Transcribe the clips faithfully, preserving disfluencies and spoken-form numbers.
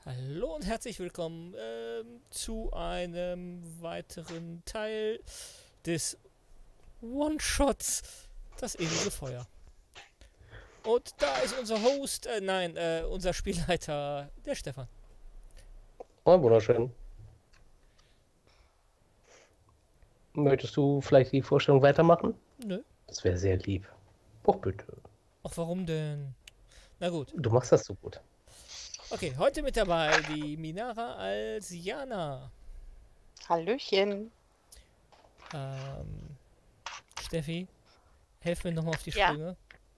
Hallo und herzlich willkommen ähm, zu einem weiteren Teil des One-Shots, das ewige Feuer. Und da ist unser Host, äh, nein, äh, unser Spielleiter, der Stefan. Oh, wunderschön. Möchtest du vielleicht die Vorstellung weitermachen? Nö. Das wäre sehr lieb. Och, bitte. Ach, warum denn? Na gut. Du machst das so gut. Okay, heute mit dabei die Minara als Jana. Hallöchen. Ähm, Steffi, helf mir nochmal auf die Ja. Sprünge.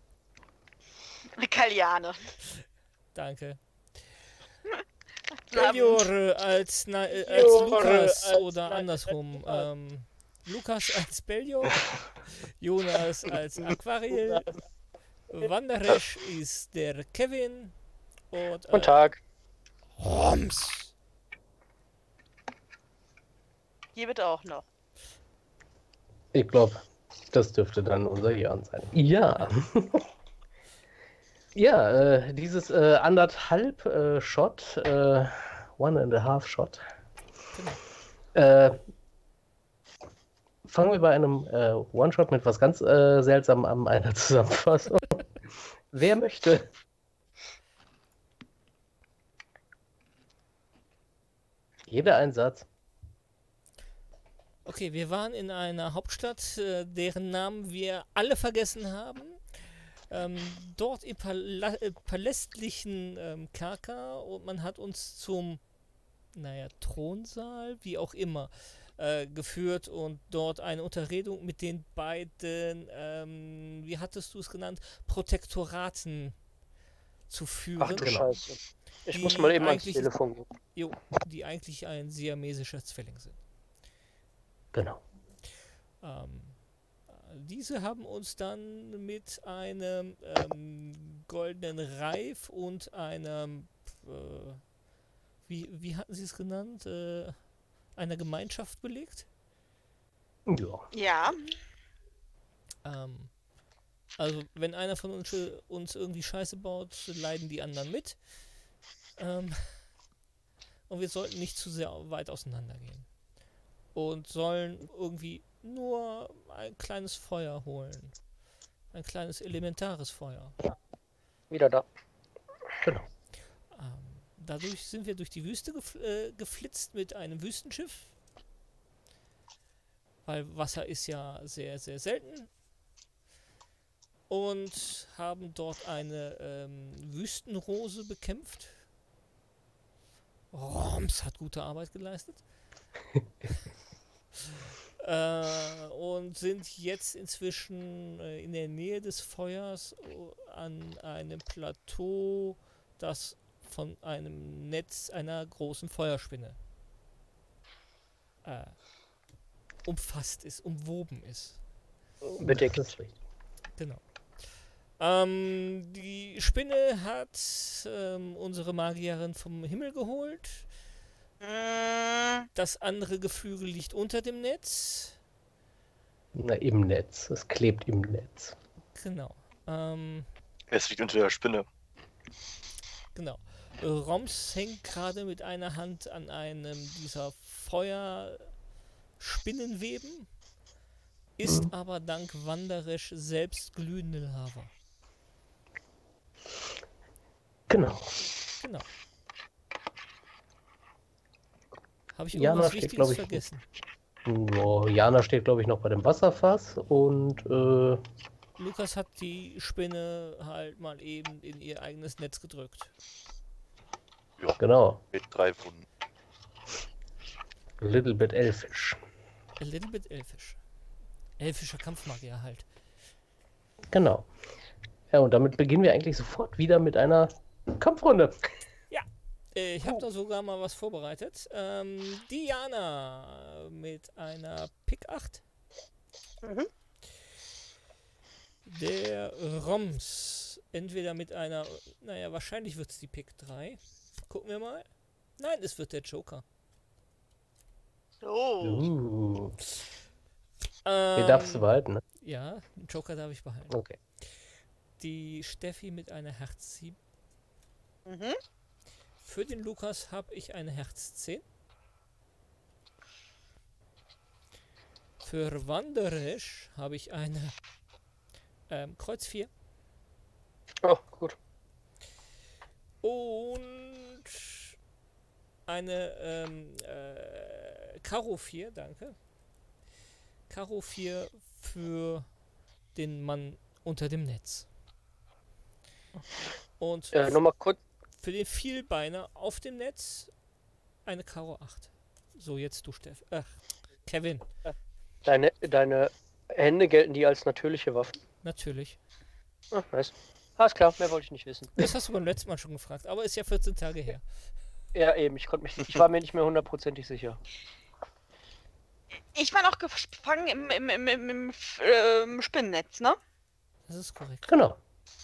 Kaljane. Danke. Namen. Belior als, na, äh, als Belior Lukas als- oder andersrum. Ähm, Lukas als Belior, Jonas als Aquariel, Wanderesch ist der Kevin und Guten äh, Tag. Roms. Hier bitte auch noch. Ich glaube, das dürfte dann unser Jan sein. Ja. ja, äh, dieses äh, anderthalb äh, Shot, äh, one and a half Shot. Genau. Äh, fangen wir bei einem äh, One-Shot mit was ganz äh, Seltsamem an, einer Zusammenfassung. Wer möchte? Jeder ein Satz. Okay, wir waren in einer Hauptstadt, äh, deren Namen wir alle vergessen haben. Ähm, dort im Pala äh, palästlichen ähm, Kerker und man hat uns zum, naja, Thronsaal, wie auch immer, äh, geführt und dort eine Unterredung mit den beiden, ähm, wie hattest du es genannt, Protektoraten zu führen. Ach du Genau. Scheiße. Ich Die muss mal eben ans eigentlich- Telefon gehen. Jo, die eigentlich ein siamesischer Zwilling sind. Genau. Ähm, diese haben uns dann mit einem ähm, goldenen Reif und einem, äh, wie, wie hatten sie es genannt, äh, einer Gemeinschaft belegt. Ja. Ja. Ähm, also wenn einer von uns, äh, uns irgendwie Scheiße baut, leiden die anderen mit. Ähm, und wir sollten nicht zu sehr weit auseinandergehen. Und sollen irgendwie nur ein kleines Feuer holen. Ein kleines elementares Feuer. Wieder da. Genau. Ähm, dadurch sind wir durch die Wüste gef äh, geflitzt mit einem Wüstenschiff. Weil Wasser ist ja sehr, sehr selten. Und haben dort eine ähm, Wüstenrose bekämpft. Roms hat gute Arbeit geleistet. äh, und sind jetzt inzwischen äh, in der Nähe des Feuers äh, an einem Plateau, das von einem Netz einer großen Feuerspinne äh, umfasst ist, umwoben ist. Bedeckt. Das ist richtig. Genau. Ähm, die Spinne hat ähm, unsere Magierin vom Himmel geholt. Mm, Das andere Geflügel liegt unter dem Netz. Na, im Netz. Es klebt im Netz. Genau. Ähm, Es liegt unter der Spinne. genau. Äh, Roms hängt gerade mit einer Hand an einem dieser Feuerspinnenweben, ist Mhm. aber dank Wanderesch selbst glühende Lava. Genau. Genau. Habe ich Jana irgendwas steht, Wichtiges glaub ich, vergessen? Oh, Jana steht, glaube ich, noch bei dem Wasserfass und äh, Lukas hat die Spinne halt mal eben in ihr eigenes Netz gedrückt. Ja, genau, mit drei Wunden. Little bit elfish. A little bit elfisch. Elfischer Kampfmagier halt. Genau. Ja, und damit beginnen wir eigentlich sofort wieder mit einer Kampfrunde. Äh, ich habe da sogar mal was vorbereitet. Ähm, Diana mit einer Pick acht. mhm. Der Roms entweder mit einer, naja, wahrscheinlich wird es die Pick drei. Gucken wir mal. Nein, es wird der Joker. So. Uh, Ähm, den darfst du behalten, ne? Ja, den Joker darf ich behalten. Okay. Die Steffi mit einer Herz sieben. Mhm. für den Lukas habe ich eine Herz zehn. Für Wanderesch habe ich eine ähm, Kreuz vier. Oh, gut. Und eine ähm, äh, Karo vier, danke. Karo vier für den Mann unter dem Netz. Und Äh, Nochmal kurz. für den Vielbeiner auf dem Netz eine Karo acht. So, jetzt du, Steff. Ach, Kevin. Deine, deine Hände gelten die als natürliche Waffen? Natürlich. Ah, nice. Alles klar, mehr wollte ich nicht wissen. Das hast du beim letzten Mal schon gefragt, aber ist ja vierzehn Tage her. Ja, eben, ich konnte mich nicht, ich war mir nicht mehr hundertprozentig sicher. Ich war noch gefangen im, im, im, im, im ähm, Spinnennetz, ne? Das ist korrekt. Genau.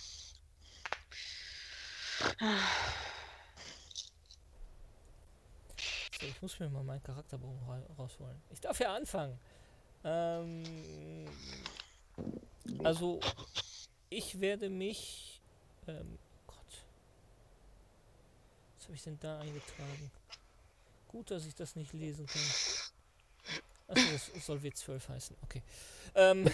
So, ich muss mir mal meinen Charakterbogen ra rausholen. Ich darf ja anfangen. Ähm, also, ich werde mich... Ähm, Gott. Was habe ich denn da eingetragen? Gut, dass ich das nicht lesen kann. Achso, das soll W zwölf heißen. Okay. Ähm,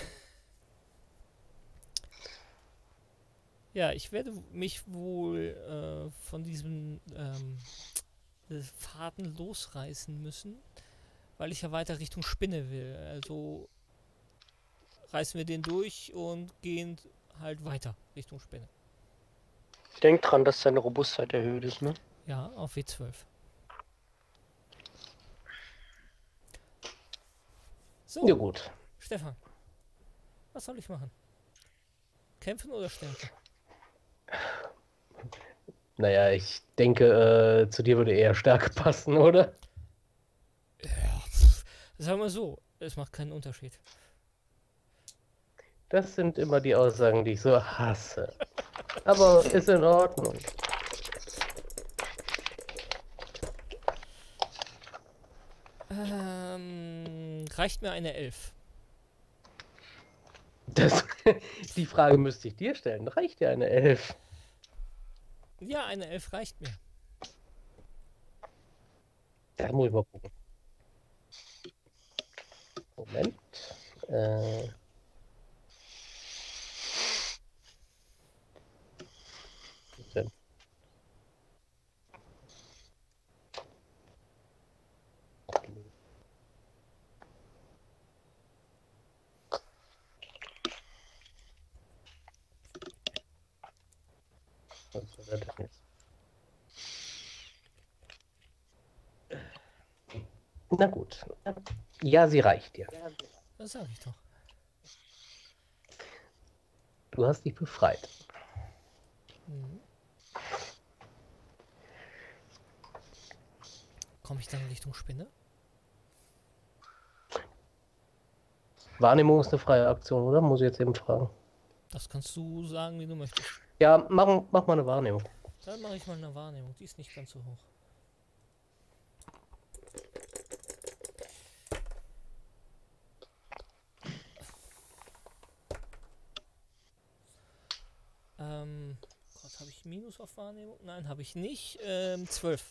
ja, ich werde mich wohl äh, von diesem ähm, äh, Faden losreißen müssen, weil ich ja weiter Richtung Spinne will. Also reißen wir den durch und gehen halt weiter Richtung Spinne. Denk dran, dass seine Robustheit erhöht ist, ne? Ja, auf W zwölf. So, Ja gut. Stefan, was soll ich machen? Kämpfen oder stärken? Naja, ich denke, äh, zu dir würde eher Stärke passen, oder? Ja, pff, sagen wir so, es macht keinen Unterschied. Das sind immer die Aussagen, die ich so hasse. Aber ist in Ordnung. Ähm, reicht mir eine elf. Das, die Frage müsste ich dir stellen. Reicht dir eine Elf? Ja, eine elf reicht mir. Da muss ich mal gucken. Moment. Äh, was ist denn? Was soll das denn jetzt? Na gut. Ja, sie reicht dir. Das sage ich doch. Du hast dich befreit. Mhm. Komme ich dann Richtung Spinne? Wahrnehmung ist eine freie Aktion, oder? Muss ich jetzt eben fragen. Das kannst du sagen, wie du möchtest. Ja, mach, mach mal eine Wahrnehmung. Dann mache ich mal eine Wahrnehmung. Die ist nicht ganz so hoch. Ähm, Gott, habe ich Minus auf Wahrnehmung? Nein, habe ich nicht. Ähm, zwölf.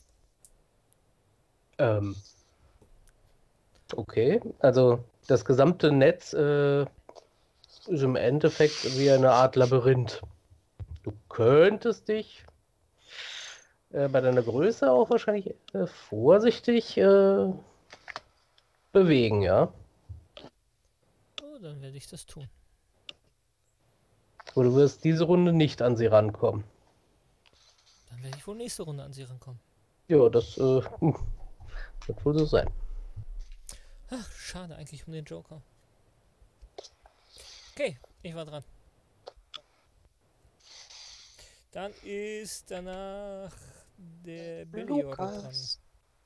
Ähm, okay, also das gesamte Netz äh, ist im Endeffekt wie eine Art Labyrinth. Du könntest dich äh, bei deiner Größe auch wahrscheinlich äh, vorsichtig äh, bewegen, ja. Oh, dann werde ich das tun. Aber du wirst diese Runde nicht an sie rankommen. Dann werde ich wohl nächste Runde an sie rankommen. Ja, das äh, hm, wird wohl so sein. Ach, schade eigentlich um den Joker. Okay, ich war dran. Dann ist danach der Billy dran. Lukas.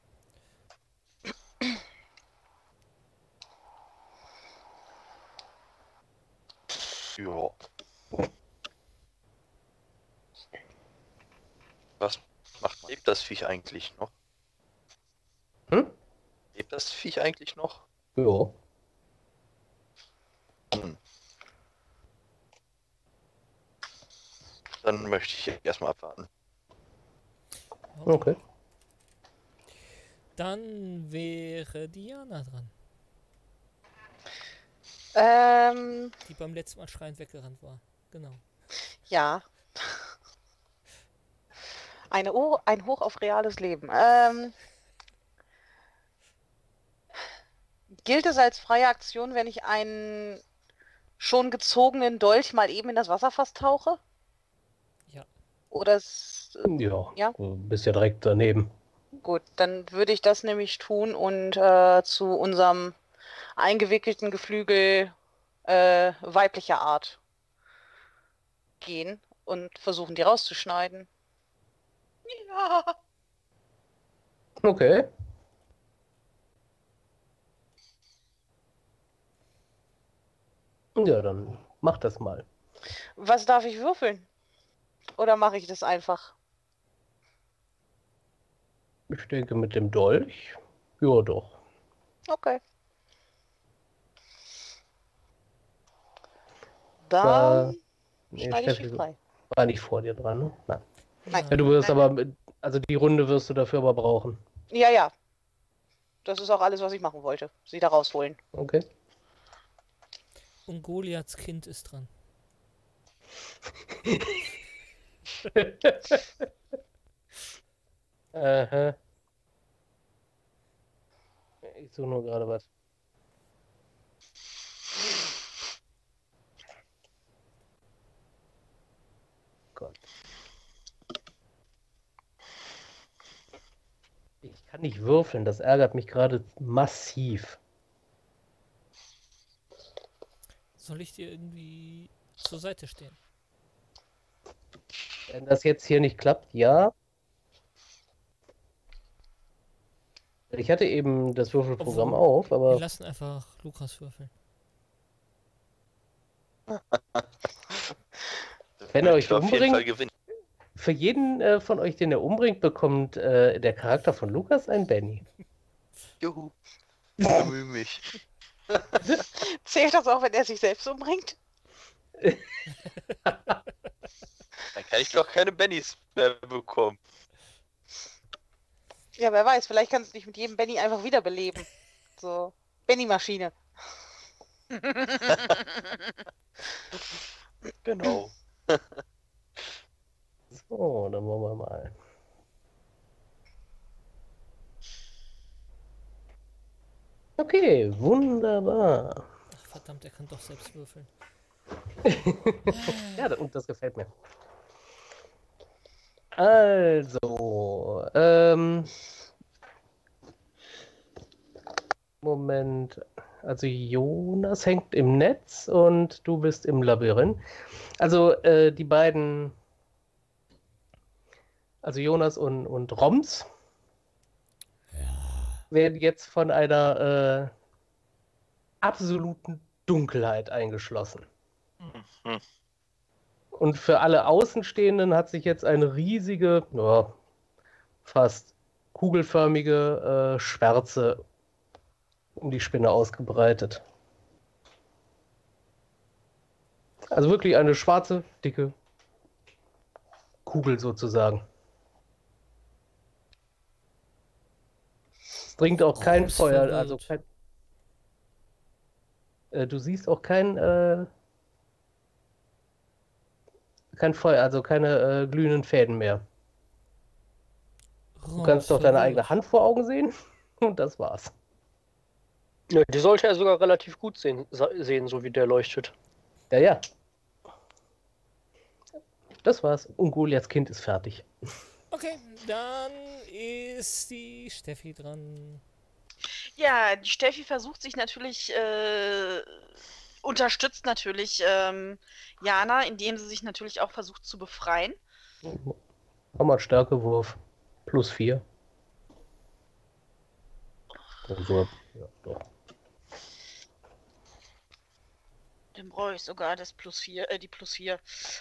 Ja. Was macht lebt das Viech eigentlich noch? Hm? Lebt das Viech eigentlich noch? Ja. Hm. Dann möchte ich erstmal abwarten. Okay. Dann wäre Diana dran, Ähm, die beim letzten Mal schreiend weggerannt war. Genau. ja. Eine o ein Hoch auf reales Leben. Ähm, gilt es als freie Aktion, wenn ich einen schon gezogenen Dolch mal eben in das Wasserfass tauche? Ja. Oder ist, Ja, Ja? du bist ja direkt daneben. gut, dann würde ich das nämlich tun und äh, zu unserem eingewickelten Geflügel äh, weiblicher Art gehen und versuchen, die rauszuschneiden. Ja. Okay. Ja, dann mach das mal. Was darf ich würfeln? Oder mache ich das einfach? Ich denke mit dem Dolch. Ja, doch. Okay. War, Dann nee, schneide ich Steffi sie frei. war nicht vor dir dran, ne? Nein. Nein. Ja, du wirst Nein. aber, mit, also die Runde wirst du dafür aber brauchen. Ja, ja. Das ist auch alles, was ich machen wollte. Sie da rausholen. Okay. Und Goliaths Kind ist dran. Aha. Ich suche nur gerade was. Gott. Ich kann nicht würfeln, das ärgert mich gerade massiv. Soll ich dir irgendwie zur Seite stehen? Wenn das jetzt hier nicht klappt, ja. Ich hatte eben das Würfelprogramm Obwohl, auf, Wir aber lassen einfach Lukas würfeln. wenn er euch Ich auf jeden Fall umbringt, gewinnen. für jeden äh, von euch, den er umbringt, bekommt äh, der Charakter von Lukas ein Benny. Juhu. Ich bemühe mich. Zählt das auch, wenn er sich selbst umbringt? Dann kann ich doch keine Bennys mehr bekommen. Ja, wer weiß, vielleicht kannst du dich mit jedem Benny einfach wiederbeleben. So, Benny-Maschine. Genau. So, dann wollen wir mal. Okay, wunderbar. Ach verdammt, er kann doch selbst würfeln. Ja, und das gefällt mir. Also, ähm, Moment. Also Jonas hängt im Netz und du bist im Labyrinth. Also äh, die beiden, also Jonas und, und Roms, werden jetzt von einer äh, absoluten Dunkelheit eingeschlossen. Hm. Und für alle Außenstehenden hat sich jetzt eine riesige, ja, fast kugelförmige äh, Schwärze um die Spinne ausgebreitet. Also wirklich eine schwarze, dicke Kugel sozusagen. Es dringt auch kein Roms Feuer, verwirrt. also kein, äh, du siehst auch kein, äh, kein Feuer, also keine äh, glühenden Fäden mehr. Du kannst doch deine eigene Hand vor Augen sehen und das war's. Ja, die sollte er sogar relativ gut sehen, sa- sehen, so wie der leuchtet. Ja, ja. Das war's. Und Goliaths Kind ist fertig. Okay, dann ist die Steffi dran. Ja, die Steffi versucht sich natürlich, äh, unterstützt natürlich ähm, Jana, indem sie sich natürlich auch versucht zu befreien. Mach mal Stärkewurf. Plus vier. Also, ja, doch. Dann brauche ich sogar das plus vier, äh, die plus vier.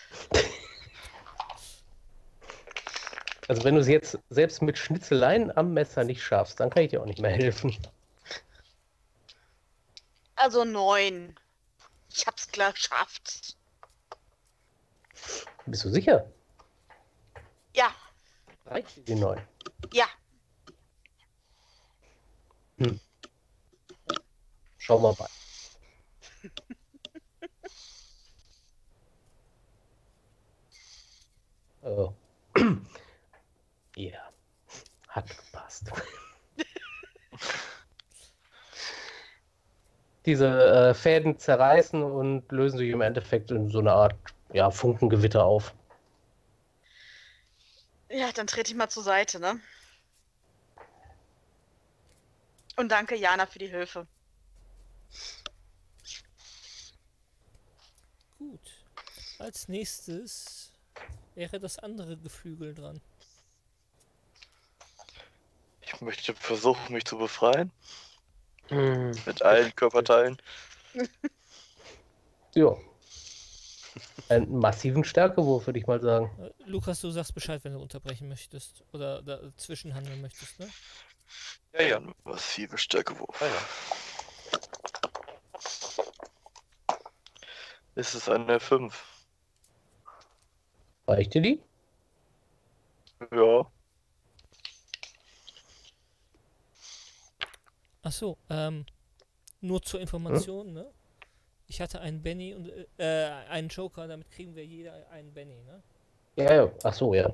Also wenn du es jetzt selbst mit Schnitzeleien am Messer nicht schaffst, dann kann ich dir auch nicht mehr helfen. Also neun. Ich hab's geschafft. Bist du sicher? Ja, Reicht dir die neun? Ja. Schauen wir mal. Oh. Ja, hat gepasst. Diese äh, Fäden zerreißen und lösen sich im Endeffekt in so eine Art ja, Funkengewitter auf. Ja, dann trete ich mal zur Seite, ne? Und danke, Jana, für die Hilfe. Gut. Als nächstes wäre das andere Geflügel dran. Ich möchte versuchen, mich zu befreien. Hm. Mit allen Körperteilen. Ja. Einen massiven Stärkewurf, würde ich mal sagen. Äh, Lukas, du sagst Bescheid, wenn du unterbrechen möchtest. Oder dazwischen handeln möchtest, ne? Ja, ja, massive Stärkewurf. Ah, ja. Ist es eine fünf? Reicht dir die? Ja. Achso, ähm, nur zur Information, ne? Ich hatte einen Benny und äh, einen Joker, damit kriegen wir jeder einen Benny, ne? Ja, ja. Ach so, ja.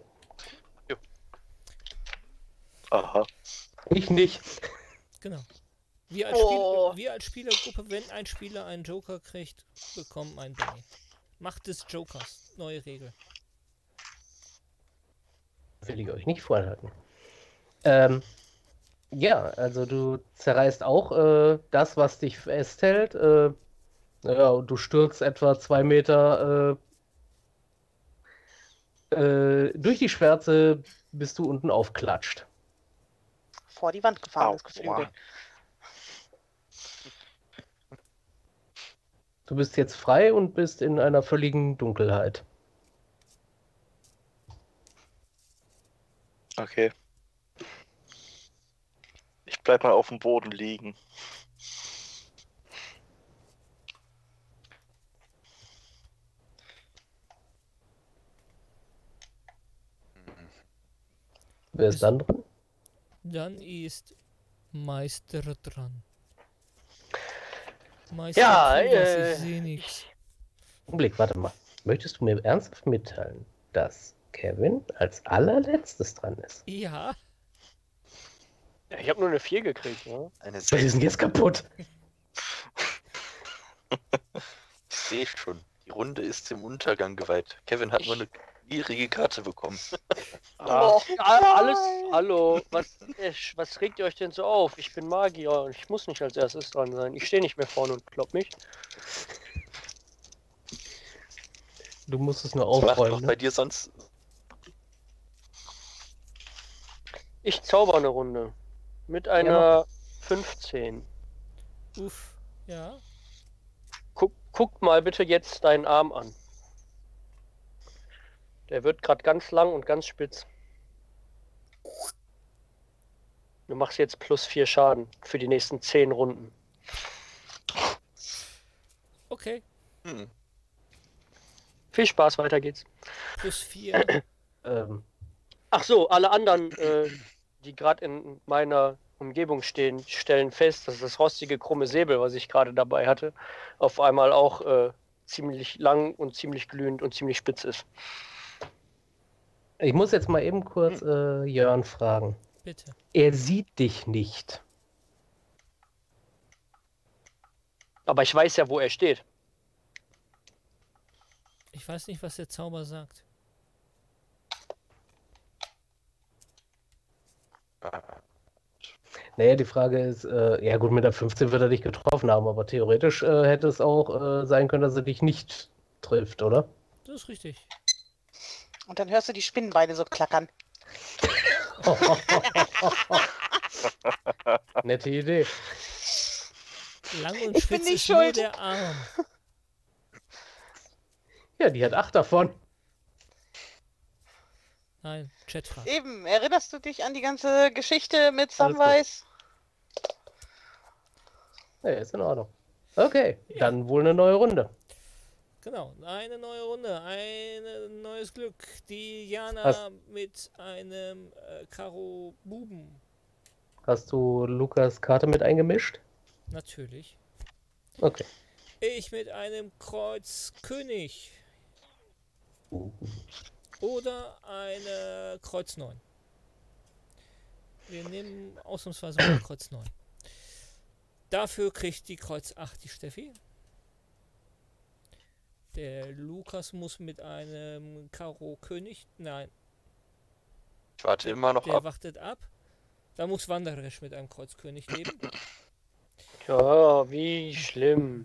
Aha. Ich nicht. Genau. Wir als, Oh. Spiel, wir als Spielergruppe, wenn ein Spieler einen Joker kriegt, bekommen einen Benny. Macht des Jokers. Neue Regel. Will ich euch nicht vorenthalten. Ähm, ja, also du zerreißt auch äh, das, was dich festhält. Äh, ja, und du stürzt etwa zwei Meter äh, äh, durch die Schwärze, bis du unten aufklatscht. Vor die Wand gefahren, Au, das Geflügel. aua. Du bist jetzt frei und bist in einer völligen Dunkelheit. Okay. Ich bleib mal auf dem Boden liegen. Wer ist dann dran? Dann ist Meister dran. Meister, Ja, tu was, äh, ich sehe nichts. Augenblick, warte mal. Möchtest du mir ernsthaft mitteilen, dass Kevin als allerletztes dran ist? Ja, Ja, ich habe nur eine vier gekriegt, ne? Eine Was ist denn jetzt kaputt? Ich sehe schon. Die Runde ist dem Untergang geweiht. Kevin hat nur eine gierige Karte bekommen. Ah, Oh, a- alles, hallo, was, äh, was regt ihr euch denn so auf? Ich bin Magier und ich muss nicht als erstes dran sein. Ich stehe nicht mehr vorne und klopp mich. Du musst es nur Das macht doch aufräumen. bei Ne? dir sonst. Ich zauber eine Runde. Mit einer fünfzehn. uff, ja. Guck, guck mal bitte jetzt deinen Arm an. Der wird gerade ganz lang und ganz spitz. Du machst jetzt plus vier Schaden für die nächsten zehn Runden. Okay, Hm. Viel Spaß, weiter geht's. plus vier. Ähm, Ach so, alle anderen, äh, die gerade in meiner Umgebung stehen, stellen fest, dass das rostige krumme Säbel, was ich gerade dabei hatte, auf einmal auch äh, ziemlich lang und ziemlich glühend und ziemlich spitz ist. ich muss jetzt mal eben kurz äh, Jörn fragen. Bitte. Er sieht dich nicht. Aber ich weiß ja, wo er steht. Ich weiß nicht, was der Zauber sagt. Naja, die Frage ist, äh, ja gut, mit der fünfzehn wird er dich getroffen haben, aber theoretisch äh, hätte es auch äh, sein können, dass er dich nicht trifft, oder? Das ist richtig. Und dann hörst du die Spinnenbeine so klackern. Nette Idee. Lang und Ich bin spitz nicht ist nur schuld. der Arm. Ja, die hat acht davon. Nein, Chatfrage. Eben, erinnerst du dich an die ganze Geschichte mit Alles gut. Samwise? Ja, ist in Ordnung. Okay, dann wohl eine neue Runde. Genau, eine neue Runde, ein neues Glück. Die Jana Hast- mit einem äh, Karo Buben. Hast du Lukas Karte mit eingemischt? Natürlich. Okay. Ich mit einem Kreuz König. Oder eine Kreuz neun. Wir nehmen ausnahmsweise mal Kreuz neun. Dafür kriegt die Kreuz acht die Steffi. Der Lukas muss mit einem Karo König. Nein, Ich warte immer noch der ab. wartet ab. Da muss Wanderresch mit einem Kreuz König leben. Ja, wie schlimm.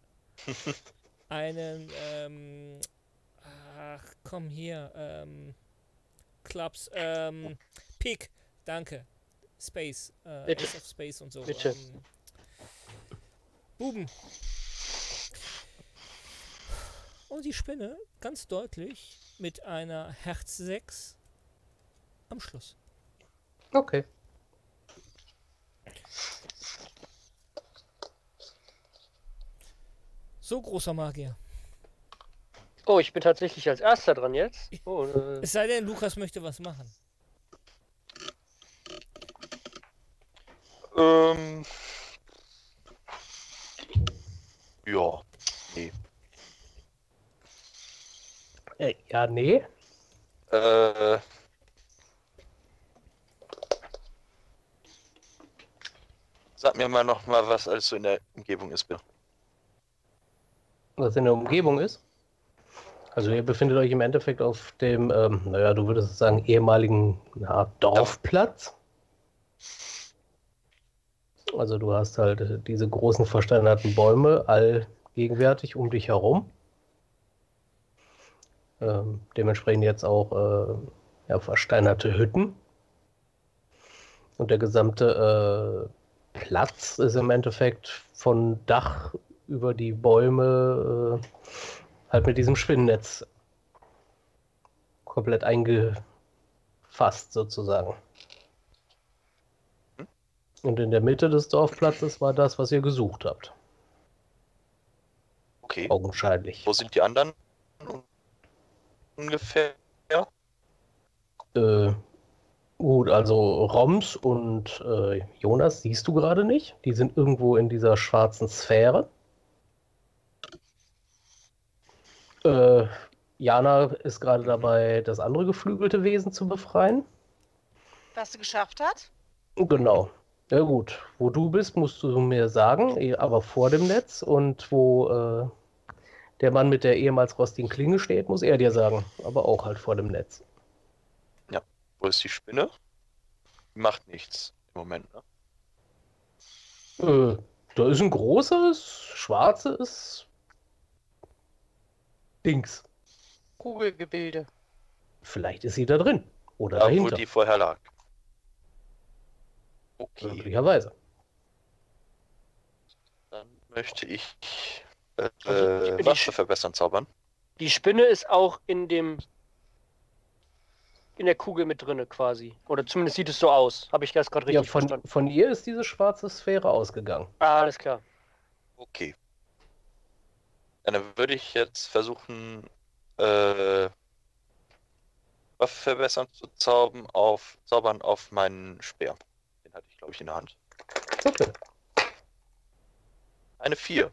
Einen, ähm, ach komm hier, ähm, Clubs, ähm, Pik, danke. Space, äh, Bitte. Ace of Space und so. Bitte. Ähm, Buben. Und die Spinne, ganz deutlich, mit einer Herz sechs am Schluss. Okay. So, großer Magier. Oh, ich bin tatsächlich als erster dran jetzt. Oh, äh, Es sei denn, Lukas möchte was machen. Ähm. Ja. Nee. Äh, ja, nee. Äh. Sag mir mal noch mal, was alles so in der Umgebung ist, bitte. Was in der Umgebung ist. Also ihr befindet euch im Endeffekt auf dem, ähm, naja, du würdest sagen, ehemaligen eine Art Dorfplatz. Also du hast halt äh, diese großen versteinerten Bäume allgegenwärtig um dich herum. Ähm, dementsprechend jetzt auch äh, ja, versteinerte Hütten. Und der gesamte äh, Platz ist im Endeffekt von Dach über die Bäume äh, halt mit diesem Spinnennetz komplett eingefasst sozusagen. Und in der Mitte des Dorfplatzes war das, was ihr gesucht habt. Okay. Augenscheinlich. Wo sind die anderen? Ungefähr. Äh, gut, also Roms und äh, Jonas siehst du gerade nicht. Die sind irgendwo in dieser schwarzen Sphäre. Äh, Jana ist gerade dabei, das andere geflügelte Wesen zu befreien. Was sie geschafft hat? Genau. Ja gut, wo du bist, musst du mir sagen, eh, aber vor dem Netz. Und wo äh, der Mann mit der ehemals rostigen Klinge steht, muss er dir sagen. Aber auch halt vor dem Netz. Wo ist die Spinne? Die macht nichts im Moment, ne? Äh, da ist ein großes, schwarzes Dings. Kugelgebilde. Vielleicht ist sie da drin. Oder Da, wo dahinter. die vorher lag. Okay, Möglicherweise. dann möchte ich äh, Also, ich bin die Waffe Sch- verbessern zaubern. die Spinne ist auch in dem in der Kugel mit drinne quasi. Oder zumindest sieht es so aus. Habe ich das gerade Ja, richtig von, verstanden? von ihr ist diese schwarze Sphäre ausgegangen. Ah, alles klar. Okay. Ja, dann würde ich jetzt versuchen, äh, Waffe verbessern zu zaubern auf, zaubern auf meinen Speer. Den hatte ich, glaube ich, in der Hand. Okay. Eine vier.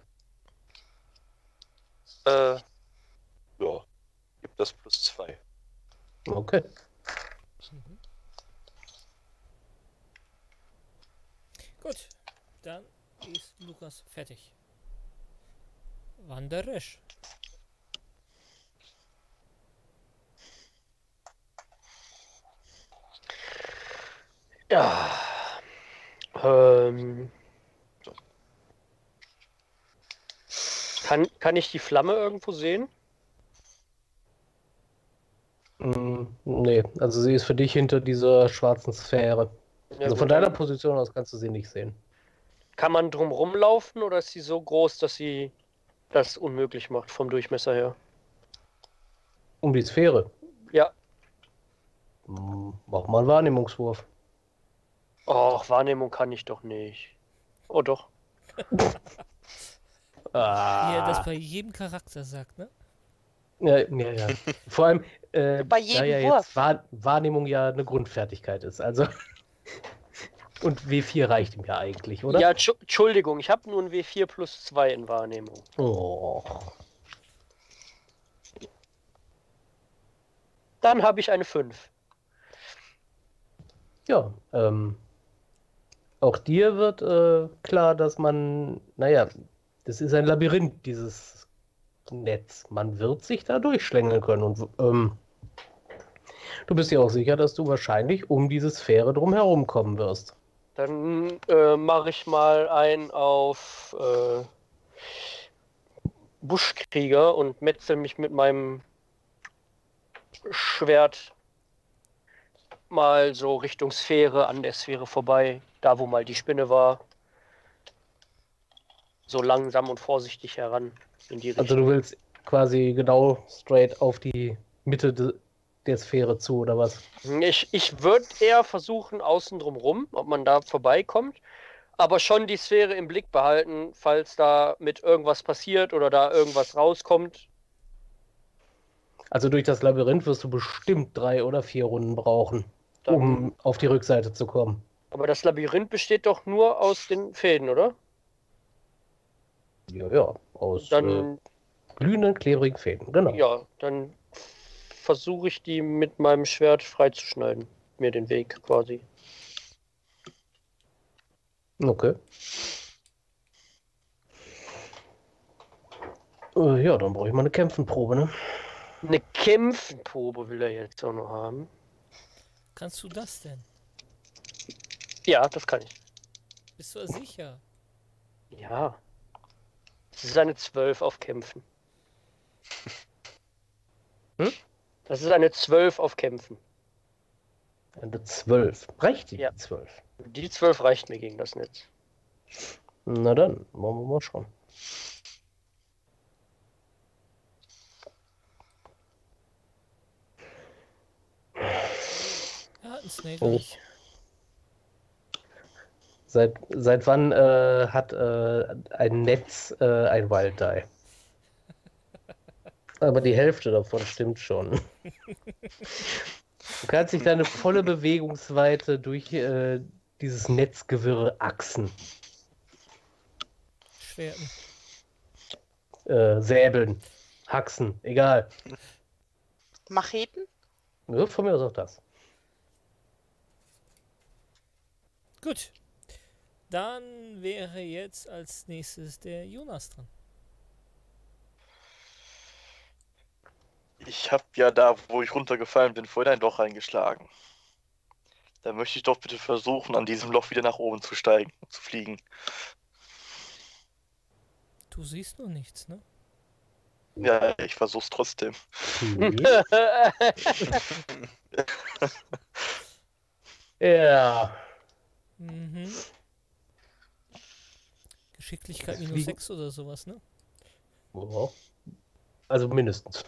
Äh, ja. Gibt das plus zwei. Okay. Mhm. Gut, dann ist Lukas fertig. Wanderresch. Ja. Ähm. Kann, kann ich die Flamme irgendwo sehen? Mm, nee, also sie ist für dich hinter dieser schwarzen Sphäre. Ja, Also gut, von deiner dann Position aus kannst du sie nicht sehen. kann man drum rumlaufen oder ist sie so groß, dass sie das unmöglich macht vom Durchmesser her? Um die Sphäre. Ja. Mm, mach mal einen Wahrnehmungswurf. Och, Wahrnehmung kann ich doch nicht. Oh doch. Wie er das Ah, bei jedem Charakter sagt, ne? Ja, ja, ja. Vor allem, äh, Bei da jedem ja Wurf. jetzt Wahr Wahrnehmung ja eine Grundfertigkeit ist. Also. Und W vier reicht ihm ja eigentlich, oder? Ja, Tschu- Entschuldigung, ich habe nur ein W vier plus zwei in Wahrnehmung. Oh. Dann habe ich eine fünf. Ja, ähm, auch dir wird äh, klar, dass man, naja, das ist ein Labyrinth, dieses Netz. Man wird sich da durchschlängeln können. Und ähm, du bist dir auch sicher, dass du wahrscheinlich um diese Sphäre drum herum kommen wirst. Dann äh, mache ich mal einen auf äh, Buschkrieger und metzel mich mit meinem Schwert mal so Richtung Sphäre, an der Sphäre vorbei, da wo mal die Spinne war. So langsam und vorsichtig heran in die Richtung. Also du willst quasi genau straight auf die Mitte de der Sphäre zu, oder was? Ich, ich würde eher versuchen, außen drum rum, ob man da vorbeikommt, aber schon die Sphäre im Blick behalten, falls da mit irgendwas passiert oder da irgendwas rauskommt. Also durch das Labyrinth wirst du bestimmt drei oder vier Runden brauchen, Dann, um auf die Rückseite zu kommen. Aber das Labyrinth besteht doch nur aus den Fäden, oder? Ja, ja, aus Dann, äh, glühenden, klebrigen Fäden, genau. ja, dann versuche ich die mit meinem Schwert freizuschneiden. Mir den Weg quasi. Okay. Äh, ja, dann brauche ich mal eine Kämpfenprobe, ne? Eine Kämpfenprobe will er jetzt auch noch haben. Kannst du das denn? Ja, das kann ich. Bist du da sicher? Ja. Das ist eine zwölf auf Kämpfen. Hm? Das ist eine zwölf auf Kämpfen. Eine zwölf. Reicht die Ja. zwölf? Die zwölf reicht mir gegen das Netz. Na dann, wollen wir mal schauen. Ja, ein Snake. Oh. Seit, seit wann äh, hat äh, ein Netz äh, ein Wild Die? Aber die Hälfte davon stimmt schon. Du kannst dich deine volle Bewegungsweite durch äh, dieses Netzgewirr achsen. Schwerten. Äh, säbeln, haxen, egal. Macheten? Ja, von mir aus auch das. Gut. Dann wäre jetzt als nächstes der Jonas dran. Ich habe ja da, wo ich runtergefallen bin, vorhin ein Loch reingeschlagen. Da möchte ich doch bitte versuchen, an diesem Loch wieder nach oben zu steigen, zu fliegen. Du siehst nur nichts, ne? Ja, ich versuch's trotzdem. Ja. Mhm. Geschicklichkeit minus Wie- sechs oder sowas, ne? Ja. Also mindestens.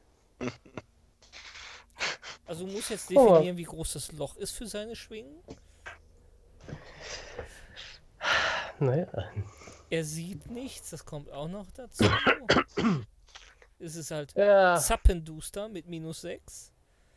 Also du musst jetzt Oh. definieren, wie groß das Loch ist für seine Schwingen. Naja. Er sieht nichts, das kommt auch noch dazu. Es ist halt Ja. zappenduster mit minus sechs.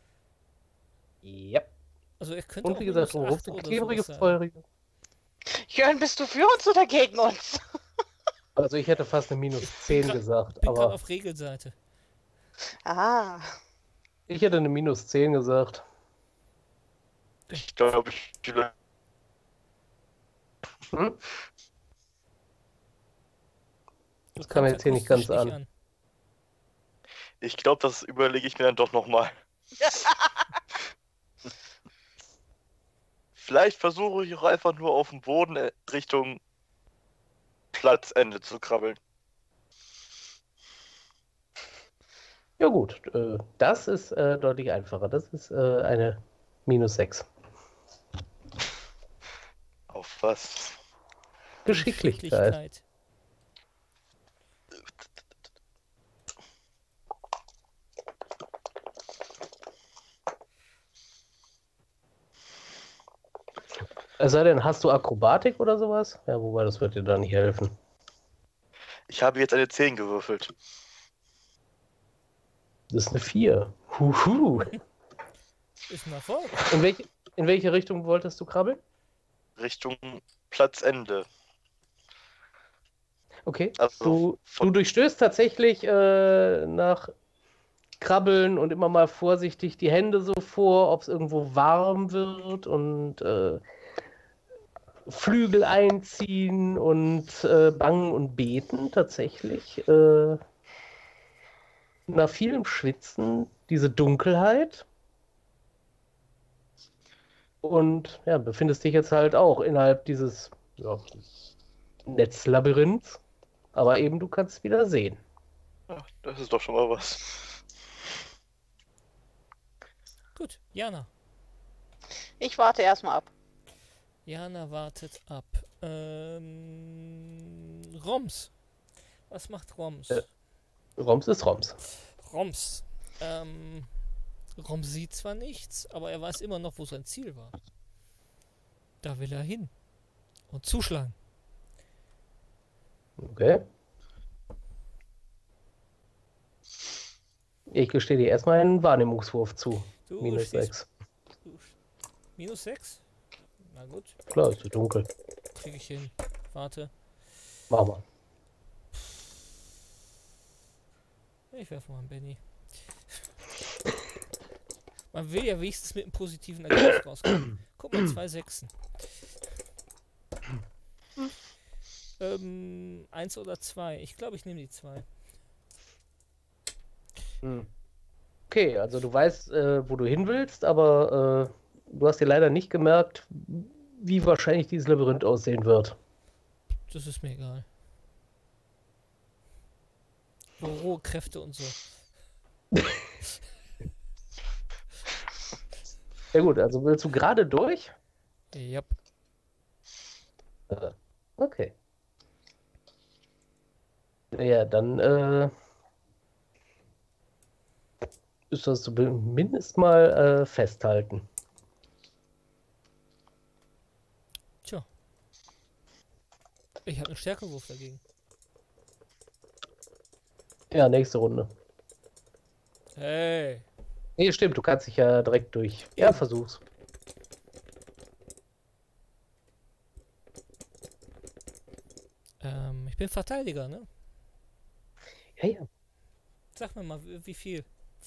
Ja. Also er könnte Und auch wie gesagt, minus acht rote, oder klebrige, sowas sein. feurige. Jörn, bist du für uns oder gegen uns? Also ich hätte fast eine minus zehn grad- gesagt, Bin gerade aber auf Regelseite. Ah. ich hätte eine minus zehn gesagt. Ich glaube, ich, Hm? Das kam jetzt hier nicht ganz an. ich glaube, das überlege ich mir dann doch nochmal. Vielleicht versuche ich auch einfach nur auf dem Boden äh, Richtung Platzende zu krabbeln. Ja gut, äh, das ist äh, deutlich einfacher. Das ist äh, eine minus sechs. Auf was? Geschicklichkeit. Es sei denn, hast du Akrobatik oder sowas? Ja, wobei, das wird dir da nicht helfen. Ich habe jetzt eine zehn gewürfelt. Das ist eine vier. Huhu. Ist ein Erfolg. In welche, in welche Richtung wolltest du krabbeln? Richtung Platzende. Okay. Also Du, du von, durchstößt tatsächlich äh, nach Krabbeln und immer mal vorsichtig die Hände so vor, ob es irgendwo warm wird und äh, Flügel einziehen und äh, bangen und beten tatsächlich. Äh, nach vielem Schwitzen diese Dunkelheit. Und ja, befindest dich jetzt halt auch innerhalb dieses ja, Netzlabyrinths. Aber eben, du kannst wieder sehen. Ach, das ist doch schon mal was. Gut, Jana. Ich warte erstmal ab. Jana wartet ab. Ähm, Roms. Was macht Roms? Äh. Roms ist Roms. Roms. Ähm, Roms sieht zwar nichts, aber er weiß immer noch, wo sein Ziel war. Da will er hin. Und zuschlagen. Okay. Ich gestehe dir erstmal einen Wahrnehmungswurf zu. Du Minus stehst- sechs. du- Minus sechs? Na gut, Klar, ist so dunkel. kriege ich hin. Warte. Mach mal. Ich werfe mal einen Benny. Man will ja wenigstens mit einem positiven Ergebnis rauskommen. Guck mal, zwei Sechsen. Ähm, eins oder zwei. Ich glaube, ich nehme die zwei. Hm. Okay, also du weißt, äh, wo du hin willst, aber äh, du hast dir leider nicht gemerkt, wie wahrscheinlich dieses Labyrinth aussehen wird. Das ist mir egal. So rohe Kräfte und so. Ja gut, also willst du gerade durch? Ja. Äh, okay. Ja, dann äh, ist das zumindest mal äh, festhalten. Tja. Ich habe einen Stärkewurf dagegen. Ja, nächste Runde. Hey. Nee, stimmt, du kannst dich ja direkt durch. Ja, Eben. versuch's. Ähm, ich bin Verteidiger, ne? Ja, ja. Sag mir mal, wie wie viel?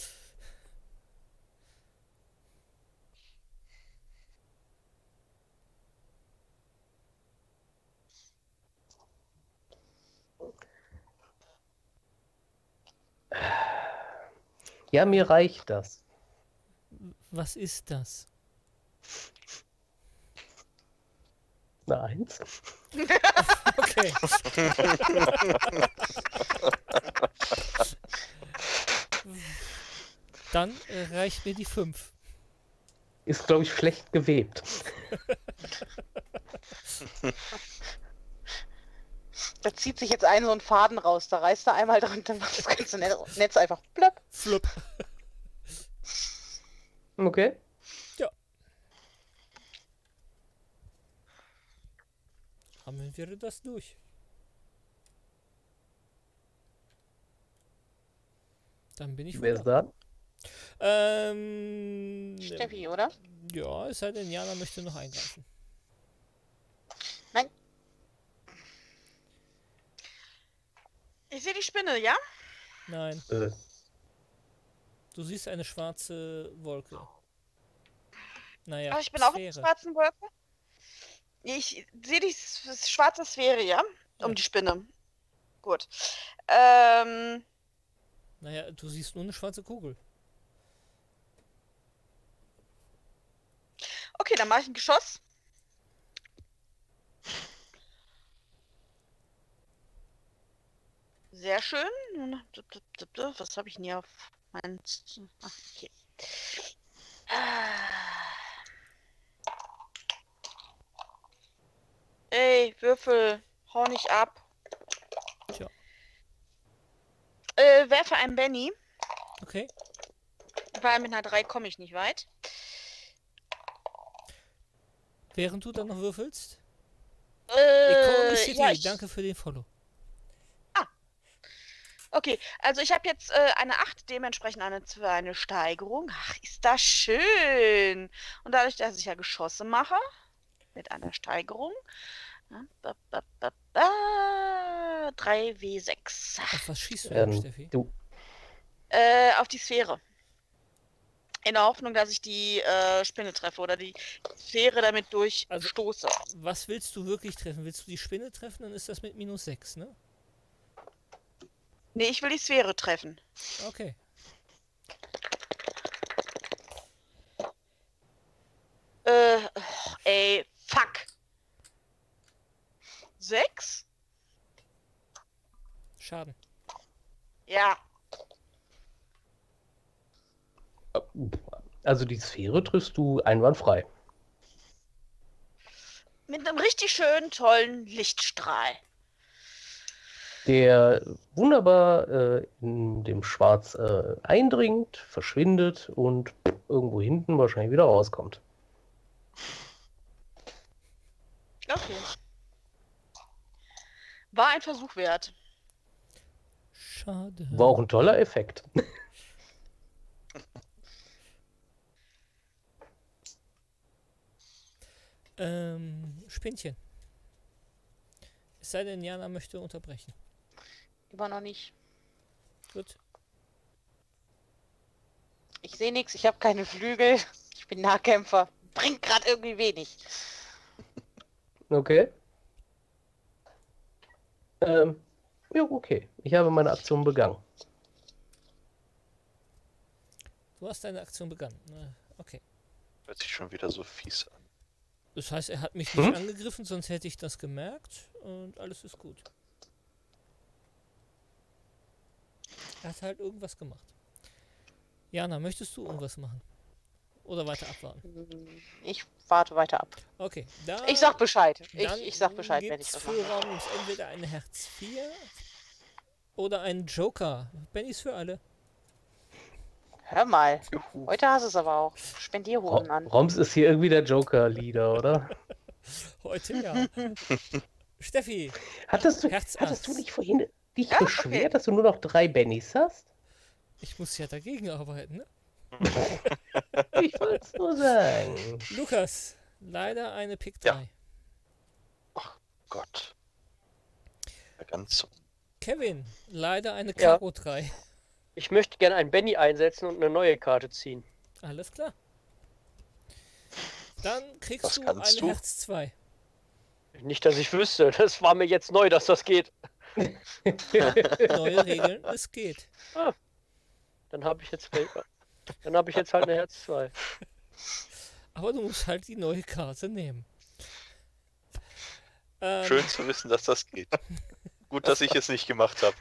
Ja, mir reicht das. Was ist das? Eine Eins. Okay. Dann äh, reicht mir die fünf. Ist, glaube ich, schlecht gewebt. Da zieht sich jetzt ein so ein Faden raus. Da reißt er einmal dran, dann macht das ganze Netz, Netz einfach plopp. Flupp. Okay. Haben wir das durch. Dann bin ich Wer ist wieder. da? Ähm, Steffi, oder? ja, es sei denn, Jana möchte noch eingreifen. Ich sehe die Spinne, ja? Äh, Nein, du siehst eine schwarze Wolke. Naja, Aber ich bin auch in der Sphäre. schwarzen Wolke. Ich sehe die s- s- schwarze Sphäre, ja? Um Ja. die Spinne. Gut. Ähm, Naja, du siehst nur eine schwarze Kugel. okay, dann mache ich ein Geschoss. Sehr schön. Was habe ich denn hier auf meinen... Ach, okay. Ey, Würfel, hau nicht ab. Tja. Äh, werfe einen Benny, Okay. weil mit einer drei komme ich nicht weit. Während du dann noch würfelst. Äh, Economy City, ja, ich, danke für den Follow. Okay, also ich habe jetzt äh, eine acht, dementsprechend eine, eine Steigerung. Ach, ist das schön. Und dadurch, dass ich ja Geschosse mache, mit einer Steigerung, ja, ba, ba, ba, ba, drei W sechs. Auf was schießt du denn, Ähm, Steffi? du, Äh, auf die Sphäre. In der Hoffnung, dass ich die äh, Spinne treffe oder die Sphäre damit durchstoße. Was willst du wirklich treffen? Willst du die Spinne treffen? Dann ist das mit minus sechs, ne? Nee, ich will die Sphäre treffen. Okay. Äh, ey, fuck. Sechs? Schaden. Ja. also die Sphäre triffst du einwandfrei. Mit einem richtig schönen, tollen Lichtstrahl. Der wunderbar äh, in dem Schwarz äh, eindringt, verschwindet und irgendwo hinten wahrscheinlich wieder rauskommt. Okay. War ein Versuch wert. Schade. War auch ein toller Effekt. Ähm, Spinnchen. Es sei denn, Jana möchte unterbrechen. Immer noch nicht. Gut. Ich sehe nichts, ich habe keine Flügel. Ich bin Nahkämpfer. Bringt gerade irgendwie wenig. Okay. Ähm, ja, okay. Ich habe meine Aktion begangen. Du hast deine Aktion begangen. Ne? Okay. Hört sich schon wieder so fies an. Das heißt, er hat mich nicht Hm? angegriffen, sonst hätte ich das gemerkt und alles ist gut. Er hat halt irgendwas gemacht. Jana, möchtest du irgendwas machen? Oder weiter abwarten? Ich warte weiter ab. Okay, da, Ich sag Bescheid. dann Ich, ich sag Bescheid, wenn ich gibt's das für mache. Raum entweder ein Herz vier oder einen Joker. Benny ist für alle. Hör mal. Juhu. Heute hast du es aber auch. Ro Spendierhosen an. Roms ist hier irgendwie der Joker-Leader, oder? Heute ja. Steffi, Hattest du, Herz hattest du Ass. nicht vorhin dich Ja, beschwert, okay. dass du nur noch drei Bennys hast? ich muss ja dagegen arbeiten, ne? Ich wollte es nur sagen. Lukas, leider eine Pick Ja. drei. Gott. Ja, ganz so. Kevin, leider eine Ja. Karo drei. Ich möchte gerne einen Benny einsetzen und eine neue Karte ziehen. Alles klar. Dann kriegst Was du kannst eine du? Herz zwei. Nicht, dass ich wüsste. Das war mir jetzt neu, dass das geht. Neue Regeln, es geht. Dann habe ich jetzt dann habe ich jetzt halt eine Herz zwei. Aber du musst halt die neue Karte nehmen. Ähm, Schön zu wissen, dass das geht. Gut, dass ich es nicht gemacht habe.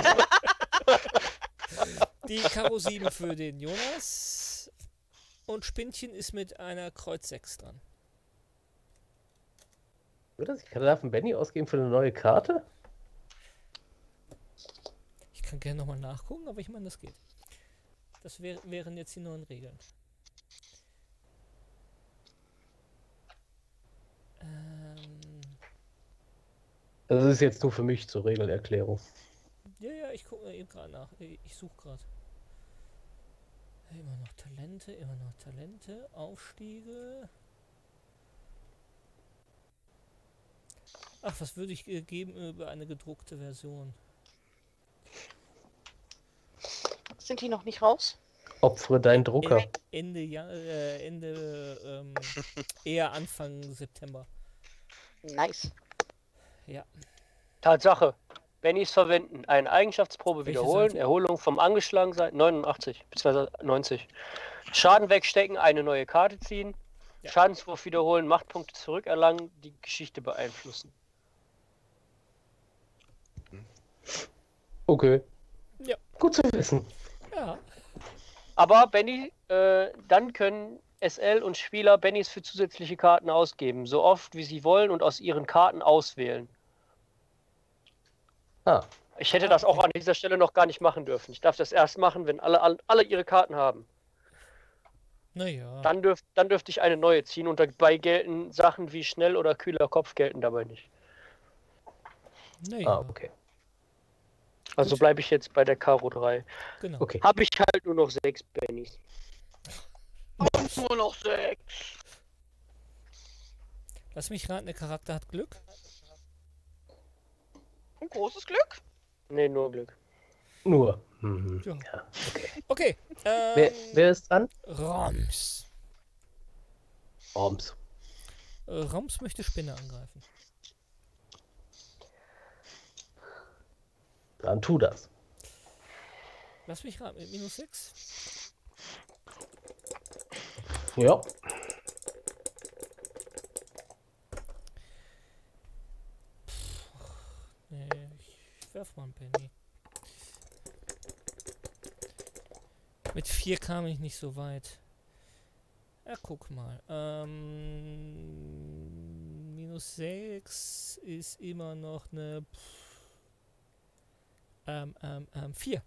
Die Karo sieben für den Jonas. Und Spinnchen ist mit einer Kreuz sechs dran. Oder? Ich kann darf einen Benny ausgeben für eine neue Karte? Ich kann gerne nochmal nachgucken, aber ich meine, das geht. Das wär, wären jetzt die neuen Regeln. Ähm, Das ist jetzt nur für mich zur Regelerklärung. ja, ja, ich gucke eben gerade nach. Ich, ich suche gerade. Immer noch Talente, immer noch Talente. Aufstiege. Ach, was würde ich äh, geben über eine gedruckte Version? Sind die noch nicht raus? Opfere deinen Drucker. Ende, Jan äh, Ende ähm, eher Anfang September. Nice. Ja. Tatsache. Bennys verwenden. Eine Eigenschaftsprobe Welche wiederholen. Seite? Erholung vom Angeschlagensein. neunundachtzig bzw. neunzig. Schaden wegstecken. Eine neue Karte ziehen. Ja. Schadenswurf wiederholen. Machtpunkte zurückerlangen. Die Geschichte beeinflussen. Okay. Ja. Gut zu wissen. Ja. Aber Benny, äh, dann können S L und Spieler Bennys für zusätzliche Karten ausgeben. So oft wie sie wollen und aus ihren Karten auswählen. Ah, Ich hätte das auch an dieser Stelle noch gar nicht machen dürfen. Ich darf das erst machen, wenn alle, alle, alle ihre Karten haben. Naja. Dann, dürf, dann dürfte ich eine neue ziehen und dabei gelten Sachen wie schnell oder kühler Kopf gelten dabei nicht. Naja. ah, okay. Also Gut. bleibe ich jetzt bei der Karo drei. Genau. Okay. Habe ich halt nur noch sechs Bennys. Nur noch sechs. Lass mich raten, der Charakter hat Glück. Ein großes Glück. Nee, nur Glück. Nur. Mhm. Ja. Ja, okay. Okay. Wer, Ähm, wer ist dran? Roms. Worms. Äh, Roms möchte Spinne angreifen. Dann tu das. Lass mich raten, mit minus sechs. Ja. Nee, ich werf mal einen Penny. Mit vier kam ich nicht so weit. Ja, guck mal. Ähm, minus sechs ist immer noch eine ähm, ähm, ähm, vier.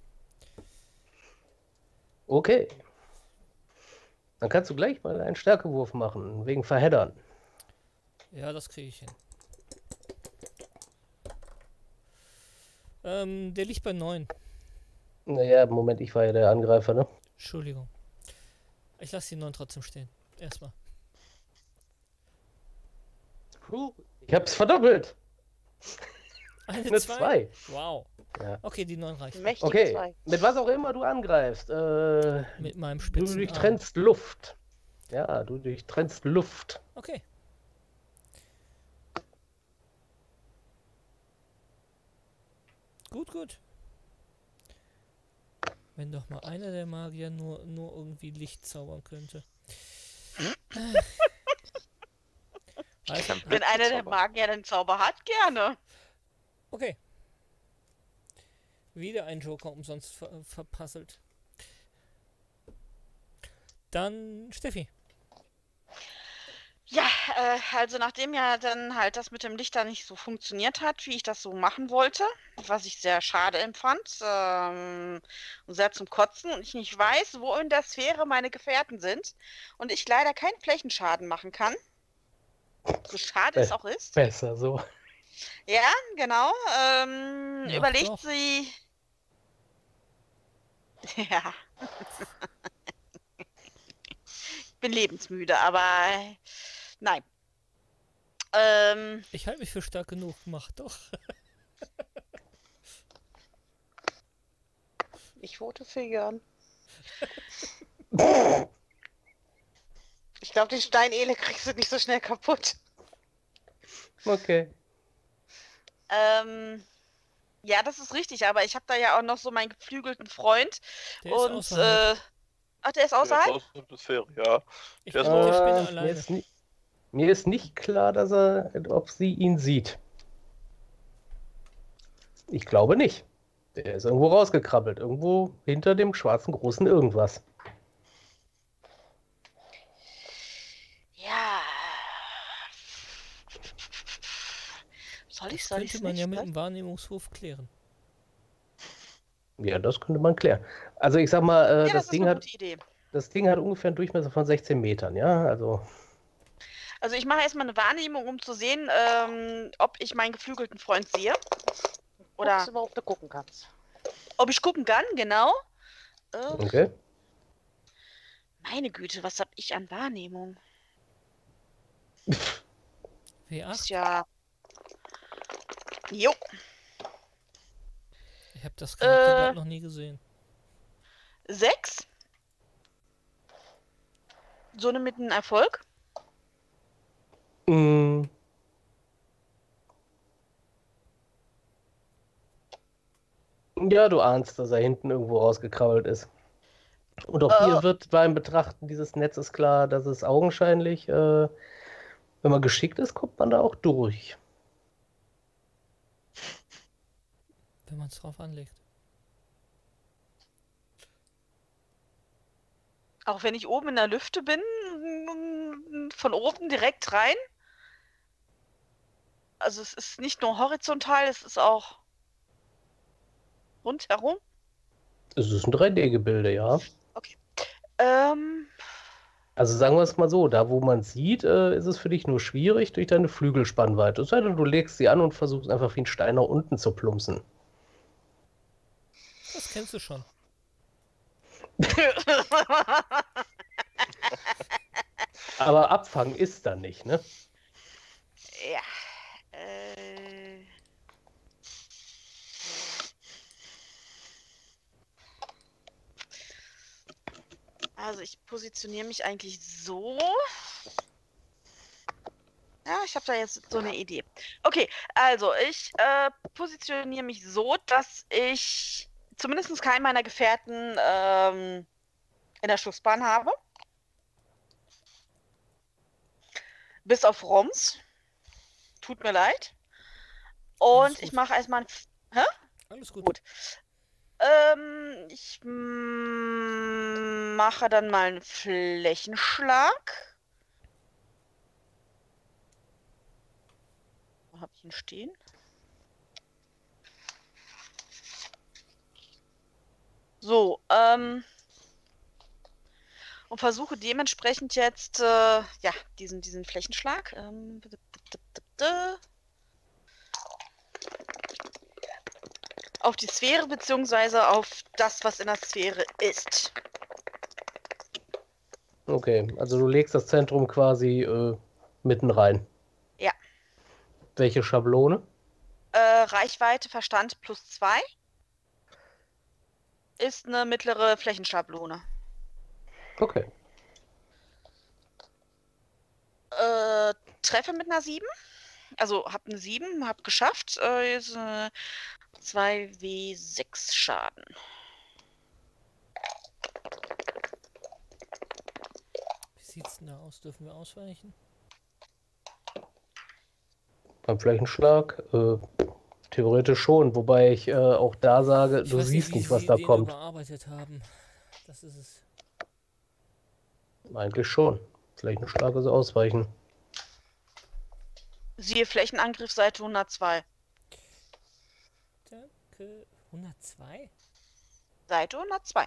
Okay. Dann kannst du gleich mal einen Stärkewurf machen, wegen Verheddern. Ja, das kriege ich hin. Ähm, der liegt bei neun. Naja, Moment, ich war ja der Angreifer, ne? Entschuldigung. Ich lasse die neun trotzdem stehen. Erstmal. Puh, ich hab's verdoppelt. Eine, Eine zwei? zwei. Wow. Ja. Okay, die neun reicht. Mächtige Okay, zwei. mit was auch immer du angreifst, äh, Mit meinem du spitzen Arm. durchtrennst Luft. Ja, du durchtrennst Luft. Okay. Gut, gut. Wenn doch mal einer der Magier nur, nur irgendwie Licht zaubern könnte. Also, Wenn einer der Zauber. Magier den Zauber hat, gerne. okay. Wieder ein Joker umsonst ver verpasselt. Dann Steffi. Ja, äh, also nachdem ja dann halt das mit dem Licht da nicht so funktioniert hat, wie ich das so machen wollte, was ich sehr schade empfand ähm, und sehr zum Kotzen und ich nicht weiß, wo in der Sphäre meine Gefährten sind und ich leider keinen Flächenschaden machen kann, so schade es Äh. auch ist. Besser so. Ja, genau. Ähm, Mach überlegt doch. sie. Ja. Ich bin lebensmüde, aber nein. Ähm, Ich halte mich für stark genug. Mach doch. Ich vote für Jörn. Ich glaube, den Steinele kriegst du nicht so schnell kaputt. Okay. ähm, ja, das ist richtig, aber ich habe da ja auch noch so meinen geflügelten Freund Der ist und außerhalb. äh, ach, der ist außerhalb? Aus der Sphäre, ja. Ich der bin ist mit der Äh, Spinne mir, alleine. ist nicht, mir ist nicht klar, dass er, ob sie ihn sieht. Ich glaube nicht. Der ist irgendwo rausgekrabbelt. Irgendwo hinter dem schwarzen großen Irgendwas. Ja. Soll ich, Das soll ich könnte man nicht? ja mit Was? dem Wahrnehmungshof klären. Ja, das könnte man klären. Also ich sag mal, äh, Ja, das, das ist Ding eine hat, gute Idee. das Ding hat ungefähr einen Durchmesser von sechzehn Metern, ja? Also, Also ich mache erstmal eine Wahrnehmung, um zu sehen, ähm, ob ich meinen geflügelten Freund sehe. Oder Guckst du mal, ob du gucken kannst. ob ich gucken kann, genau. Äh, okay. meine Güte, was habe ich an Wahrnehmung? W Ist acht? ja. Jo, Ich habe das Charakterblatt Äh. noch nie gesehen. sechs. So eine mit einem Erfolg. Mm. Ja, du ahnst, dass er hinten irgendwo rausgekrabbelt ist. Und auch Äh. hier wird beim Betrachten dieses Netzes klar, dass es augenscheinlich, äh, wenn man geschickt ist, kommt man da auch durch. Wenn man es drauf anlegt. Auch wenn ich oben in der Lüfte bin, von oben direkt rein. Also es ist nicht nur horizontal, es ist auch rundherum. Es ist ein drei D-Gebilde, ja. Ähm, Also sagen wir es mal so, da wo man sieht, äh, ist es für dich nur schwierig durch deine Flügelspannweite. Es sei denn, du legst sie an und versuchst einfach wie ein Stein nach unten zu plumpsen. das kennst du schon. Aber abfangen ist dann nicht, ne? Ja. Äh... Also ich positioniere mich eigentlich so. Ja, ich habe da jetzt so eine Idee. Okay, also ich äh, positioniere mich so, dass ich zumindest keinen meiner Gefährten ähm, in der Schussbahn habe. Bis auf Roms. Tut mir leid. Alles Und gut. ich mache erstmal ein... Hä? Alles gut. Gut. Ähm, ich mm, mache dann mal einen Flächenschlag. Wo habe ich ihn stehen? So, ähm, und versuche dementsprechend jetzt, äh, ja, diesen, diesen Flächenschlag. Ähm, auf die Sphäre beziehungsweise auf das, was in der Sphäre ist. Okay, also du legst das Zentrum quasi äh, mitten rein. Ja. Welche Schablone? Äh, Reichweite, Verstand plus zwei ist eine mittlere Flächenschablone. Okay. Äh, treffe mit einer sieben. Also hab eine sieben, hab geschafft. Äh, jetzt, äh, zwei W sechs Schaden. Wie sieht's denn da aus? Dürfen wir ausweichen? Beim Flächenschlag äh, theoretisch schon, wobei ich äh, auch da sage, Ich du weiß siehst nicht, wie nicht, was sie da den kommt. überarbeitet haben. Das ist es. Eigentlich schon. Flächenschlag ist ausweichen. Siehe Flächenangriff Seite hundertzwei. Danke. hundertzwei? Seite hundertzwei.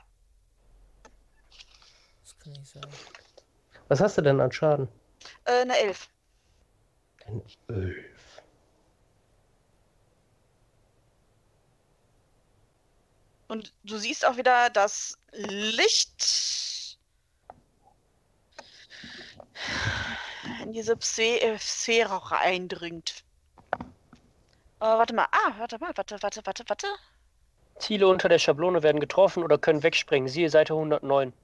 Das kann nicht sein. Was hast du denn an Schaden? Äh, eine elf. Ein Elf. Und du siehst auch wieder das Licht in diese Sphä äh, Sphäre auch eindringt. Äh, warte mal. Ah, warte mal. Warte, warte, warte, warte. Ziele unter der Schablone werden getroffen oder können wegspringen. Siehe Seite hundertneun.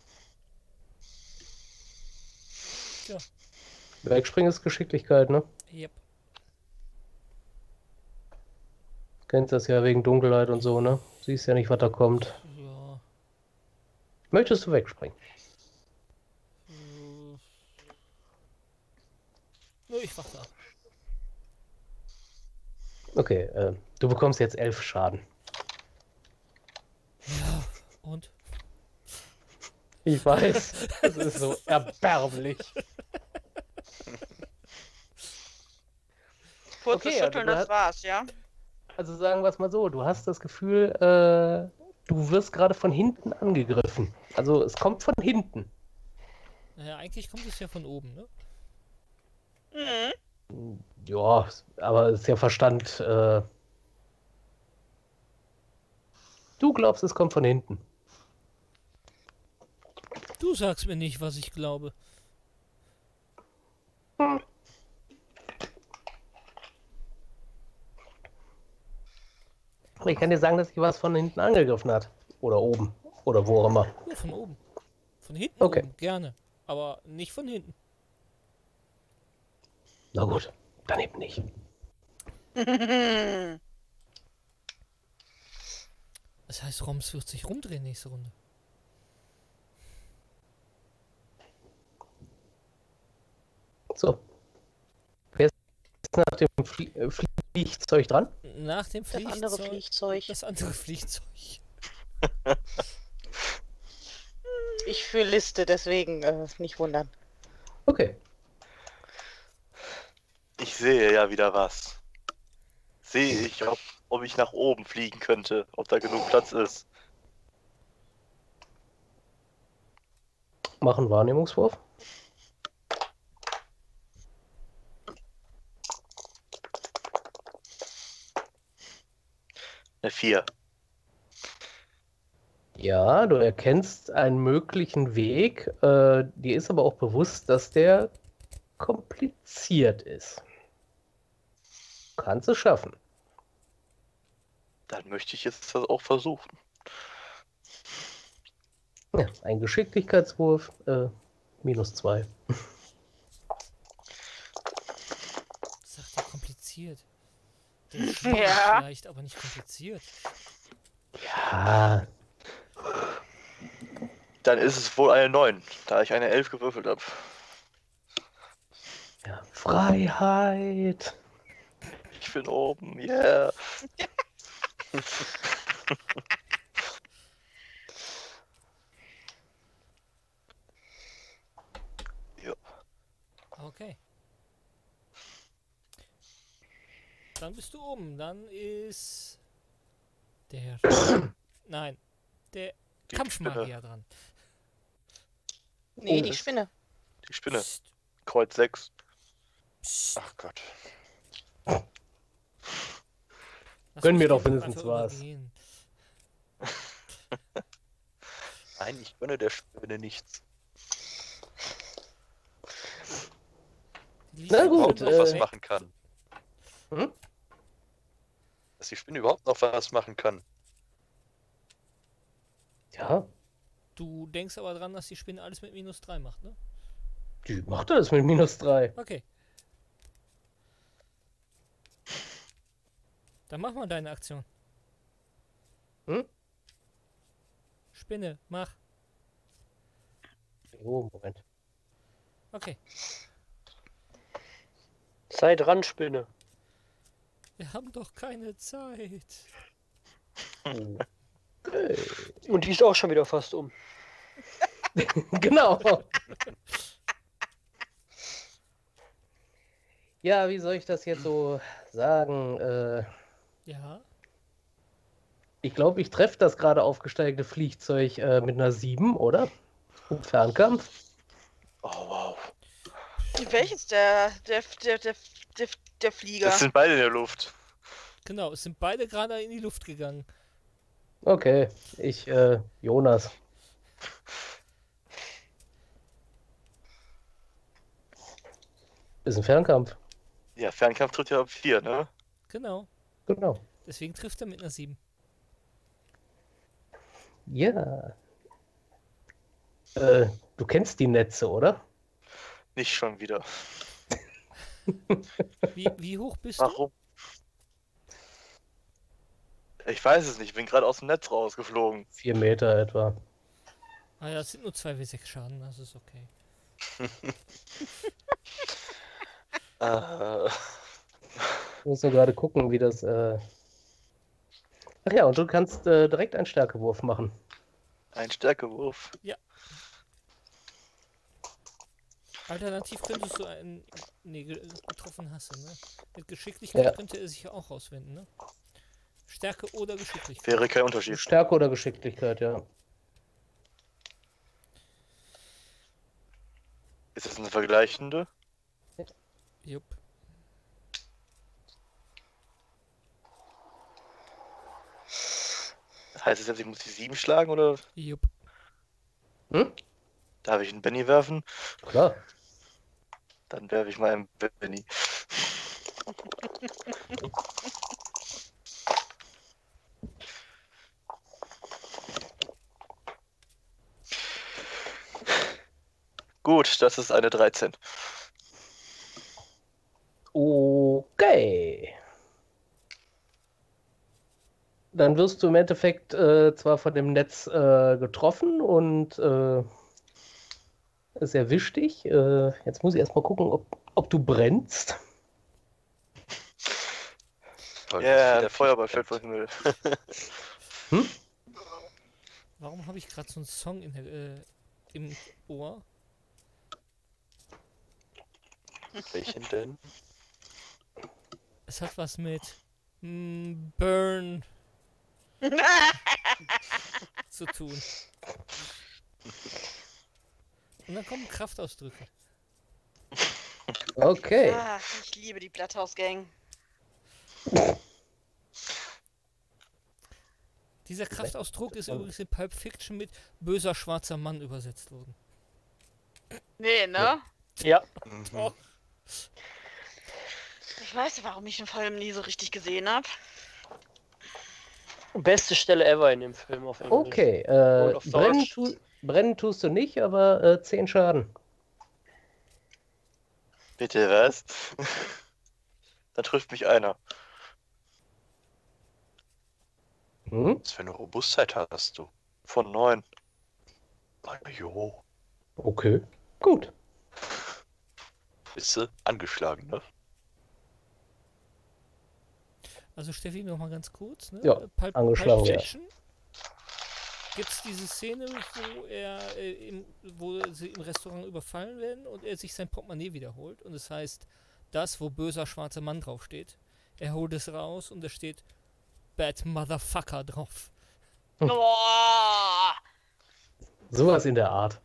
Ja. Wegspringen ist Geschicklichkeit, ne? Yep. Kennst das ja wegen Dunkelheit und so, ne? Siehst ja nicht, was da kommt. Ja. Möchtest du wegspringen? Äh. Nö, ich warte ab. Okay, äh, du bekommst jetzt elf Schaden. Ja. Und? Ich weiß, das ist so erbärmlich. Kurzes Okay, also Schütteln, du das hast- war's, ja? Also sagen wir es mal so, du hast das Gefühl, äh, du wirst gerade von hinten angegriffen. Also es kommt von hinten. Naja, eigentlich kommt es ja von oben, ne? Mhm. Ja, aber ist ja Verstand. Äh, du glaubst, es kommt von hinten. Du sagst mir nicht, was ich glaube. Ich kann dir sagen, dass dich was von hinten angegriffen hat. Oder oben. Oder wo auch immer. Ja, von oben. Von hinten Okay. oben, gerne. Aber nicht von hinten. Na gut, dann eben nicht. Das heißt, Roms wird sich rumdrehen nächste Runde. So. Wer ist nach dem Flie äh, Fliegzeug dran? Nach dem Das andere Fliegzeug. Fliegzeug. Das andere Fliegzeug. Ich für Liste, deswegen äh, nicht wundern. Okay. Ich sehe ja wieder was. Sehe ich, ob, ob ich nach oben fliegen könnte, ob da genug Platz ist. Mach einen Wahrnehmungswurf. Eine vier. Ja, du erkennst einen möglichen Weg. Äh, dir ist aber auch bewusst, dass der kompliziert ist. Kannst es schaffen. Dann möchte ich jetzt das auch versuchen. Ja, ein Geschicklichkeitswurf, äh, minus zwei. Sagt er kompliziert. Der ist schwierig Ja. vielleicht, aber nicht kompliziert. Ja, Dann ist es wohl eine neun, da ich eine elf gewürfelt habe. ja, Freiheit. Ich bin oben, yeah. Ja. Okay. Dann bist du oben. Dann ist der. Nein, der Die Kampfmagier dran. Nee, Oh, die das- Spinne. Die Spinne. Psst, Kreuz sechs. psst. Ach Gott. Lass Gönn mich mir doch den wenigstens einfach was. übergehen. Nein, ich gönne der Spinne nichts. Die liegt Na so gut, schön Überhaupt noch weit was äh, weg. machen kann. Hm? Dass die Spinne überhaupt noch was machen kann. Ja, Du denkst aber dran, dass die Spinne alles mit minus drei macht, ne? die macht das mit minus drei. Okay. Dann mach mal deine Aktion. Hm? Spinne, mach. Oh, Moment. Okay. Sei dran, Spinne. Wir haben doch keine Zeit. Okay. Und die ist auch schon wieder fast um. Genau. Ja, wie soll ich das jetzt so sagen? Äh, Ja. ich glaube, ich treffe das gerade aufgesteigte Flugzeug äh, mit einer sieben, oder? Im Fernkampf. Oh wow. Welches der, der, der, der, der, der Flieger? Das sind beide in der Luft. Genau, es sind beide gerade in die Luft gegangen. Okay, ich, äh, Jonas. Ist ein Fernkampf. Ja, Fernkampf tritt ja ab vier, ne? Genau. Genau. Deswegen trifft er mit einer sieben. Ja. Äh, du kennst die Netze, oder? Nicht schon wieder. Wie, wie hoch bist du? Warum? Ich weiß es nicht, ich bin gerade aus dem Netz rausgeflogen. Vier Meter etwa. Ah ja, es sind nur zwei W sechs Schaden, das ist okay. Äh, Ich muss nur gerade gucken, wie das. Äh... Ach ja, und du kannst äh, direkt einen Stärkewurf machen. ein Stärkewurf. Alternativ könntest du einen. Nee, ge- getroffen hast du, ne? Mit Geschicklichkeit Ja. könnte er sich ja auch rauswenden, ne? Stärke oder Geschicklichkeit. Wäre kein Unterschied. Stärke oder Geschicklichkeit, ja. Ist das eine vergleichende? Jupp. Das heißt es jetzt, ich muss die sieben schlagen oder Jupp. Hm? darf ich einen Benny werfen? Klar. Dann werfe ich mal einen Benny. Gut, das ist eine dreizehn. Okay. Dann wirst du im Endeffekt äh, zwar von dem Netz äh, getroffen und äh, es erwischt dich. Äh, jetzt muss ich erstmal gucken, ob, ob du brennst. Ja, yeah, der Feuerball fällt vom Himmel. Warum habe ich gerade so einen Song in der, äh, im Ohr? Welchen denn? Es hat was mit mm, Burn zu tun. Und dann kommen Kraftausdrücke. Okay. Ah, ich liebe die Blatthaus-Gang. Dieser Kraftausdruck ist übrigens in Pulp Fiction mit böser schwarzer Mann übersetzt worden. Nee, ne? Ja, Mhm. Oh. Ich weiß, warum ich den Film nie so richtig gesehen habe. beste Stelle ever in dem Film auf Englisch. Okay, Und äh, auf brennen, Deutsch? tu, brennen tust du nicht, aber äh, zehn Schaden. Bitte was? Da trifft mich einer. Hm? Was für eine Robustheit hast du? Von neun. Jo. Okay, gut. Bist du angeschlagen, ne? Also Steffi, noch mal ganz kurz. Ne? Ja, Pulp, angeschlagen, Pulp ja. Fiction. Gibt es diese Szene, wo er äh, im, wo sie im Restaurant überfallen werden und er sich sein Portemonnaie wiederholt und es heißt, das, wo böser schwarzer Mann draufsteht. Er holt es raus und da steht Bad Motherfucker drauf. Boah! Sowas in der Art.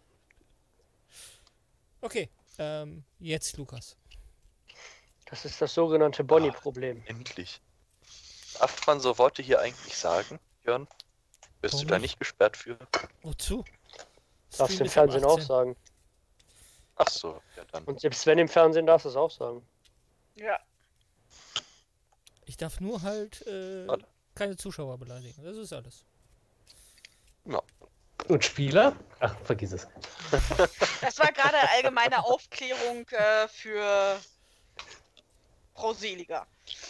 Okay, ähm, jetzt Lukas. Das ist das sogenannte Bonnie-Problem. Endlich. Darf man so Worte hier eigentlich sagen, Jörn? Wirst Warum du da nicht? nicht gesperrt für? Wozu? Darfst du im Stream ist ab Fernsehen auch achtzehn. sagen. Ach so, ja dann. Und selbst wenn im Fernsehen darfst du es auch sagen. Ja. Ich darf nur halt äh, Warte. keine Zuschauer beleidigen. Das ist alles. Und Spieler? Ach, vergiss es. Das war gerade allgemeine Aufklärung äh, für Frau Seliger.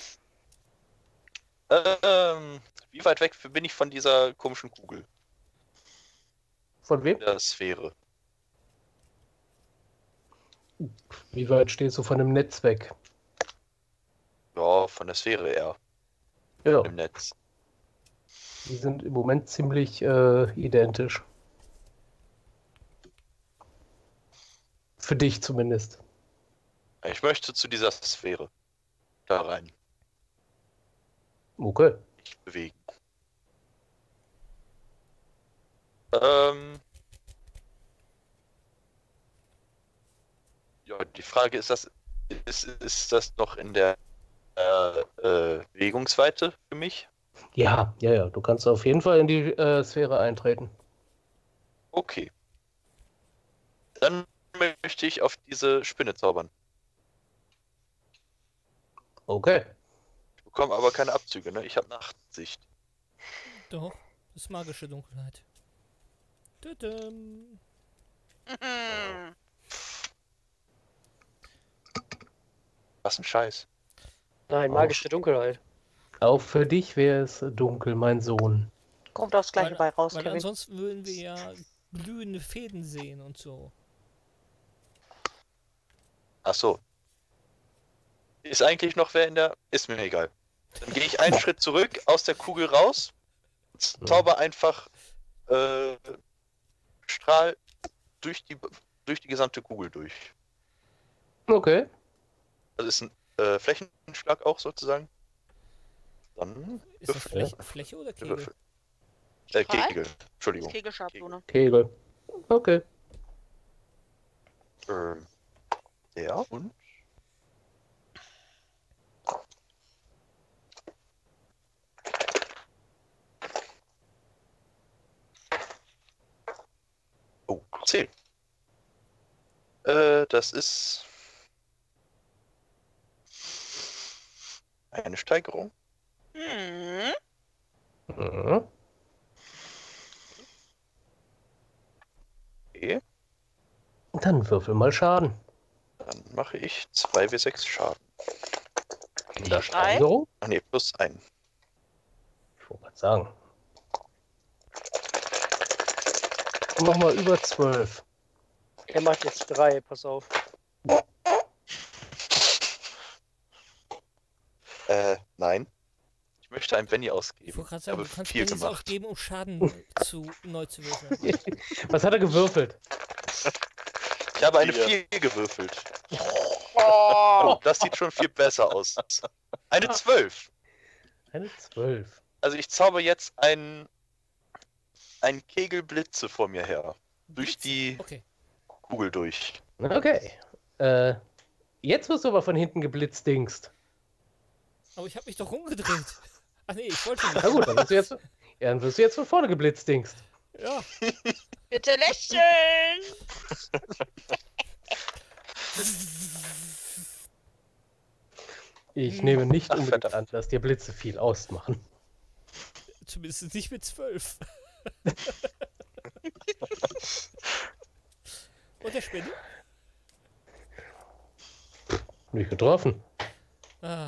Ähm, wie weit weg bin ich von dieser komischen Kugel? Von wem? Der Sphäre. Wie weit stehst du von dem Netz weg? Ja, von der Sphäre eher. Ja, Im Netz. die sind im Moment ziemlich äh, identisch. Für dich zumindest. Ich möchte zu dieser Sphäre. Da rein. Okay. Nicht bewegen. Ähm. Ja, die Frage ist, das ist, ist das noch in der äh, äh, Bewegungsweite für mich? Ja, ja, ja. Du kannst auf jeden Fall in die äh, Sphäre eintreten. Okay. Dann möchte ich auf diese Spinne zaubern. Okay. Ich bekomme aber keine Abzüge, ne? Ich habe Nachtsicht. Doch, das ist magische Dunkelheit. Tüdüm. Mhm. Was ein Scheiß. Nein, Oh. magische Dunkelheit. Auch für dich wäre es dunkel, mein Sohn. Kommt aufs gleiche Weil- bei raus, Weil Kevin. ansonsten würden wir ja glühende Fäden sehen und so. Ach so. Ist eigentlich noch wer in der... Ist mir egal. Dann gehe ich einen Schritt zurück, aus der Kugel raus, zauber einfach äh, Strahl durch die, durch die gesamte Kugel durch. Okay. Also ist ein äh, Flächenschlag auch sozusagen. Dann Ist das Würfel, Fläche, Fläche oder Kegel? Würfel. Äh, Strahl? Kegel. Entschuldigung. Kegelschablone. Kegel. Okay. Ähm, der und... Oh, zehn. Äh, das ist eine Steigerung. Hm. Mhm. Okay. Dann würfel mal Schaden. Dann mache ich zwei W sechs Schaden. In der Drei? Steigerung? Ach nee, plus ein. Ich wollte gerade sagen. Mach mal über zwölf. Er macht jetzt drei, pass auf. Äh, nein. Ich möchte ein Benny Ich ausgeben. wollte gerade Ich sagen, habe du kannst viel mir das gemacht. auch geben, um Schaden zu, neu zu würfeln. Was hat er gewürfelt? Ich habe eine Vier. vier gewürfelt. Oh. Oh, das sieht schon viel besser aus. Eine zwölf. Eine zwölf. Also ich zauber jetzt einen, einen Kegel Blitze vor mir her. Durch die Okay. Kugel durch. Okay. Äh, jetzt wirst du aber von hinten geblitzdingst. Aber ich habe mich doch rumgedreht. Ach nee, ich wollte Na nicht. gut, dann bist du jetzt, Ja, dann wirst du jetzt von vorne geblitzdingst. Ja. Bitte lächeln! Ich nehme nicht Ach, unbedingt verdammt. an, dass dir Blitze viel ausmachen. Zumindest nicht mit zwölf. Und der Spinne? Nicht getroffen. Ah.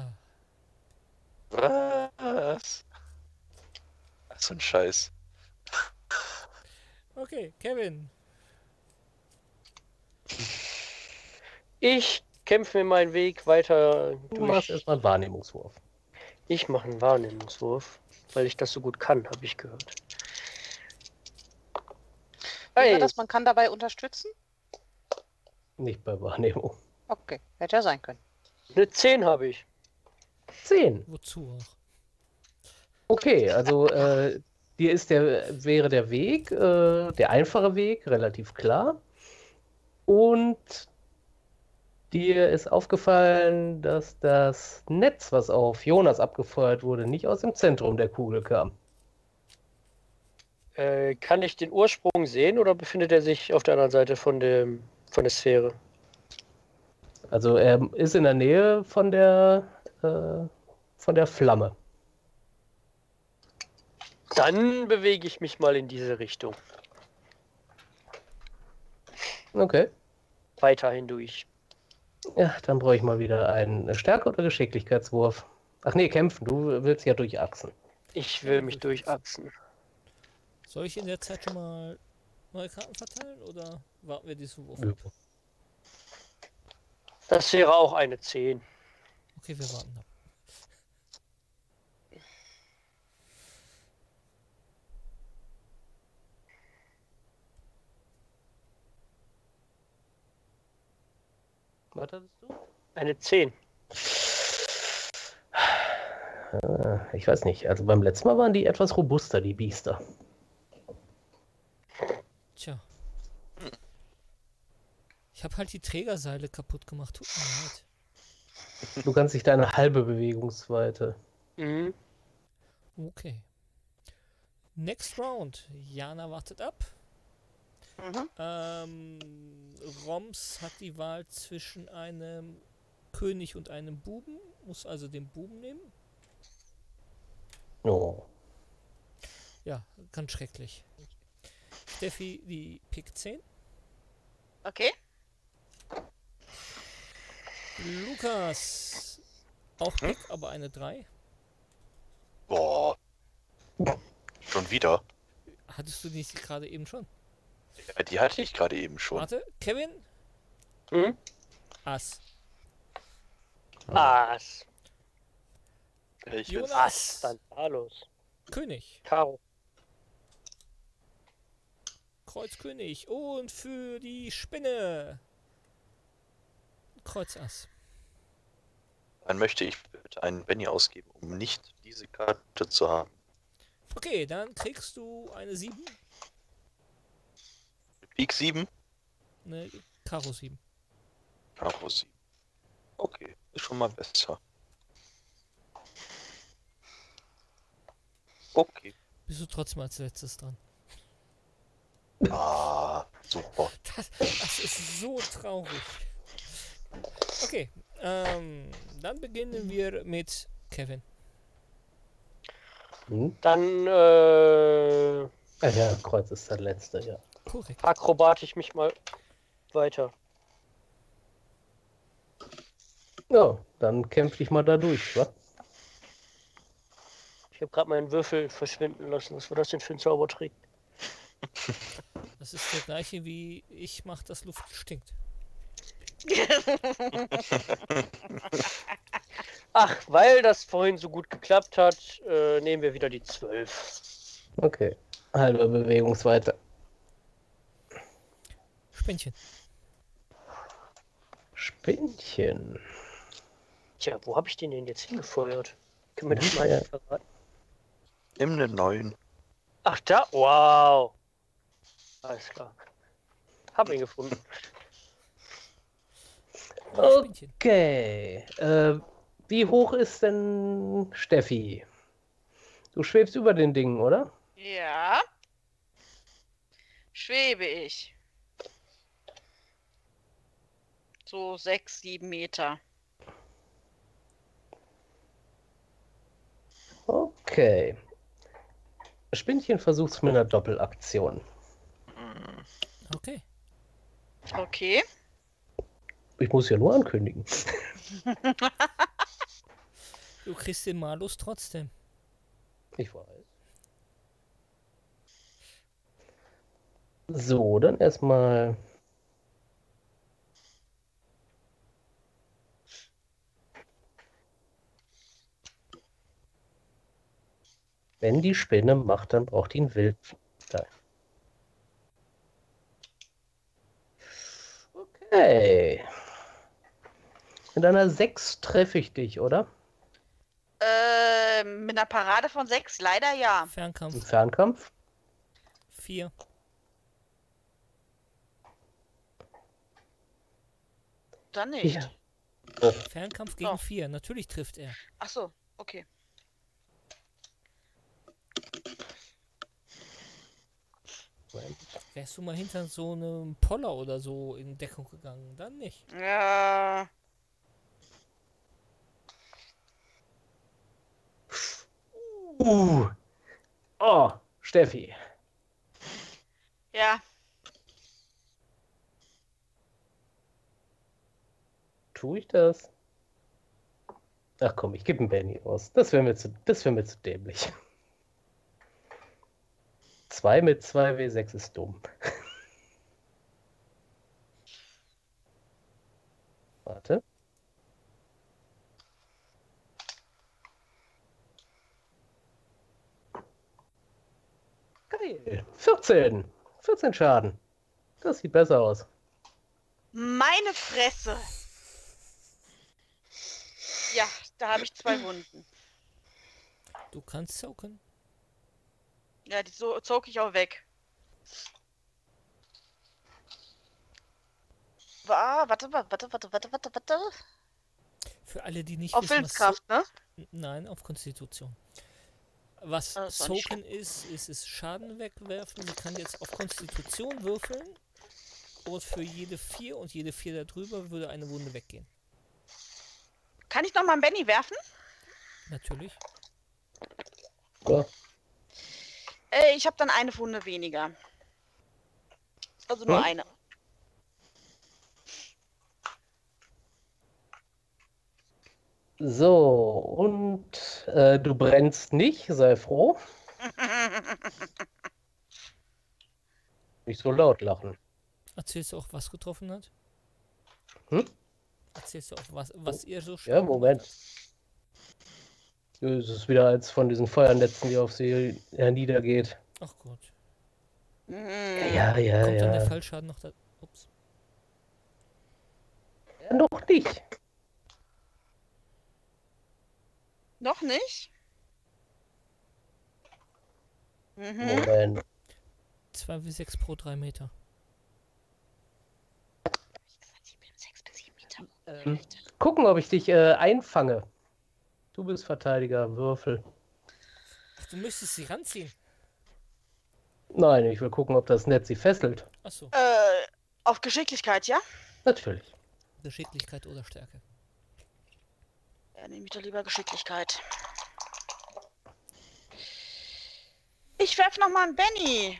Was? Ach, so ein Scheiß. Okay, Kevin. Ich kämpfe mir meinen Weg weiter Du machst durch. erstmal einen Wahrnehmungswurf. Ich mache einen Wahrnehmungswurf, weil ich das so gut kann, habe ich gehört. Wie war Hey, das? Man kann dabei unterstützen? Nicht bei Wahrnehmung. Okay, hätte ja sein können. eine zehn habe ich. Zehn. Wozu auch? Okay, also äh, dir ist der, wäre der Weg, äh, der einfache Weg, relativ klar. Und dir ist aufgefallen, dass das Netz, was auf Jonas abgefeuert wurde, nicht aus dem Zentrum der Kugel kam. Äh, kann ich den Ursprung sehen oder befindet er sich auf der anderen Seite von, dem, von der Sphäre? Also er ist in der Nähe von der, äh, von der Flamme. Dann bewege ich mich mal in diese Richtung. Okay. Weiterhin durch. Ja, dann brauche ich mal wieder einen Stärke- oder Geschicklichkeitswurf. Ach nee, kämpfen. Du willst ja durchachsen. Ich will mich durchachsen. Soll ich in der Zeit schon mal neue Karten verteilen oder warten wir diesen Wurf? Ja. ab? Das wäre auch eine zehn. Okay, wir warten ab. Was hattest du? Eine zehn. Äh, Ich weiß nicht. Also beim letzten Mal waren die etwas robuster, die Biester. Tja. Ich habe halt die Trägerseile kaputt gemacht. Tut mir leid. Du kannst dich deine halbe Bewegungsweite. Mhm. Okay. Next round. Jana wartet ab. Mhm. Ähm, Roms hat die Wahl zwischen einem König und einem Buben. Muss also den Buben nehmen. Oh. Ja, ganz schrecklich. Steffi, die Pick zehn. Okay. Lukas, auch Pick, aber eine drei. Boah. Schon wieder. Hattest du nicht gerade eben schon? Ja, die hatte ich gerade eben schon. Warte, Kevin? Mhm. Ass. Ass. Ich Jonas. Ass. Dann da los. König. Karo. Kreuz König. Und für die Spinne. Kreuz Ass. Dann möchte ich bitte einen Benny ausgeben, um nicht diese Karte zu haben. Okay, dann kriegst du eine sieben. Pik sieben? Eine Karo sieben. Karo sieben. Okay, ist schon mal besser. Okay. Bist du trotzdem als letztes dran. Ah, super. Das, das ist so traurig. Okay, ähm, dann beginnen wir mit Kevin. Hm? Dann äh, Ah ja, Kreuz ist der letzte, ja. Korrekt. akrobat ich mich mal weiter. Ja, dann kämpf dich mal da durch, wa? Ich habe gerade meinen Würfel verschwinden lassen. Was war das denn für ein Zaubertrick? Das ist der gleiche wie ich mach, dass Luft stinkt. Ach, weil das vorhin so gut geklappt hat, äh, nehmen wir wieder die zwölf. Okay. Halbe Bewegungsweite. Spinnchen. Spinnchen. Tja, wo habe ich den denn jetzt hingefeuert? Können wir das Ja, mal ja. verraten? Nimm einen neuen. Ach, da? Wow. Alles klar. Hab ihn gefunden. Spinnchen. Okay. Äh, wie hoch ist denn Steffi? Du schwebst über den Dingen, oder? Ja. Schwebe ich. So sechs, sieben Meter. Okay. Spinnchen versucht's mit einer Doppelaktion. Okay. Okay. Ich muss ja nur ankündigen. Du kriegst den Malus trotzdem. Ich weiß. So, dann erstmal. Wenn die Spinne macht, dann braucht die einen Wild. Okay. Mit einer sechs treffe ich dich, oder? Äh, mit einer Parade von sechs, leider ja. Im Fernkampf Fernkampf? vier. Dann nicht. Ja. Fernkampf gegen Oh. vier. Natürlich trifft er. Ach so, okay. Wärst du mal hinter so einem Poller oder so in Deckung gegangen, dann nicht. Ja. Uh. Oh, Steffi. Ja. Tue ich das? Ach komm, ich gebe einen Benny aus. Das wäre mir zu, das wäre mir zu dämlich. zwei mit zwei W sechs ist dumm. Warte. Geil. vierzehn. vierzehn Schaden. Das sieht besser aus. Meine Fresse. Ja, da habe ich zwei Wunden. Du kannst saugen. Ja, die so zog ich auch weg. Wa- Warte, warte, warte, warte, warte, warte, warte. Für alle, die nicht Auf wissen, was Willenskraft, ne? So Nein, auf Konstitution. Was Ah, das war nicht Soaken ist, ist es Schaden wegwerfen. Sie kann jetzt auf Konstitution würfeln. Und für jede vier und jede vier darüber würde eine Wunde weggehen. Kann ich noch mal einen Benny werfen? Natürlich. Ja. Äh, ich habe dann eine Wunde weniger. Also nur Hm? eine. So, und äh, du brennst nicht, sei froh. Nicht so laut lachen. Erzählst du auch, was getroffen hat? Hm? Erzählst du auch, was, was ihr so Ja, Schaden Moment. Es ist wieder eins von diesen Feuernetzen, die auf sie herniedergeht. gemacht? Ach Gott. Mhm. Ja, ja, Kommt dann der ja. Fallschaden noch da? Ups. Ja, noch nicht. Noch nicht? Mhm. Moment. zwei W sechs pro drei Meter. sechs bis sieben Meter. Ähm, gucken, ob ich dich äh, einfange. Du bist Verteidiger, Würfel. Ach, du müsstest sie ranziehen. Nein, ich will gucken, ob das Netz sie fesselt. Achso. Äh, auf Geschicklichkeit, ja? Natürlich. Geschicklichkeit oder Stärke. Ja, nehme ich doch lieber Geschicklichkeit. Ich werf noch mal einen Benny.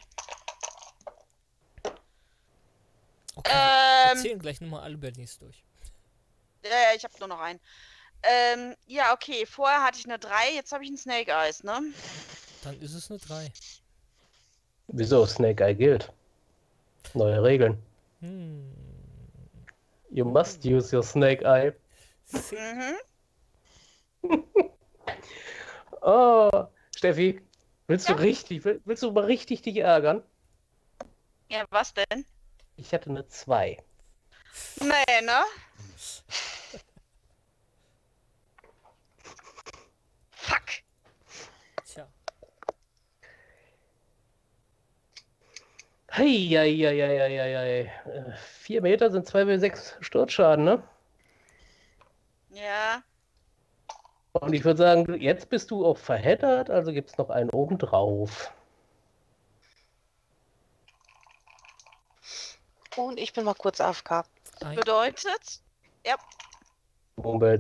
Okay, wir Ähm, zählen gleich nochmal alle Bennys durch. ja, ja, ich habe nur noch einen. Ähm, ja, okay. Vorher hatte ich eine drei, jetzt habe ich einen Snake Eyes, ne? Dann ist es eine drei. Wieso? Snake Eye gilt. Neue Regeln. Hm. You must use your Snake Eye. Mhm. Oh, Steffi, willst Ja? du richtig, will- willst du mal richtig dich ärgern? Ja, was denn? Ich hatte eine zwei. Nee, ne? Fuck. Tja. Heieieiei. Vier Meter sind zwei W sechs Sturzschaden, ne? Ja. Und ich würde sagen, jetzt bist du auch verheddert, also gibt es noch einen obendrauf. Und ich bin mal kurz A F K. Ein, Bedeutet, Moment.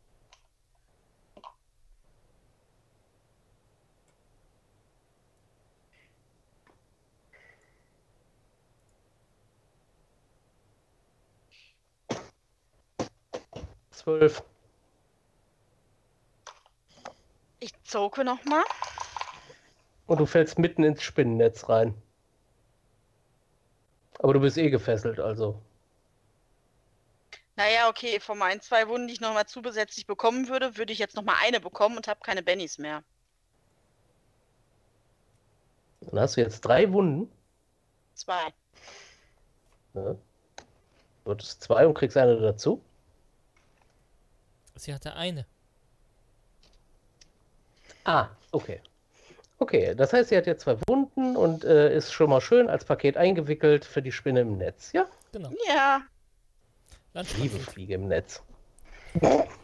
Zwölf. ich zoke nochmal. Und du fällst mitten ins Spinnennetz rein. Aber du bist eh gefesselt, also. Naja, okay, von meinen zwei Wunden, die ich nochmal zusätzlich bekommen würde, würde ich jetzt nochmal eine bekommen und habe keine Bennys mehr. Dann hast du jetzt drei Wunden. Zwei. Ja. Du hattest zwei und kriegst eine dazu. sie hatte eine. Ah, okay. Okay, das heißt, sie hat jetzt zwei Wunden und äh, ist schon mal schön als Paket eingewickelt für die Spinne im Netz. Ja, Genau. Ja. Landstraße. liebe Fliege im Netz. So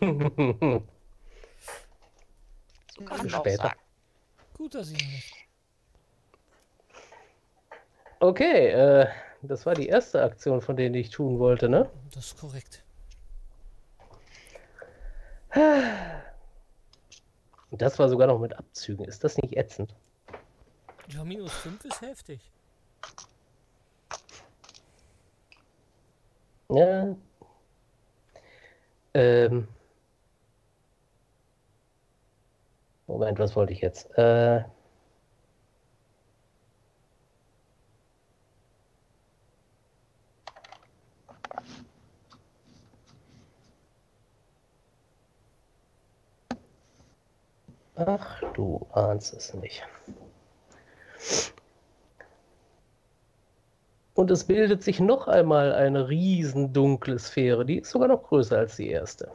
kann man auch Später. sagen. Gut, dass ich noch nicht. Okay, äh, das war die erste Aktion, von denen ich tun wollte, ne? Das ist korrekt. Und das war sogar noch mit Abzügen. Ist das nicht ätzend? Ja, minus fünf ist heftig. Ja. Ähm. Moment, was wollte ich jetzt? Äh. Ach, du ahnst es nicht. Und es bildet sich noch einmal eine riesen dunkle Sphäre. Die ist sogar noch größer als die erste.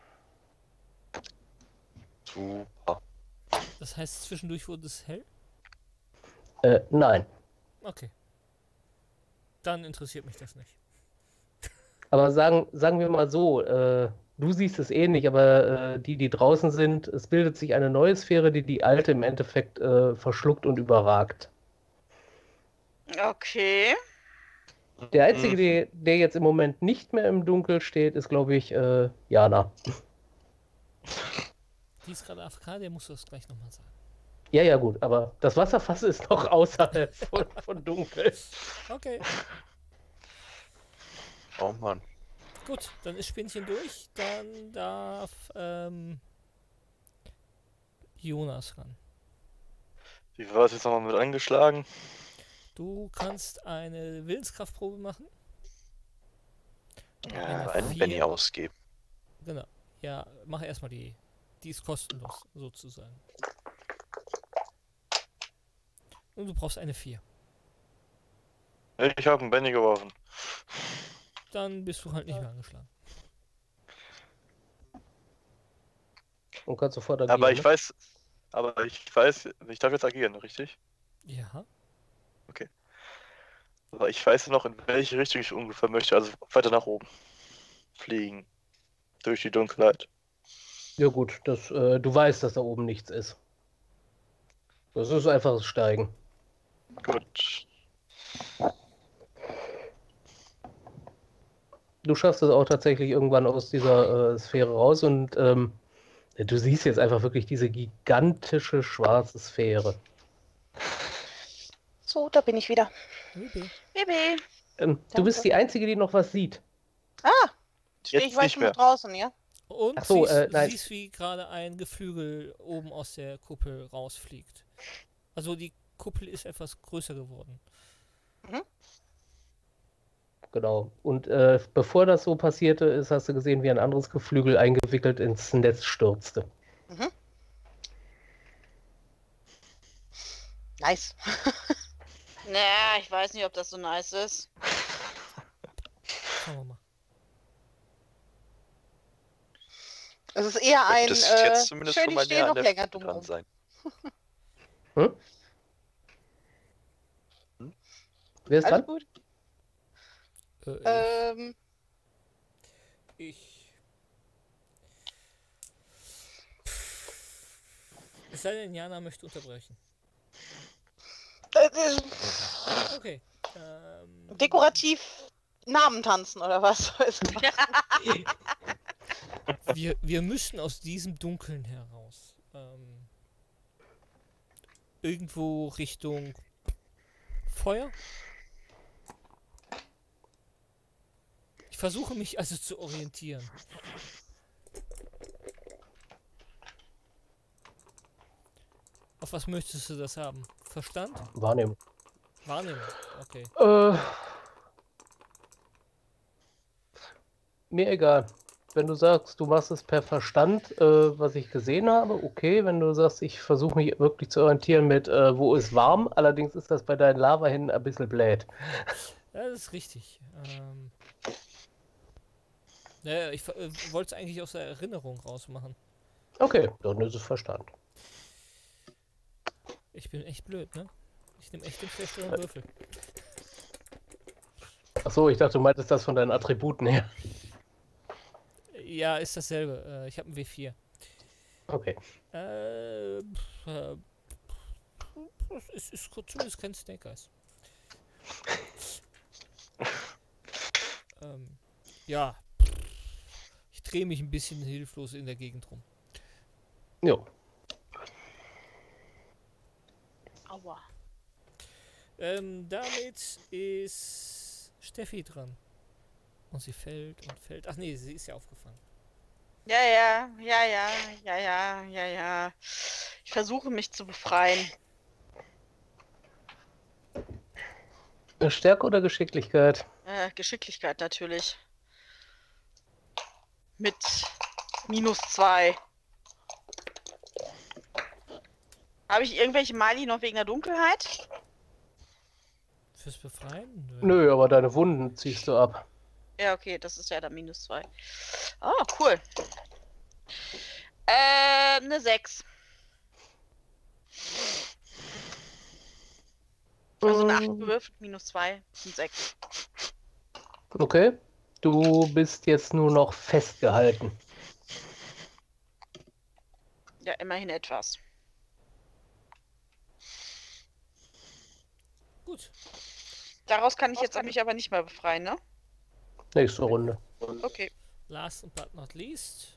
Super. Das heißt, zwischendurch wurde es hell? Äh, nein. Okay. Dann interessiert mich das nicht. Aber sagen, sagen wir mal so, äh, du siehst es ähnlich, aber äh, die, die draußen sind, es bildet sich eine neue Sphäre, die die alte im Endeffekt äh, verschluckt und überragt. Okay. Der einzige, der, der jetzt im Moment nicht mehr im Dunkel steht, ist, glaube ich, äh, Jana. Die ist gerade A F K, der muss das gleich nochmal sagen. Ja, ja, gut, aber das Wasserfass ist noch außerhalb von, von Dunkel. Okay, Oh Mann. gut, dann ist Spinnchen durch. Dann darf ähm, Jonas ran. Wie war es jetzt nochmal mit angeschlagen? Du kannst eine Willenskraftprobe machen. Ja, Eine einen vier. Benny ausgeben. Genau. Ja, mach erstmal die. Die ist kostenlos, sozusagen. Und du brauchst eine vier. Ich habe einen Benny geworfen. Dann bist du halt nicht mehr angeschlagen. Und kannst sofort agieren. Aber ich ne? weiß, aber ich weiß, ich darf jetzt agieren, richtig? Ja. Aber ich weiß noch, in welche Richtung ich ungefähr möchte, also weiter nach oben fliegen. Durch die Dunkelheit. Ja gut, das, äh, du weißt, dass da oben nichts ist. Das ist einfach das Steigen. Gut. Du schaffst es auch tatsächlich irgendwann aus dieser äh, Sphäre raus und ähm, du siehst jetzt einfach wirklich diese gigantische schwarze Sphäre. So, da bin ich wieder. Übel. Baby. Ähm, du Danke. bist die Einzige, die noch was sieht. Ah, stehe Jetzt ich weiter nicht mehr. noch draußen, ja? Und Ach so, siehst, äh, nein. siehst, wie gerade ein Geflügel oben aus der Kuppel rausfliegt. Also die Kuppel ist etwas größer geworden. Genau. Und äh, bevor das so passierte ist, hast du gesehen, wie ein anderes Geflügel eingewickelt ins Netz stürzte. Nice. Naja, ich weiß nicht, ob das so nice ist. Schauen wir mal. Es ist eher ein, Das äh, jetzt zumindest schön, schon ich mal stehe näher noch an der länger dumm dran rum. sein. Hm? Wer ist Alles dran? gut? Äh, Ähm, ich. Es sei denn, Jana möchte unterbrechen. äh, äh, Okay. Ähm, dekorativ Namen tanzen oder was? Wir, wir müssen aus diesem Dunkeln heraus. Ähm, irgendwo Richtung Feuer. Ich versuche mich also zu orientieren. Auf was möchtest du das haben? Verstand? Wahrnehmung. Wahrnehmung, okay. Äh, mir egal. Wenn du sagst, du machst es per Verstand, äh, was ich gesehen habe, okay. Wenn du sagst, ich versuche mich wirklich zu orientieren mit, äh, wo ist warm, allerdings ist das bei deinen Lava hin ein bisschen blöd. Ja, das ist richtig. Ähm, naja, ich äh, wollte es eigentlich aus der Erinnerung rausmachen. Okay, dann ist es Verstand. Ich bin echt blöd, ne? Ich nehme echt den schlechteren Würfel. Achso, ich dachte, du meintest das von deinen Attributen her. Ja, ist dasselbe. Äh, ich habe einen W vier. Okay. Äh, pff, äh, es ist zumindest kein Snake Eyes. ähm, ja. Ich drehe mich ein bisschen hilflos in der Gegend rum. Jo. Aua. Ähm, damit ist Steffi dran. Und sie fällt und fällt. Ach nee, sie ist ja aufgefangen. Ja, ja, ja, ja, ja, ja, ja, ja. Ich versuche mich zu befreien. Stärke oder Geschicklichkeit? Äh, Geschicklichkeit natürlich. Mit minus zwei. Habe ich irgendwelche Mali noch wegen der Dunkelheit? Fürs Befreien? Nö, aber deine Wunden ziehst du ab. Ja, okay, das ist ja dann minus zwei. Oh, cool. Äh, eine sechs. Also eine acht gewürfelt, minus zwei sind sechs. Okay. Du bist jetzt nur noch festgehalten. Ja, immerhin etwas. Gut. Daraus kann ich jetzt mich aber nicht mehr befreien, ne? Nächste Runde. Okay. Last but not least.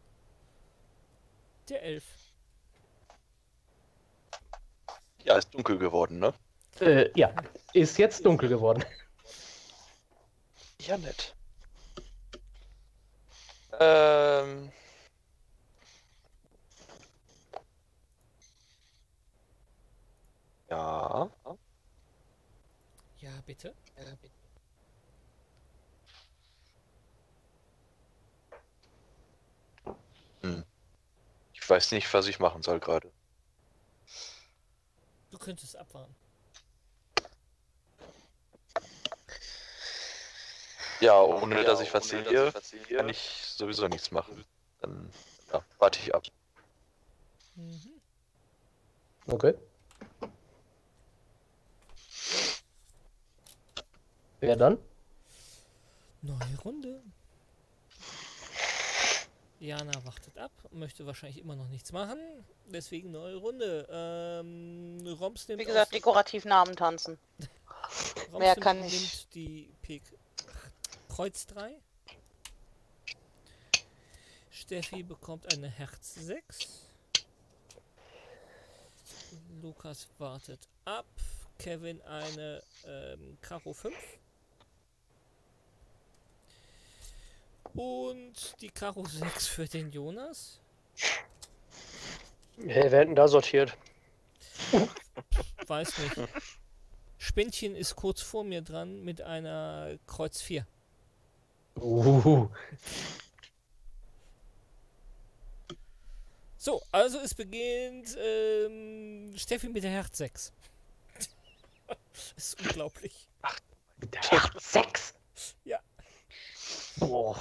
Der Elf. Ja, ist dunkel geworden, ne? Äh, ja. Ist jetzt dunkel geworden. Ja, nett. Ähm. Ja. Ja, bitte. Ja, bitte. Hm. Ich weiß nicht, was ich machen soll gerade. Du könntest abwarten. Ja, ohne Ja, dass ich was ohne, sehe, dass ich was sehe, kann ich sowieso nichts machen. Dann ja, warte ich ab. Mhm. Okay. Wer dann? Neue Runde. Jana wartet ab, möchte wahrscheinlich immer noch nichts machen. Deswegen neue Runde. Ähm, Roms nimmt Wie gesagt, auf, dekorativ Namen tanzen. Roms mehr nimmt, kann nimmt ich- die Pik Kreuz drei. Steffi bekommt eine Herz sechs. Lukas wartet ab. Kevin eine ähm, Karo fünf. Und die Karo sechs für den Jonas. Hey, wer hat denn da sortiert? Weiß nicht. Spinnchen ist kurz vor mir dran mit einer Kreuz vier. Uh, So, also es beginnt ähm, Steffi mit der Herz sechs. Das ist unglaublich. der Herz sechs. Ja. Boah.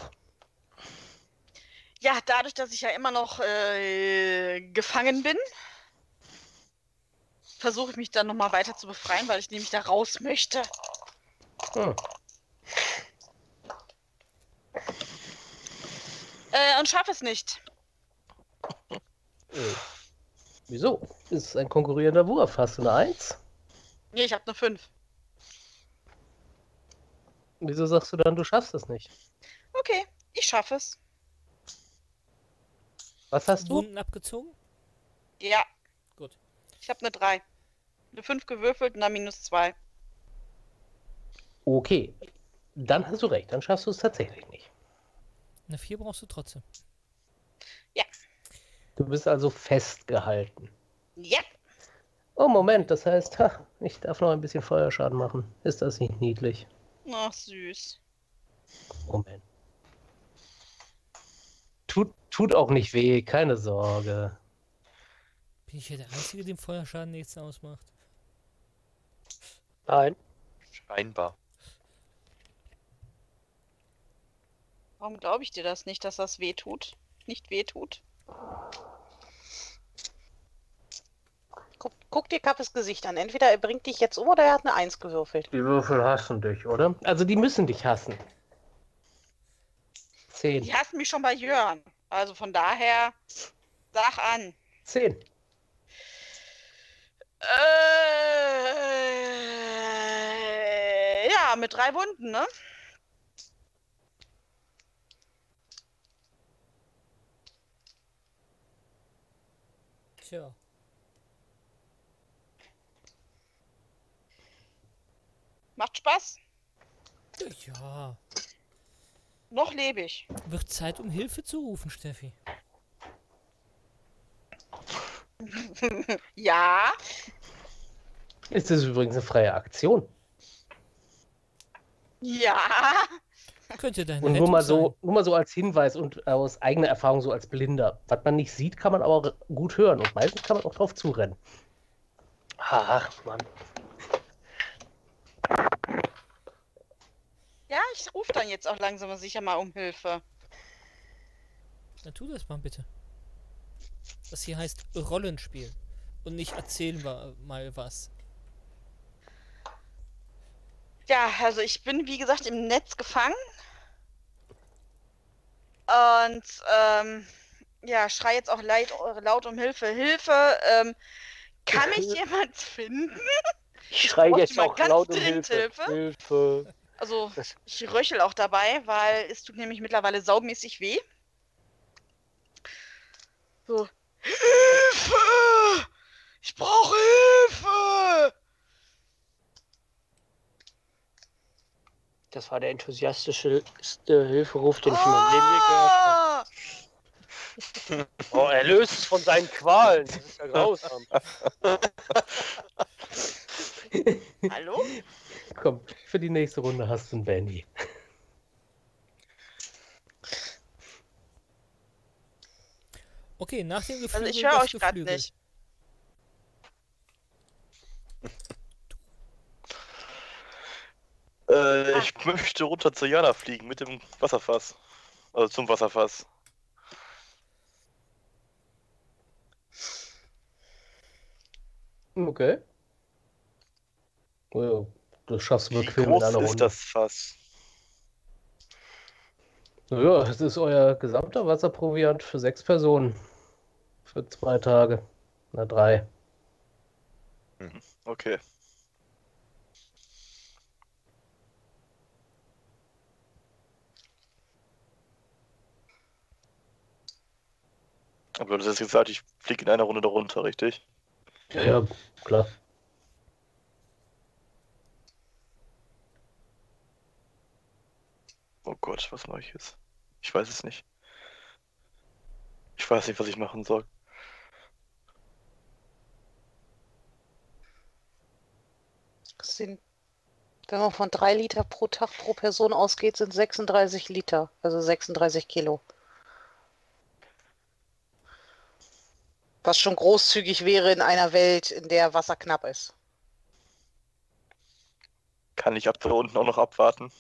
Ja, dadurch, dass ich ja immer noch äh, gefangen bin, versuche ich mich dann nochmal weiter zu befreien, weil ich nämlich da raus möchte. Hm. Äh, und schaffe es nicht. Äh, wieso? Ist ein konkurrierender Wurf. Hast du eine eins? Nee, ich habe eine fünf. Wieso sagst du dann, du schaffst es nicht? Okay, ich schaffe es. Was hast du? Wunden abgezogen? Ja. Gut. Ich habe eine drei. Eine fünf gewürfelt und dann minus zwei. Okay, dann hast du recht, dann schaffst du es tatsächlich nicht. Eine vier brauchst du trotzdem. Du bist also festgehalten. Ja. Oh, Moment, das heißt, ha, ich darf noch ein bisschen Feuerschaden machen. Ist das nicht niedlich? Ach, süß. Moment. Tut, tut auch nicht weh, keine Sorge. Bin ich hier der Einzige, dem Feuerschaden nichts ausmacht? Nein. Scheinbar. Warum glaube ich dir das nicht, dass das weh tut? Nicht weh tut? Guck, guck dir Kappes Gesicht an. Entweder er bringt dich jetzt um oder er hat eine Eins gewürfelt. Die Würfel hassen dich, oder? Also die müssen dich hassen. Zehn. Die hassen mich schon bei Jörn. Also von daher, sag an. Zehn. Äh, ja, mit drei Wunden, ne? Tja. Macht Spaß. Ja. Noch lebe ich. Wird Zeit, um Hilfe zu rufen, Steffi. Ja. Ist das übrigens eine freie Aktion. Ja. Könnte deine Und nur Rettung mal so, sein. nur mal so als Hinweis und aus eigener Erfahrung so als Blinder. Was man nicht sieht, kann man aber gut hören und meistens kann man auch drauf zurennen. Ach, Mann. Ja, ich rufe dann jetzt auch langsam und sicher mal um Hilfe. Dann tu das mal bitte. Das hier heißt Rollenspiel. Und nicht erzählen wir mal was. Ja, also ich bin wie gesagt im Netz gefangen. Und ähm, ja, schrei jetzt auch laut, laut um Hilfe. Hilfe! Ähm, kann mich jemand finden? Ich schreie brauche jetzt mal auch ganz laut um dringend Hilfe. Hilfe. Hilfe. Also Das- ich röchel auch dabei, weil es tut nämlich mittlerweile saumäßig weh. So. Hilfe! Ich brauche Hilfe! Das war der enthusiastischste Hilferuf, den ich in meinem Leben je gehört habe. Ah! Oh, er löst es von seinen Qualen. Das ist ja grausam. Hallo? Komm, für die nächste Runde hast du einen Bandy. Okay, nach dem Also Geflügel ich höre das euch gerade Geflügel. nicht. Äh, ich möchte runter zu Jana fliegen mit dem Wasserfass. Also zum Wasserfass. Okay. Oh ja, das schaffst du Wie bequem in groß einer ist Runde. das Fass? Ja, es ist euer gesamter Wasserproviant für sechs Personen. Für zwei Tage. Na, drei. Okay. Aber du hast jetzt gesagt, ich fliege in einer Runde da runter, richtig? Ja, ja, klar. Oh Gott, was mache ich jetzt? Ich weiß es nicht. Ich weiß nicht, was ich machen soll. Das sind, wenn man von drei Liter pro Tag pro Person ausgeht, sind sechsunddreißig Liter, also sechsunddreißig Kilo. Was schon großzügig wäre in einer Welt, in der Wasser knapp ist. Kann ich ab da unten auch noch abwarten?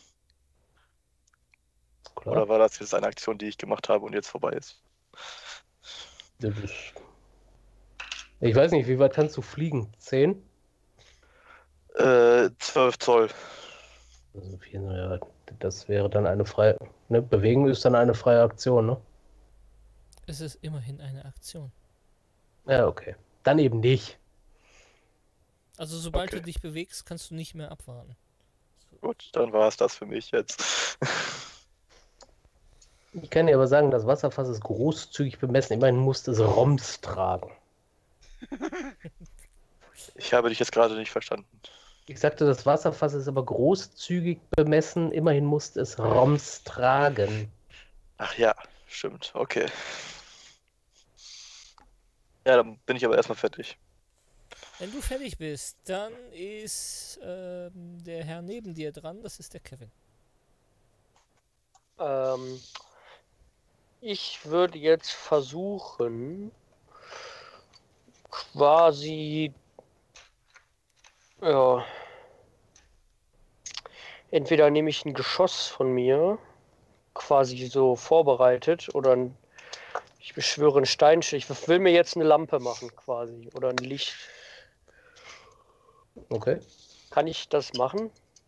Klar. Oder war das jetzt eine Aktion, die ich gemacht habe und jetzt vorbei ist? Das ist... Ich weiß nicht, wie weit kannst du fliegen? Zehn? Äh, zwölf Zoll. Also vier, ja, das wäre dann eine freie... Ne? Bewegen ist dann eine freie Aktion, ne? Es ist immerhin eine Aktion. Ja, okay. Dann eben nicht. Also sobald Okay. du dich bewegst, kannst du nicht mehr abwarten. So. Gut, dann war es das für mich jetzt. Ich kann dir aber sagen, das Wasserfass ist großzügig bemessen. Immerhin musste es Roms tragen. Ich habe dich jetzt gerade nicht verstanden. Ich sagte, das Wasserfass ist aber großzügig bemessen. Immerhin musste es Roms tragen. Ach ja, stimmt, okay. Ja, dann bin ich aber erstmal fertig. Wenn du fertig bist, dann ist ähm, der Herr neben dir dran, das ist der Kevin. Ähm, ich würde jetzt versuchen, quasi, ja, entweder nehme ich ein Geschoss von mir, quasi so vorbereitet, oder ein, ich beschwöre einen Steinschild. Ich will mir jetzt eine Lampe machen, quasi, oder ein Licht. Okay. Kann ich das machen?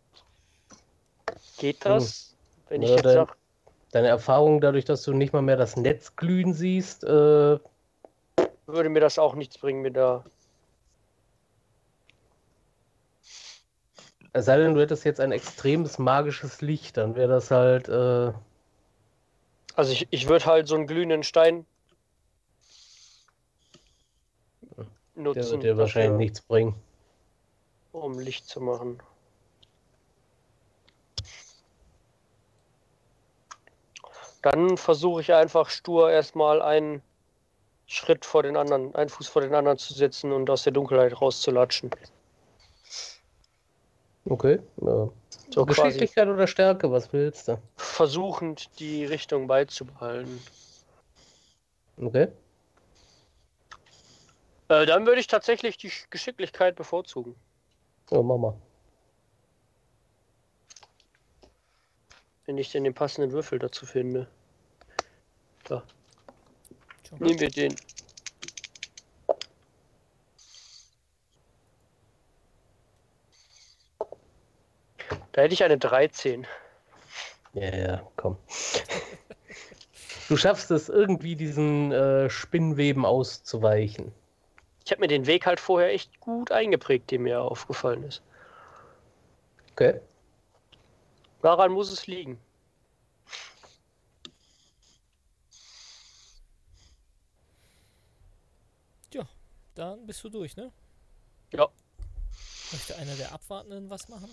Geht das? Wenn ich Ja, jetzt dein- sage, Deine Erfahrung dadurch, dass du nicht mal mehr das Netz glühen siehst, äh, würde mir das auch nichts bringen mit der. es sei denn, du hättest jetzt ein extremes magisches Licht, dann wäre das halt, äh, Also ich, ich würde halt so einen glühenden Stein der nutzen, wird dir wahrscheinlich dafür, nichts bringen. um Licht zu machen. Dann versuche ich einfach stur erstmal einen Schritt vor den anderen, einen Fuß vor den anderen zu setzen und aus der Dunkelheit rauszulatschen. Okay. Ja. So quasi Geschicklichkeit oder Stärke, was willst du? versuchend die Richtung beizubehalten. Okay. Äh, dann würde ich tatsächlich die Geschicklichkeit bevorzugen. Ja, mach mal. Wenn ich denn den passenden Würfel dazu finde. Da. Schon. Nehmen wir den. Da hätte ich eine dreizehn. Ja, ja, komm. Du schaffst es irgendwie, diesen äh, Spinnweben auszuweichen. Ich habe mir den Weg halt vorher echt gut eingeprägt, der mir aufgefallen ist. Okay. Daran muss es liegen. Dann bist du durch, ne? Ja. Möchte einer der Abwartenden was machen?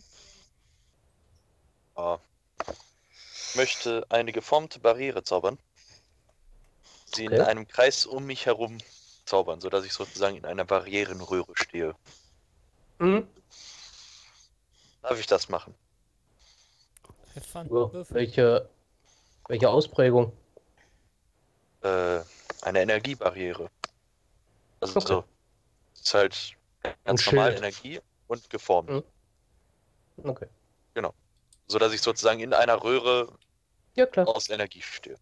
Ah. Ich möchte eine geformte Barriere zaubern. Sie in Okay. einem Kreis um mich herum zaubern, sodass ich sozusagen in einer Barrierenröhre stehe. Mhm. Darf ich das machen? Have fun. Ja, Würfel. welche, welche Ausprägung? Äh, eine Energiebarriere. Also Okay. so. Ist halt ganz Ein normal Schild. Energie und geformt. Mhm. Okay. Sodass ich sozusagen in einer Röhre Ja, klar. aus Energie stehe.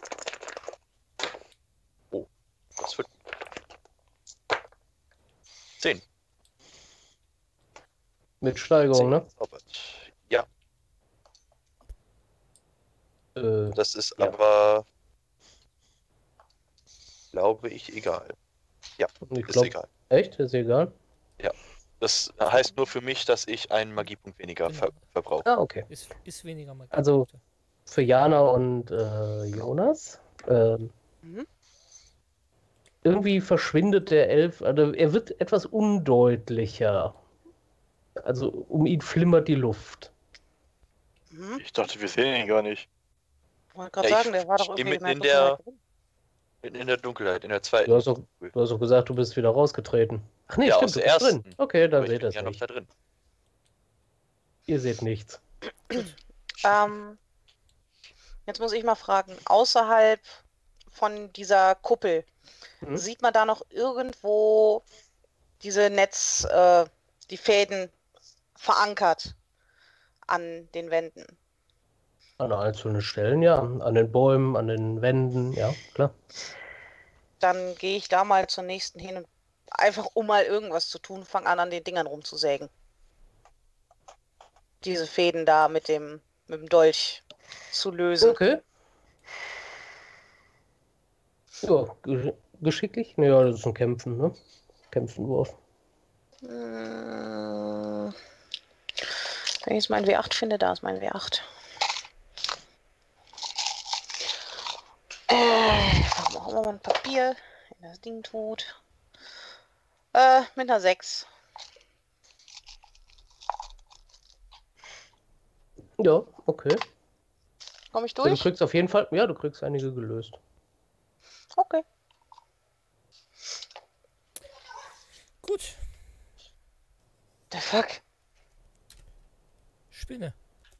Oh, das wird. zehn. Mit Steigerung, ne? Zaubert. Ja, Äh, das ist Ja. aber, glaube ich, egal. Ja, ich ist glaub, egal. echt? Ist egal? Das heißt nur für mich, dass ich einen Magiepunkt weniger Genau. ver verbrauche. Ah, okay. Ist, ist weniger Magie. Also- Für Jana und äh, Jonas. Ähm, Mhm. irgendwie verschwindet der Elf, also er wird etwas undeutlicher. Also um ihn flimmert die Luft. Mhm. Ich dachte, wir sehen ihn gar nicht. Ich wollte gerade Ja, ich sagen, der war doch stehe irgendwie mitten in in der der- Dunkelheit drin. In, in der Dunkelheit, in der zweiten. Du hast, doch, du hast doch gesagt, du bist wieder rausgetreten. Ach nee, Ja, stimmt, aus du der bist drin. ersten. Okay, dann Aber ich seht bin ihr es ja noch nicht. da drin. Ihr seht nichts. Ähm, jetzt muss ich mal fragen, außerhalb von dieser Kuppel, Mhm. sieht man da noch irgendwo diese Netz, äh, die Fäden verankert an den Wänden? An einzelnen Stellen, ja. An den Bäumen, an den Wänden, ja, klar. Dann gehe ich da mal zur nächsten hin und einfach um mal irgendwas zu tun, fange an, an den Dingern rumzusägen. Diese Fäden da mit dem, mit dem Dolch zu lösen. Okay. Ja, ge geschicklich? Ja, das ist ein Kämpfen, ne? Kämpfenwurf. Mm, Wenn ich jetzt meinen W acht finde, da ist mein W acht. Äh, machen wir mal ein Papier in das Ding tut. Äh, mit einer sechs. Ja, okay. Komme ich Ja, du durch? kriegst auf jeden Fall, ja, du kriegst einige gelöst. Okay. Gut. The fuck? Spinne.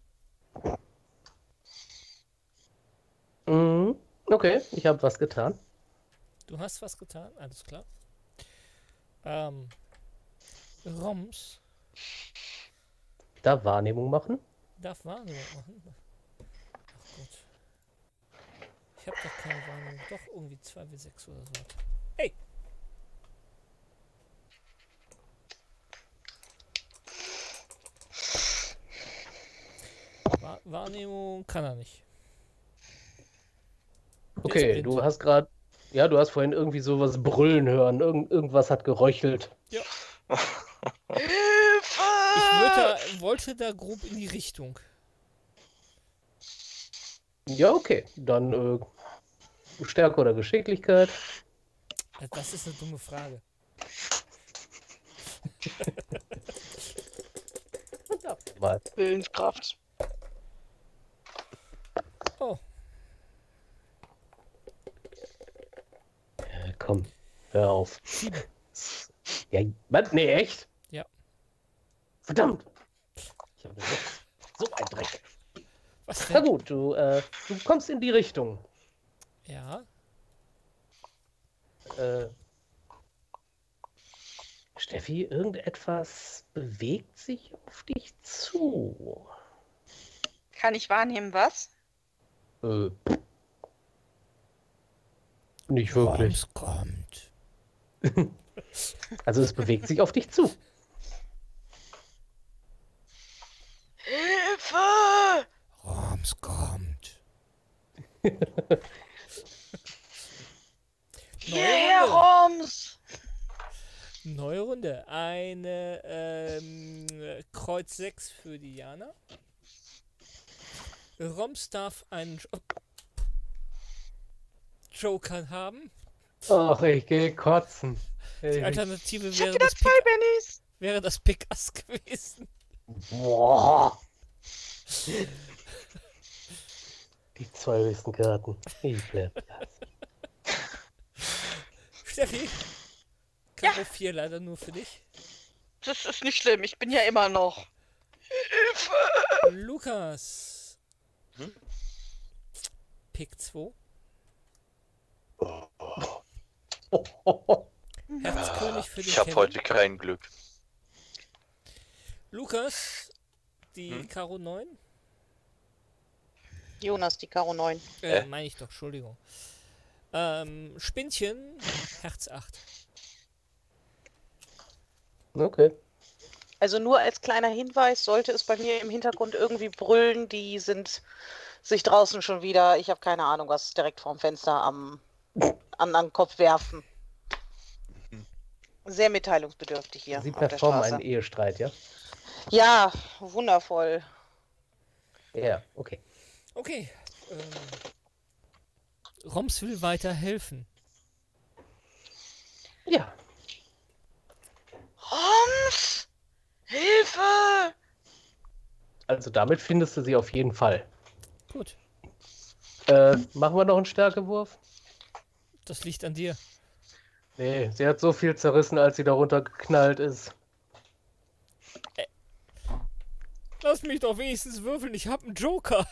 Mhm. Okay, ich habe was getan. Du hast was getan, alles klar. Ähm, Roms Da Wahrnehmung machen. darf Wahrnehmung machen. Ach Gott. Ich habe doch keine Wahrnehmung. Doch irgendwie zwei W sechs oder so. Hey! Wahr Wahrnehmung kann er nicht. Der ist Okay, blind. du hast gerade, ja, du hast vorhin irgendwie sowas brüllen hören. Irgend, irgendwas hat geröchelt. Hilfe! Ich würde, wollte da grob in die Richtung. Ja, okay. Dann äh, Stärke oder Geschicklichkeit. Ja, Das ist eine dumme Frage. Mal. Willenskraft. Oh, Äh, komm, hör auf. sieben. Ja, was? Nee, echt? Ja. Verdammt. Ich habe sechs. So ein Dreck. Was Na denn? gut, du, äh, du kommst in die Richtung. Ja. Äh, Steffi, irgendetwas bewegt sich auf dich zu. Kann ich wahrnehmen, was? Äh, nicht wirklich. Roms kommt. Also es bewegt sich auf dich zu. Hilfe! Roms kommt. Hierher, Runde. Roms! Neue Runde. Eine ähm, Kreuz sechs für die Jana. Roms darf einen jo Joker haben. Ach, ich gehe kotzen. Die Ich, Alternative Ich hab wäre wieder das, zwei Pick Bennys. wäre das Pick-Ass gewesen. boah. Die zwei höchsten Karten. Ich bleib das. Steffi, Karo vier leider nur für dich. Das ist nicht schlimm, ich bin ja immer noch. Hilfe! Lukas. Hm? Pick zwei. Oh, oh, oh. Herzkönig für den Ich habe Kevin. heute kein Glück. Lukas, die Hm? Karo neun. Jonas, die Karo neun. Äh, Hä? meine ich doch, Entschuldigung. Ähm, Spinnchen, Herz acht. Okay. Also nur als kleiner Hinweis, sollte es bei mir im Hintergrund irgendwie brüllen, die sind sich draußen schon wieder, ich habe keine Ahnung was, direkt vorm Fenster am an den Kopf werfen. Sehr mitteilungsbedürftig hier Sie auf der performen Straße. einen Ehestreit, ja? Ja, wundervoll. Ja, okay. Okay. Ähm, Roms will weiterhelfen. Ja. Roms! Hilfe! Also damit findest du sie auf jeden Fall. Gut, Äh, machen wir noch einen Stärkewurf? das liegt an dir. Nee, sie hat so viel zerrissen, als sie darunter geknallt ist. Lass mich doch wenigstens würfeln, ich hab einen Joker.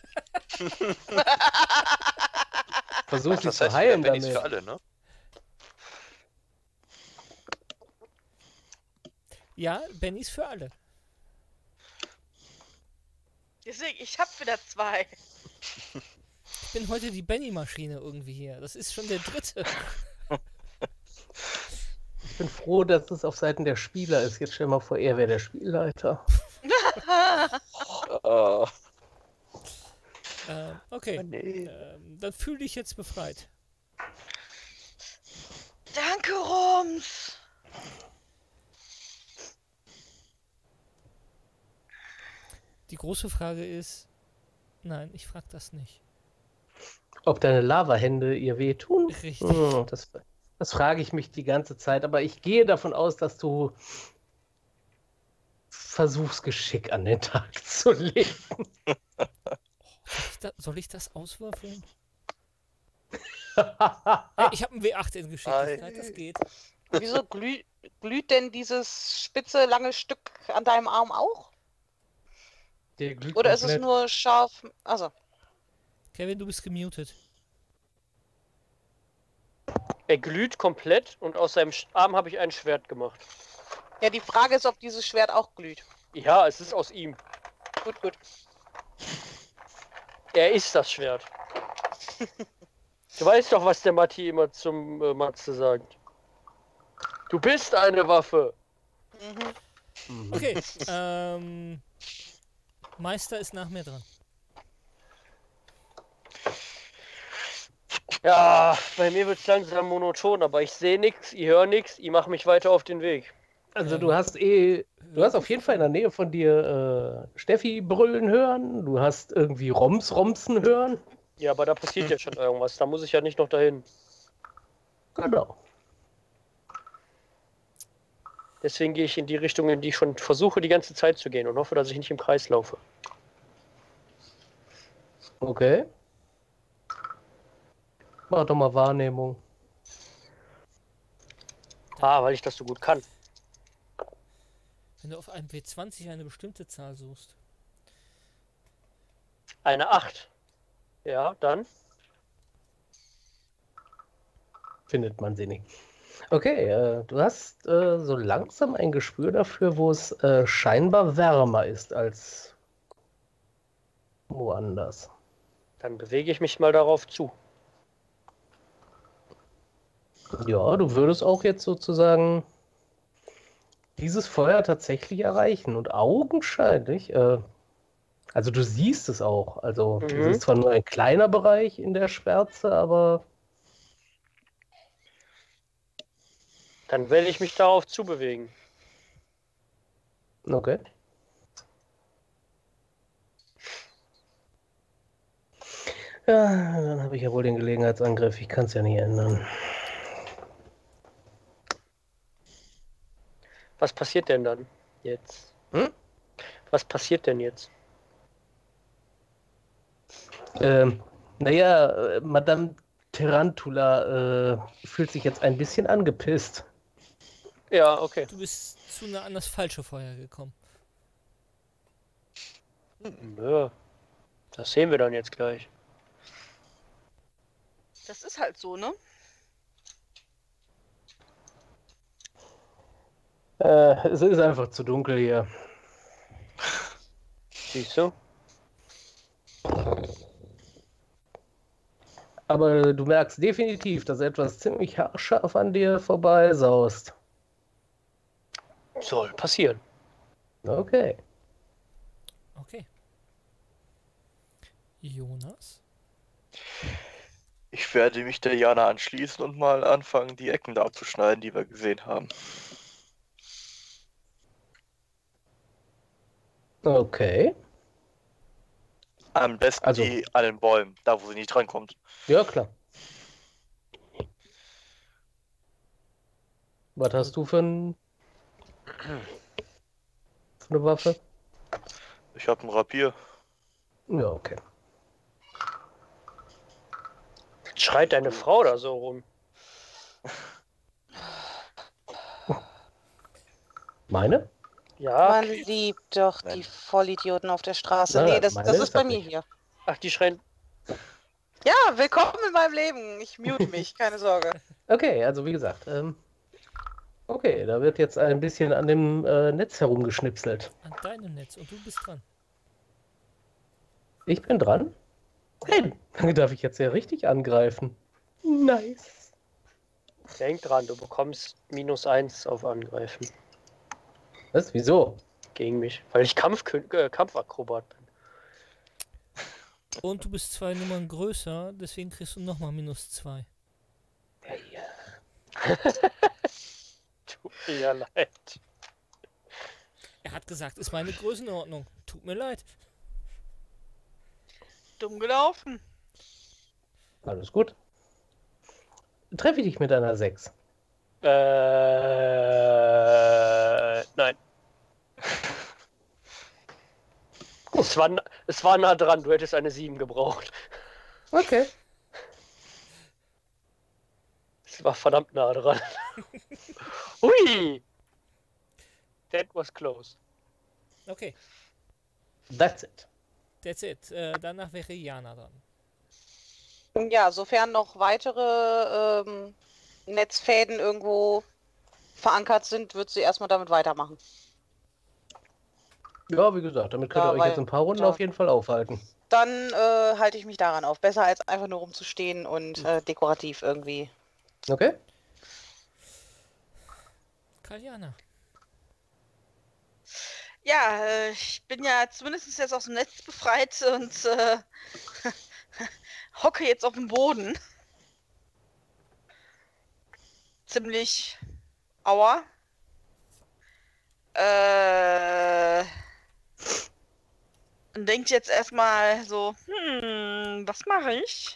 Versuch Ach, sie das zu heißt, heilen Bennys damit. für alle, ne? Ja, Bennys für alle. Deswegen, ich hab wieder zwei. Ich bin heute die Benny-Maschine irgendwie hier. Das ist schon der dritte. Ich bin froh, dass es auf Seiten der Spieler ist. Jetzt stell mal vor, er wäre der Spielleiter. Ah, Ähm, okay, nee. ähm, dann fühl dich jetzt befreit. Danke, Roms! Die große Frage ist, nein, ich frage das nicht. Ob deine Lavahände ihr wehtun? Richtig. Hm, das, das frage ich mich die ganze Zeit, aber ich gehe davon aus, dass du versuchst, Geschick an den Tag zu legen. Soll ich, da, soll ich das auswürfeln? Hey, ich habe einen W acht in Geschicklichkeit, das geht. Wieso glüh, glüht denn dieses spitze, lange Stück an deinem Arm auch? Der glüht Oder ist es komplett. nur scharf? Also, Kevin, du bist gemutet. Er glüht komplett und aus seinem Sch- Arm habe ich ein Schwert gemacht. ja, die Frage ist, ob dieses Schwert auch glüht. Ja, es ist aus ihm. Gut, gut. Er ist das Schwert. Du weißt doch, was der Matti immer zum äh, Matze sagt. Du bist eine Waffe. Mhm. Mhm. Okay, ähm, Meister ist nach mir dran. Ja, bei mir wird es langsam monoton, aber ich sehe nichts, ich höre nichts, ich mache mich weiter auf den Weg. Also Ähm, du hast eh, du hast auf jeden Fall in der Nähe von dir äh, Steffi brüllen hören, du hast irgendwie Roms romsen hören. Ja, aber da passiert ja schon irgendwas. Da muss ich ja nicht noch dahin. Genau. Deswegen gehe ich in die Richtung, in die ich schon versuche, die ganze Zeit zu gehen und hoffe, dass ich nicht im Kreis laufe. Okay. Mach doch mal Wahrnehmung. Ah, weil ich das so gut kann. Wenn du auf einem W zwanzig eine bestimmte Zahl suchst. Eine acht. Ja, dann. Findet man sie nicht. Okay, äh, du hast äh, so langsam ein Gespür dafür, wo es äh, scheinbar wärmer ist als woanders. Dann bewege ich mich mal darauf zu. Ja, du würdest auch jetzt sozusagen dieses Feuer tatsächlich erreichen und augenscheinlich, äh, also du siehst es auch, also es Mhm. ist zwar nur ein kleiner Bereich in der Schwärze, aber Dann werde ich mich darauf zubewegen. okay. Ja, dann habe ich ja wohl den Gelegenheitsangriff, ich kann es ja nicht ändern. Was passiert denn dann jetzt? Hm? Was passiert denn jetzt? Ähm, naja, äh, Madame Tarantula äh, fühlt sich jetzt ein bisschen angepisst. Ja, okay. Du bist zu nah an das falsche Feuer gekommen. Ja, das sehen wir dann jetzt gleich. Das ist halt so, ne? Äh, es ist einfach zu dunkel hier. Siehst du? Aber du merkst definitiv, dass etwas ziemlich haarscharf an dir vorbeisaust. Soll passieren. Okay. Okay. Jonas? Ich werde mich der Jana anschließen und mal anfangen, die Ecken da abzuschneiden, die wir gesehen haben. Okay. Am besten Also- die an den Bäumen, da wo sie nicht drankommt. Ja, klar. Was hast du für, ein, für eine Waffe? Ich habe ein Rapier. Ja, okay. Schreit deine Frau da so rum? Meine? Ja. Man liebt doch die Nein. Vollidioten auf der Straße. Nein, Nee, nein, das, meine das ist ist bei das mir nicht. hier. Ach, die schreien. Ja, willkommen in meinem Leben. Ich mute mich, keine Sorge. Okay, also wie gesagt, ähm, okay, da wird jetzt ein bisschen an dem äh, Netz herumgeschnipselt. An deinem Netz und du bist dran. Ich bin dran. Hey, dann darf ich jetzt ja richtig angreifen. Nice. Denk dran, du bekommst minus eins auf Angreifen Was? Wieso? gegen mich, weil ich Kampfkün äh, Kampfakrobat bin. Und du bist zwei Nummern größer, deswegen kriegst du nochmal minus zwei. Tut mir ja leid. Er hat gesagt, ist meine Größenordnung. Tut mir leid. Dumm gelaufen. Alles gut. Treffe ich dich mit einer sechs? Äh, nein. Es war, es war nah dran, du hättest eine sieben gebraucht. Okay. Es war verdammt nah dran. Hui! That was close. Okay, That's it. that's it. Äh, danach wäre Jana dran. Ja, sofern noch weitere ähm, Netzfäden irgendwo verankert sind, wird sie erstmal damit weitermachen. Ja, wie gesagt, damit könnt Ja, ihr euch weil- jetzt ein paar Runden ja. auf jeden Fall aufhalten. Dann äh, halte ich mich daran auf. Besser als einfach nur rumzustehen und äh, dekorativ irgendwie. Okay? Kaljana. Ja, äh, ich bin ja zumindest jetzt aus dem Netz befreit und äh, hocke jetzt auf dem Boden. Ziemlich aua. Äh, und denkt jetzt erstmal so, hm, was mache ich?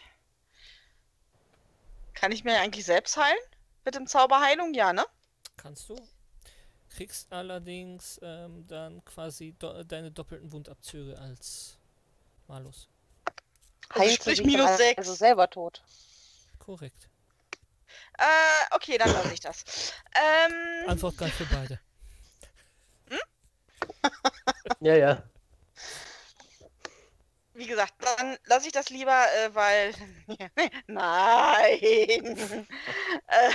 Kann ich mir eigentlich selbst heilen? Mit dem Zauberheilung? Ja, ne? Kannst du. Kriegst allerdings ähm, dann quasi do deine doppelten Wundabzüge als Malus. Also Heilt sie sprich sich minus dann sechs. Also selber tot. Korrekt. Äh, okay, dann lasse ich das. Ähm, Antwort gleich für beide. Ja, ja. wie gesagt, dann lasse ich das lieber, äh, weil. Nein! äh,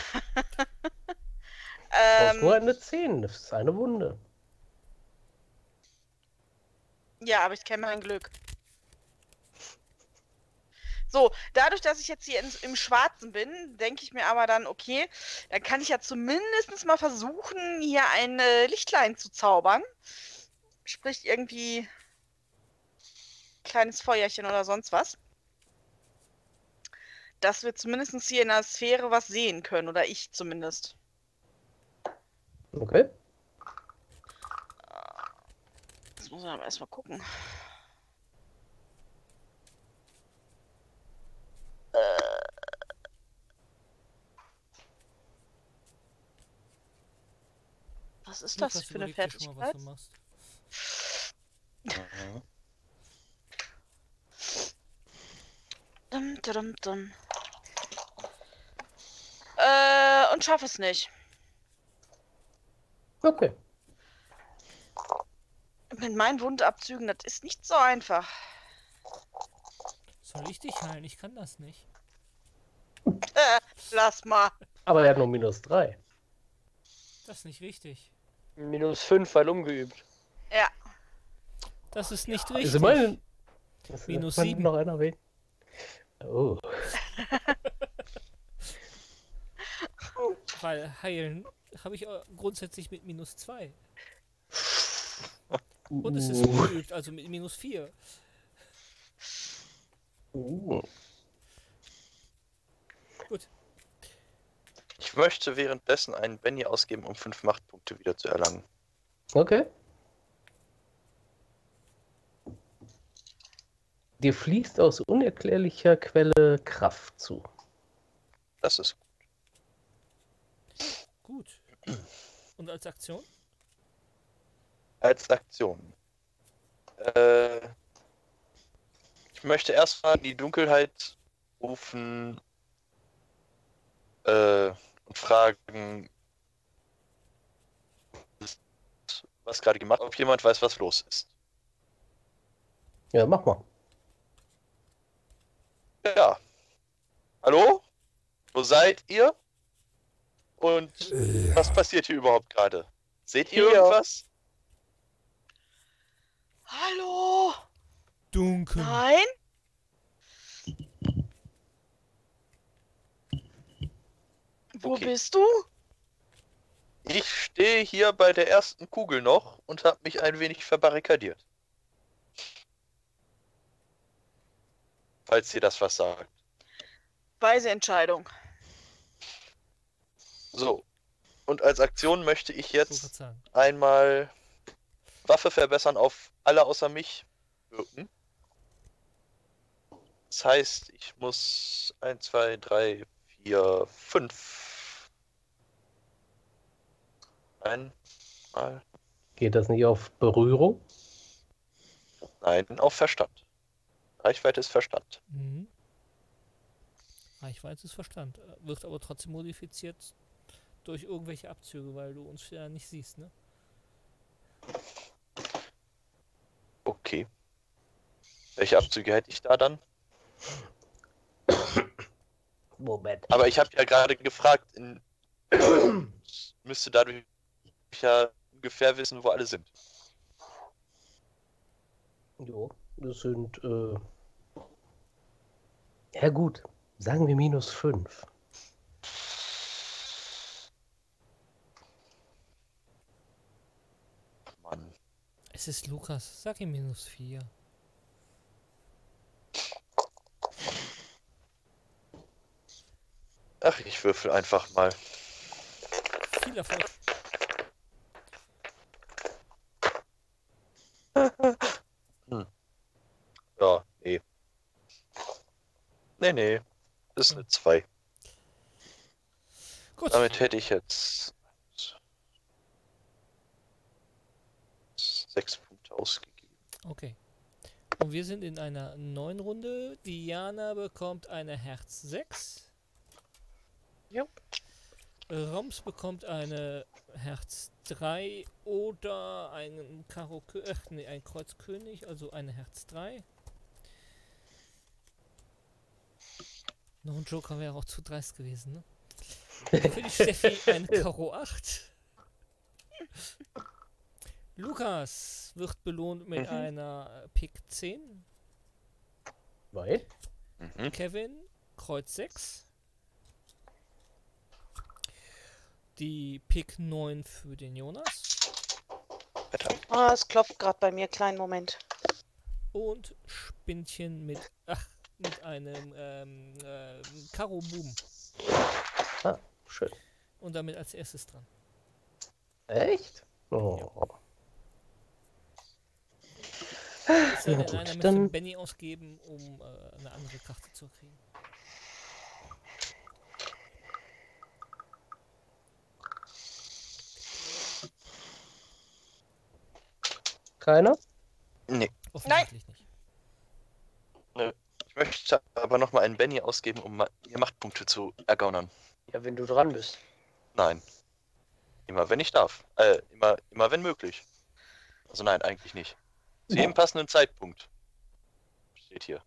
Du brauchst nur ähm, eine zehn, das ist eine Wunde. ja, aber ich kenne mein Glück. So, dadurch, dass ich jetzt hier in, im Schwarzen bin, denke ich mir aber dann, okay, dann kann ich ja zumindest mal versuchen, hier ein äh, Lichtlein zu zaubern. Sprich, irgendwie kleines Feuerchen oder sonst was. Dass wir zumindest hier in der Sphäre was sehen können, oder ich zumindest. Okay? Das muss man aber erstmal gucken. Was ist das Lukas, für eine überleg dir schon mal, was Fertigkeit? du machst. Mhm. Dum, dum, dum. Äh, und schaff es nicht. Okay. Mit meinen Wundabzügen, das ist nicht so einfach. Soll ich dich heilen? Ich kann das nicht. Äh, lass mal. Aber er hat nur minus drei. Das ist nicht richtig. Minus fünf, weil umgeübt. Ja. Das ist nicht Ist richtig. immerhin. Das Minus kann sieben. noch einer erwähnen. Oh. Weil heilen habe ich äh, grundsätzlich mit minus zwei. Und es ist Uh. geübt, also mit minus vier. Uh. Gut. Ich möchte währenddessen einen Benny ausgeben, um fünf Machtpunkte wieder zu erlangen. Okay. Dir fließt aus unerklärlicher Quelle Kraft zu. Das ist Gut. Und als Aktion? als Aktion. Äh, ich möchte erstmal die Dunkelheit rufen äh, und fragen, was gerade gemacht wird, ob jemand weiß, was los ist. Ja, mach mal. Ja. Hallo? Wo seid ihr? Und was passiert hier überhaupt gerade? Seht ihr Hier. irgendwas? Hallo? Dunkel. Nein? Wo Okay. bist du? Ich stehe hier bei der ersten Kugel noch und habe mich ein wenig verbarrikadiert. Falls ihr das was sagt. Weise Entscheidung. So. Und als Aktion möchte ich Ich wollte jetzt grad sagen. einmal Waffe verbessern auf alle außer mich wirken. Das heißt, ich muss eins, zwei, drei, vier, fünf. Einmal. Geht das nicht auf Berührung? Nein, auf Verstand. Reichweite ist Verstand. Mhm. Reichweite ist Verstand. äh, Wird aber trotzdem modifiziert durch irgendwelche Abzüge, weil du uns ja nicht siehst, ne? Okay. Welche Abzüge hätte ich da dann? Moment. Aber ich habe ja gerade gefragt, in, müsste dadurch ja ungefähr wissen, wo alle sind. Jo, das sind, äh... ja gut, sagen wir minus fünf. Mann. Es ist Lukas. Sag ihm minus vier. Ach, ich würfel einfach mal. Viel Erfolg. Ja, nee. Nee, nee. Ist eine zwei. Gut. Damit hätte ich jetzt sechs Punkte ausgegeben. Okay. Und wir sind in einer neuen Runde. Diana bekommt eine Herz sechs. Jo. Roms bekommt eine Herz drei oder einen Karo Kö ach, nee, ein Kreuz König, also eine Herz drei. Noch ein Joker wäre auch zu dreist gewesen, ne? Für die Steffi eine Karo acht. Lukas wird belohnt mit Mhm. einer Pik zehn. Weil? Mhm. Kevin, Kreuz sechs. Die Pik neun für den Jonas. Wetter. Ah, es klopft gerade bei mir. Kleinen Moment. Und Spinnchen mit, ach, mit einem ähm, äh, Karo Boom. Ah, schön. Und damit als erstes dran. Echt? Oh. Es sei Ja, denn, gut, einer möchte dann- Benny ausgeben, um äh, eine andere Karte zu kriegen. Keiner? Nee. Offensichtlich nicht. Ich möchte aber nochmal einen Benny ausgeben, um ma- ihr Machtpunkte zu ergaunern. Ja, wenn du dran bist. Nein. Immer wenn ich darf. Äh, immer, immer wenn möglich. Also nein, eigentlich nicht. Zu jedem passenden Zeitpunkt. Steht hier.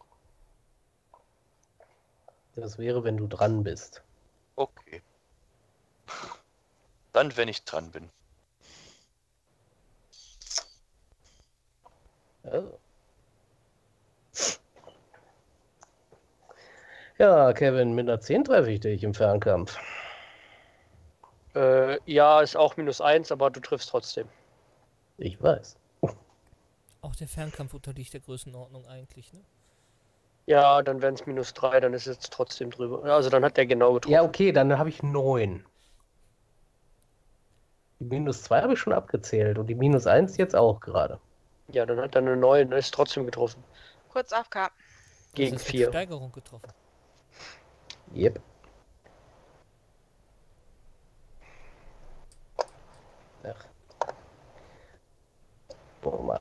Das wäre, wenn du dran bist. Okay. Dann, wenn ich dran bin. Also. Ja, Kevin, mit einer zehn treffe ich dich im Fernkampf. Äh, ja, ist auch minus eins, aber du triffst trotzdem. Ich weiß. Auch der Fernkampf unterliegt der Größenordnung eigentlich, ne? Ja, dann wären es minus drei, dann ist es trotzdem drüber. Also dann hat der genau getroffen. Ja, okay, dann habe ich neun. Die minus zwei habe ich schon abgezählt und die minus eins jetzt auch gerade. Ja, dann hat er eine neun, dann ist trotzdem getroffen. Kurz A F K. Gegen Das ist mit vier. Steigerung getroffen. Yep. Ach. Oh Mann.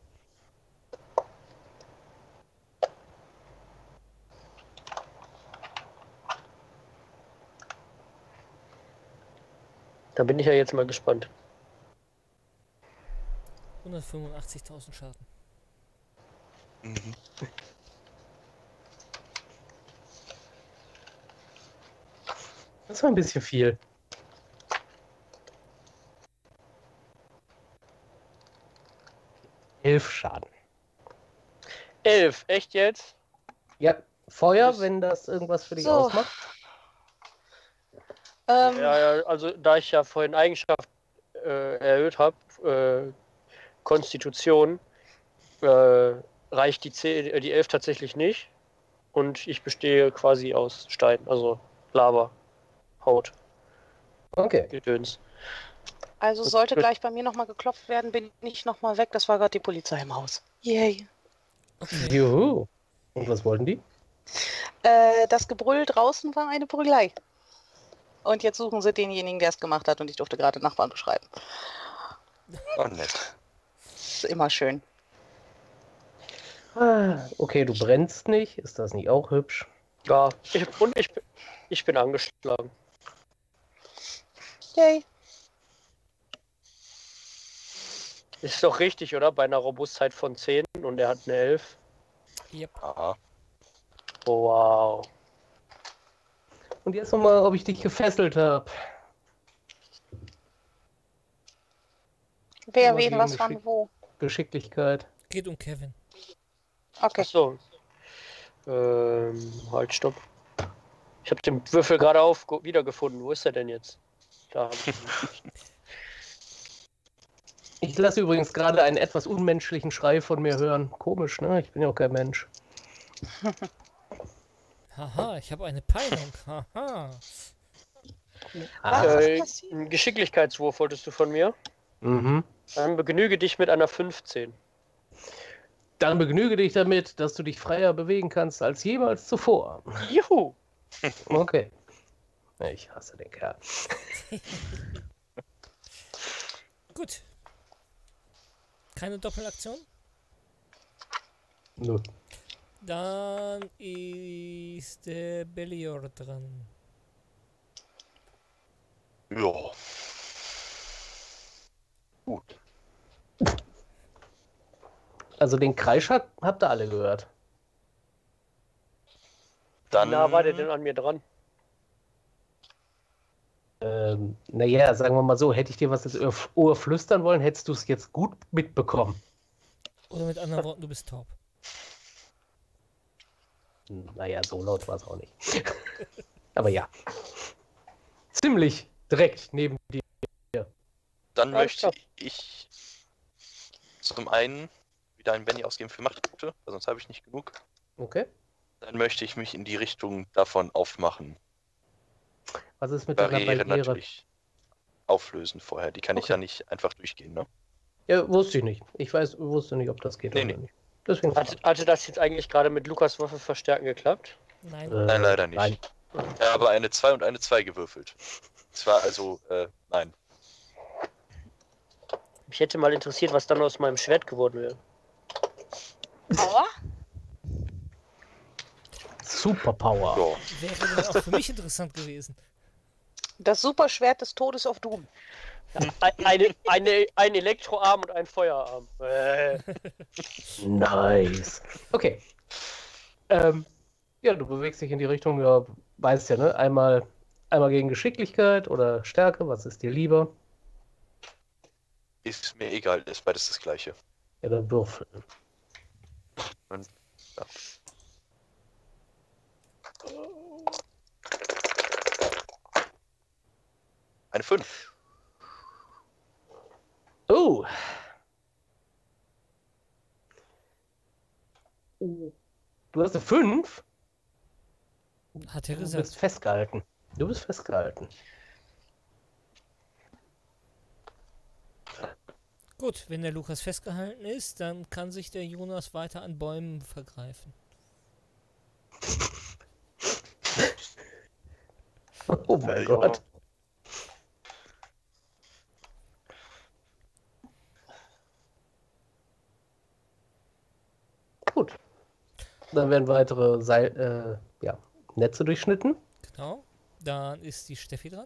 Da bin ich ja jetzt mal gespannt. hundertfünfundachtzigtausend Schaden. Mhm. Das war ein bisschen viel. Elf Schaden. Elf, echt jetzt? Ja, Feuer, Das- wenn das irgendwas für dich So. ausmacht. Ähm, Ja, ja, also da ich ja vorhin Eigenschaft äh, erhöht habe, äh, Konstitution, äh, reicht die, zehn, äh, die elf tatsächlich nicht. Und ich bestehe quasi aus Stein, also Lava, Haut, Okay. Gedöns. Also sollte Gut. gleich bei mir nochmal geklopft werden, bin ich nochmal weg. Das war gerade die Polizei im Haus. Yay. Okay. Juhu. Und was wollten die? Äh, das Gebrüll draußen war eine Prügelei. Und jetzt suchen sie denjenigen, der es gemacht hat, und ich durfte gerade Nachbarn beschreiben. Oh, nett. Ist immer schön. Ah, okay, du brennst nicht. Ist das nicht auch hübsch? Ja, ich, und ich, bin- ich bin angeschlagen. Yay. Ist doch richtig, oder? Bei einer Robustheit von zehn und er hat eine elf. Yep. Aha. Oh, wow. Und jetzt nochmal, ob ich dich gefesselt habe. Wer, Immer wen, gegen was, wann, Geschick- wo. Geschicklichkeit. Geht um Kevin. Okay. Achso. Ähm, halt, stopp. Ich habe den Würfel gerade auf wiedergefunden. Wo ist er denn jetzt? Da hab ich ihn. Ich lasse übrigens gerade einen etwas unmenschlichen Schrei von mir hören. Komisch, ne? Ich bin ja auch kein Mensch. Haha, ich habe eine Peilung. Haha. Ah, Was? Äh, passiert? einen Geschicklichkeitswurf wolltest du von mir? mhm. Dann begnüge dich mit einer fünfzehn. Dann begnüge dich damit, dass du dich freier bewegen kannst als jemals zuvor. Juhu! Okay. Ich hasse den Kerl. Gut. Keine Doppelaktion? Nö. Dann ist der Belior dran. Ja. Gut. Also den Kreisch hat, habt ihr alle gehört. Dann. Wie nah war der denn an mir dran? Ähm, naja, sagen wir mal so, hätte ich dir was ins Ohr, Ohr flüstern wollen, hättest du es jetzt gut mitbekommen. Oder mit anderen Worten, du bist taub. Naja, so laut war es auch nicht. Aber ja. Ziemlich direkt neben dir. Dann Alles möchte klar. ich zum einen wieder einen Benny ausgeben für Machtpunkte, weil sonst habe ich nicht genug. Okay. Dann möchte ich mich in die Richtung davon aufmachen. Was ist mit deiner Barriere Barriere? natürlich auflösen vorher. Die kann ich Okay. ja nicht einfach durchgehen, ne? Ja, wusste ich nicht. Ich weiß, wusste nicht, ob das geht Nee, oder nee. nicht. Deswegen. Hatte, hatte das jetzt eigentlich gerade mit Lukas Waffe verstärken geklappt? Nein. Äh, Nein, leider nicht. Nein. Ich habe eine zwei und eine zwei gewürfelt. Zwar also, äh, nein. Mich hätte mal interessiert, was dann aus meinem Schwert geworden wäre. Aua. Superpower. Ja. Wäre dann auch für mich interessant gewesen. Das Superschwert des Todes auf Doom. Ein, eine, eine, ein Elektroarm und ein Feuerarm. Äh, Nice. Okay. Ähm, ja, du bewegst dich in die Richtung, ja, weißt ja, ne? Einmal, einmal gegen Geschicklichkeit oder Stärke, was ist dir lieber? Ist mir egal, ist beides das gleiche. Ja, dann würfeln. Ja. Eine fünf. Oh. Du hast eine fünf? Hat er Du bist gesagt. festgehalten. Du bist festgehalten. Gut, wenn der Lukas festgehalten ist, dann kann sich der Jonas weiter an Bäumen vergreifen. Oh mein Ja, Gott. Gut. Dann werden weitere Seil, äh, ja, Netze durchschnitten. Genau. Dann ist die Steffi dran.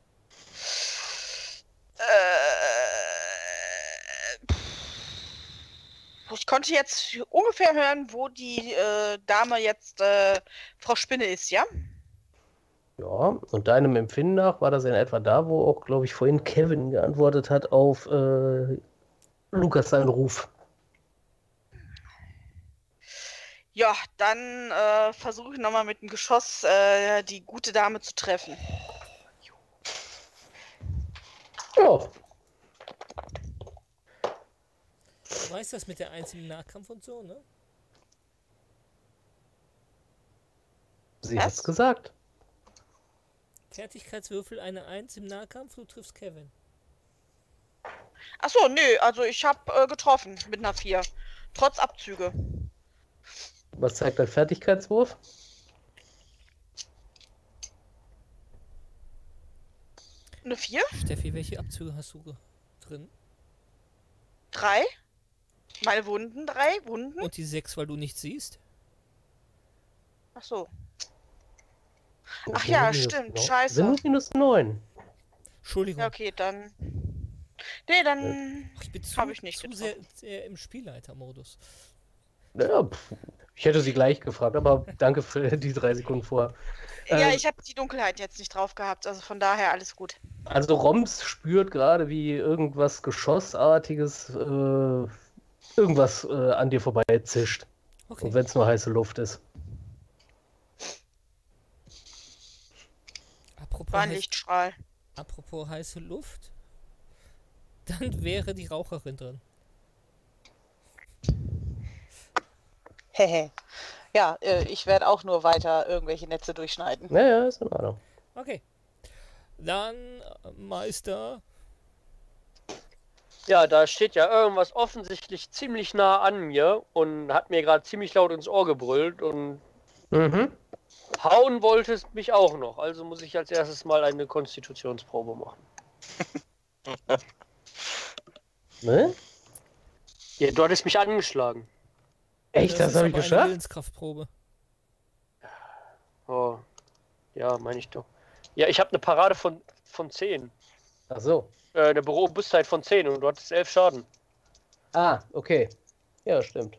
Äh, ich konnte jetzt ungefähr hören, wo die äh, Dame jetzt äh, Frau Spinne ist, ja? Ja, und deinem Empfinden nach war das in etwa da, wo auch, glaube ich, vorhin Kevin geantwortet hat auf äh, Lukas seinen Ruf. Ja, dann äh, versuche ich nochmal mit dem Geschoss äh, die gute Dame zu treffen. Ja, Du weißt das mit der eins im Nahkampf und so, ne? sie Was? hat's gesagt. Fertigkeitswürfel eine eins im Nahkampf, du triffst Kevin. Achso, nö, also ich habe äh, getroffen mit einer vier. Trotz Abzüge. Was zeigt dein Fertigkeitswurf? Eine vier? Steffi, welche Abzüge hast du ge- drin? Drei? Meine Wunden, drei Wunden? Und die sechs, weil du nichts siehst? Achso. Oh, Ach ja, minus stimmt, neun. scheiße. Sind nur minus neun. Entschuldigung. Ja, okay, dann. Nee, dann. Ach, ich bin zu, Hab ich nicht zu sehr, sehr im Spielleitermodus. Ja, pff, ich hätte sie gleich gefragt, aber danke für die drei Sekunden vor. Ja, Äh, ich habe die Dunkelheit jetzt nicht drauf gehabt, also von daher alles gut. Also Roms spürt gerade, wie irgendwas Geschossartiges, äh, irgendwas äh, an dir vorbei zischt. Okay. Und wenn es nur heiße Luft ist. Apropos, War ein heiß, Lichtstrahl. apropos heiße Luft, dann wäre die Raucherin drin. Hehe. Ja, äh, ich werde auch nur weiter irgendwelche Netze durchschneiden. Naja, ist in Ordnung. Okay. Dann, äh, Meister. Ja, da steht ja irgendwas offensichtlich ziemlich nah an mir und hat mir gerade ziemlich laut ins Ohr gebrüllt und Mhm. hauen wollte es mich auch noch. Also muss ich als erstes mal eine Konstitutionsprobe machen. Ne? Ja, du hattest mich angeschlagen. Echt, das, ist habe ich aber eine geschafft? Willenskraftprobe. Oh. Ja, meine ich doch. Ja, ich habe eine Parade von, von zehn. Ach so. Äh, eine Robustheit von zehn und du hattest elf Schaden. Ah, okay. Ja, stimmt.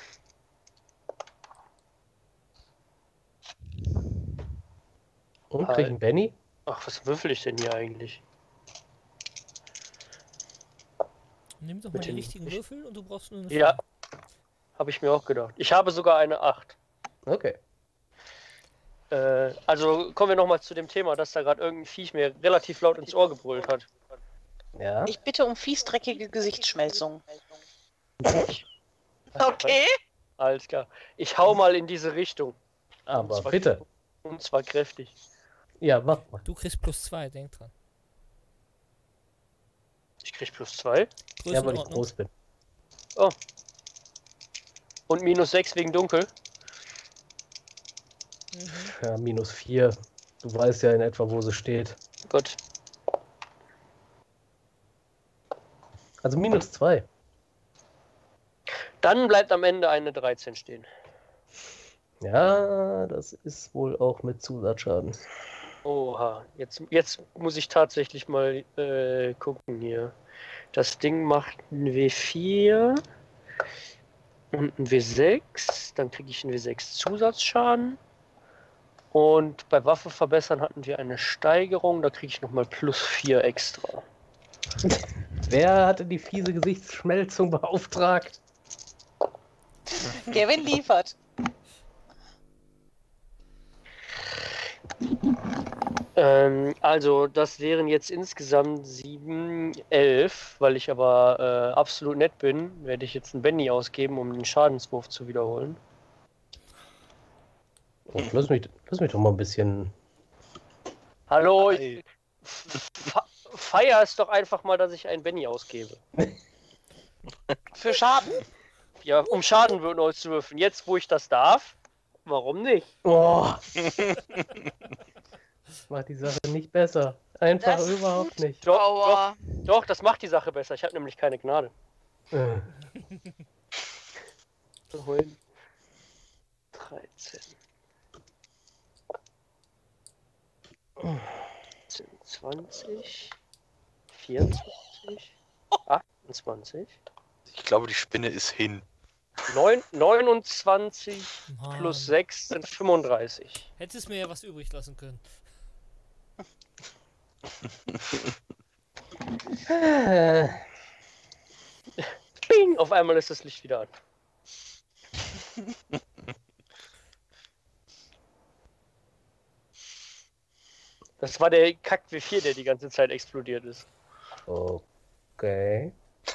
Und krieg ich einen Benny? Ach, was würfel ich denn hier eigentlich? Nimm doch mal Mit die den- richtigen ich- Würfel und du brauchst nur eine Ja, vier. habe ich mir auch gedacht. Ich habe sogar eine acht. Okay. Äh, also kommen wir nochmal zu dem Thema, dass da gerade irgendein Viech mir relativ laut ins Ohr gebrüllt hat. Ja. Ich bitte um fiesdreckige Gesichtsschmelzung. Okay. Alles klar. Ich hau mal in diese Richtung. Aber Und zwar- bitte. Und zwar kräftig. Ja, mach mal. Du kriegst plus zwei, denk dran. Ich krieg plus zwei. Ja, weil ich Größenordnung. groß bin. Und minus sechs wegen dunkel. Mhm. Ja, minus vier. Du weißt ja in etwa, wo sie steht. Gut. Also minus zwei. Dann bleibt am Ende eine dreizehn stehen. Ja, das ist wohl auch mit Zusatzschaden. Oha. Jetzt, jetzt muss ich tatsächlich mal äh, gucken hier. Das Ding macht ein W vier und ein W sechs. Dann kriege ich einen W sechs Zusatzschaden. Und bei Waffe verbessern hatten wir eine Steigerung. Da kriege ich nochmal plus vier extra. Wer hatte die fiese Gesichtsschmelzung beauftragt? Kevin liefert. Ähm, also, das wären jetzt insgesamt sieben, elf. Weil ich aber äh, absolut nett bin, werde ich jetzt einen Benny ausgeben, um den Schadenswurf zu wiederholen. Oh, lass, mich, lass mich doch mal ein bisschen. Hallo, Ei. fe- feier es doch einfach mal, dass ich einen Benny ausgebe. Für Schaden. Ja, um Schaden neu zu würfeln. Jetzt, wo ich das darf, warum nicht? Oh. Macht die Sache nicht besser. Einfach Das überhaupt nicht. Doch, doch, Aua. doch, das macht die Sache besser. Ich habe nämlich keine Gnade. Äh, Holen. dreizehn. zwanzig. vierundzwanzig. achtundzwanzig. Ich glaube, die Spinne ist hin. neun, neunundzwanzig Mann. plus sechs sind fünfunddreißig. Hättest mir ja was übrig lassen können. äh, Bing! Auf einmal ist das Licht wieder an. Das war der Kack W vier, der die ganze Zeit explodiert ist. okay.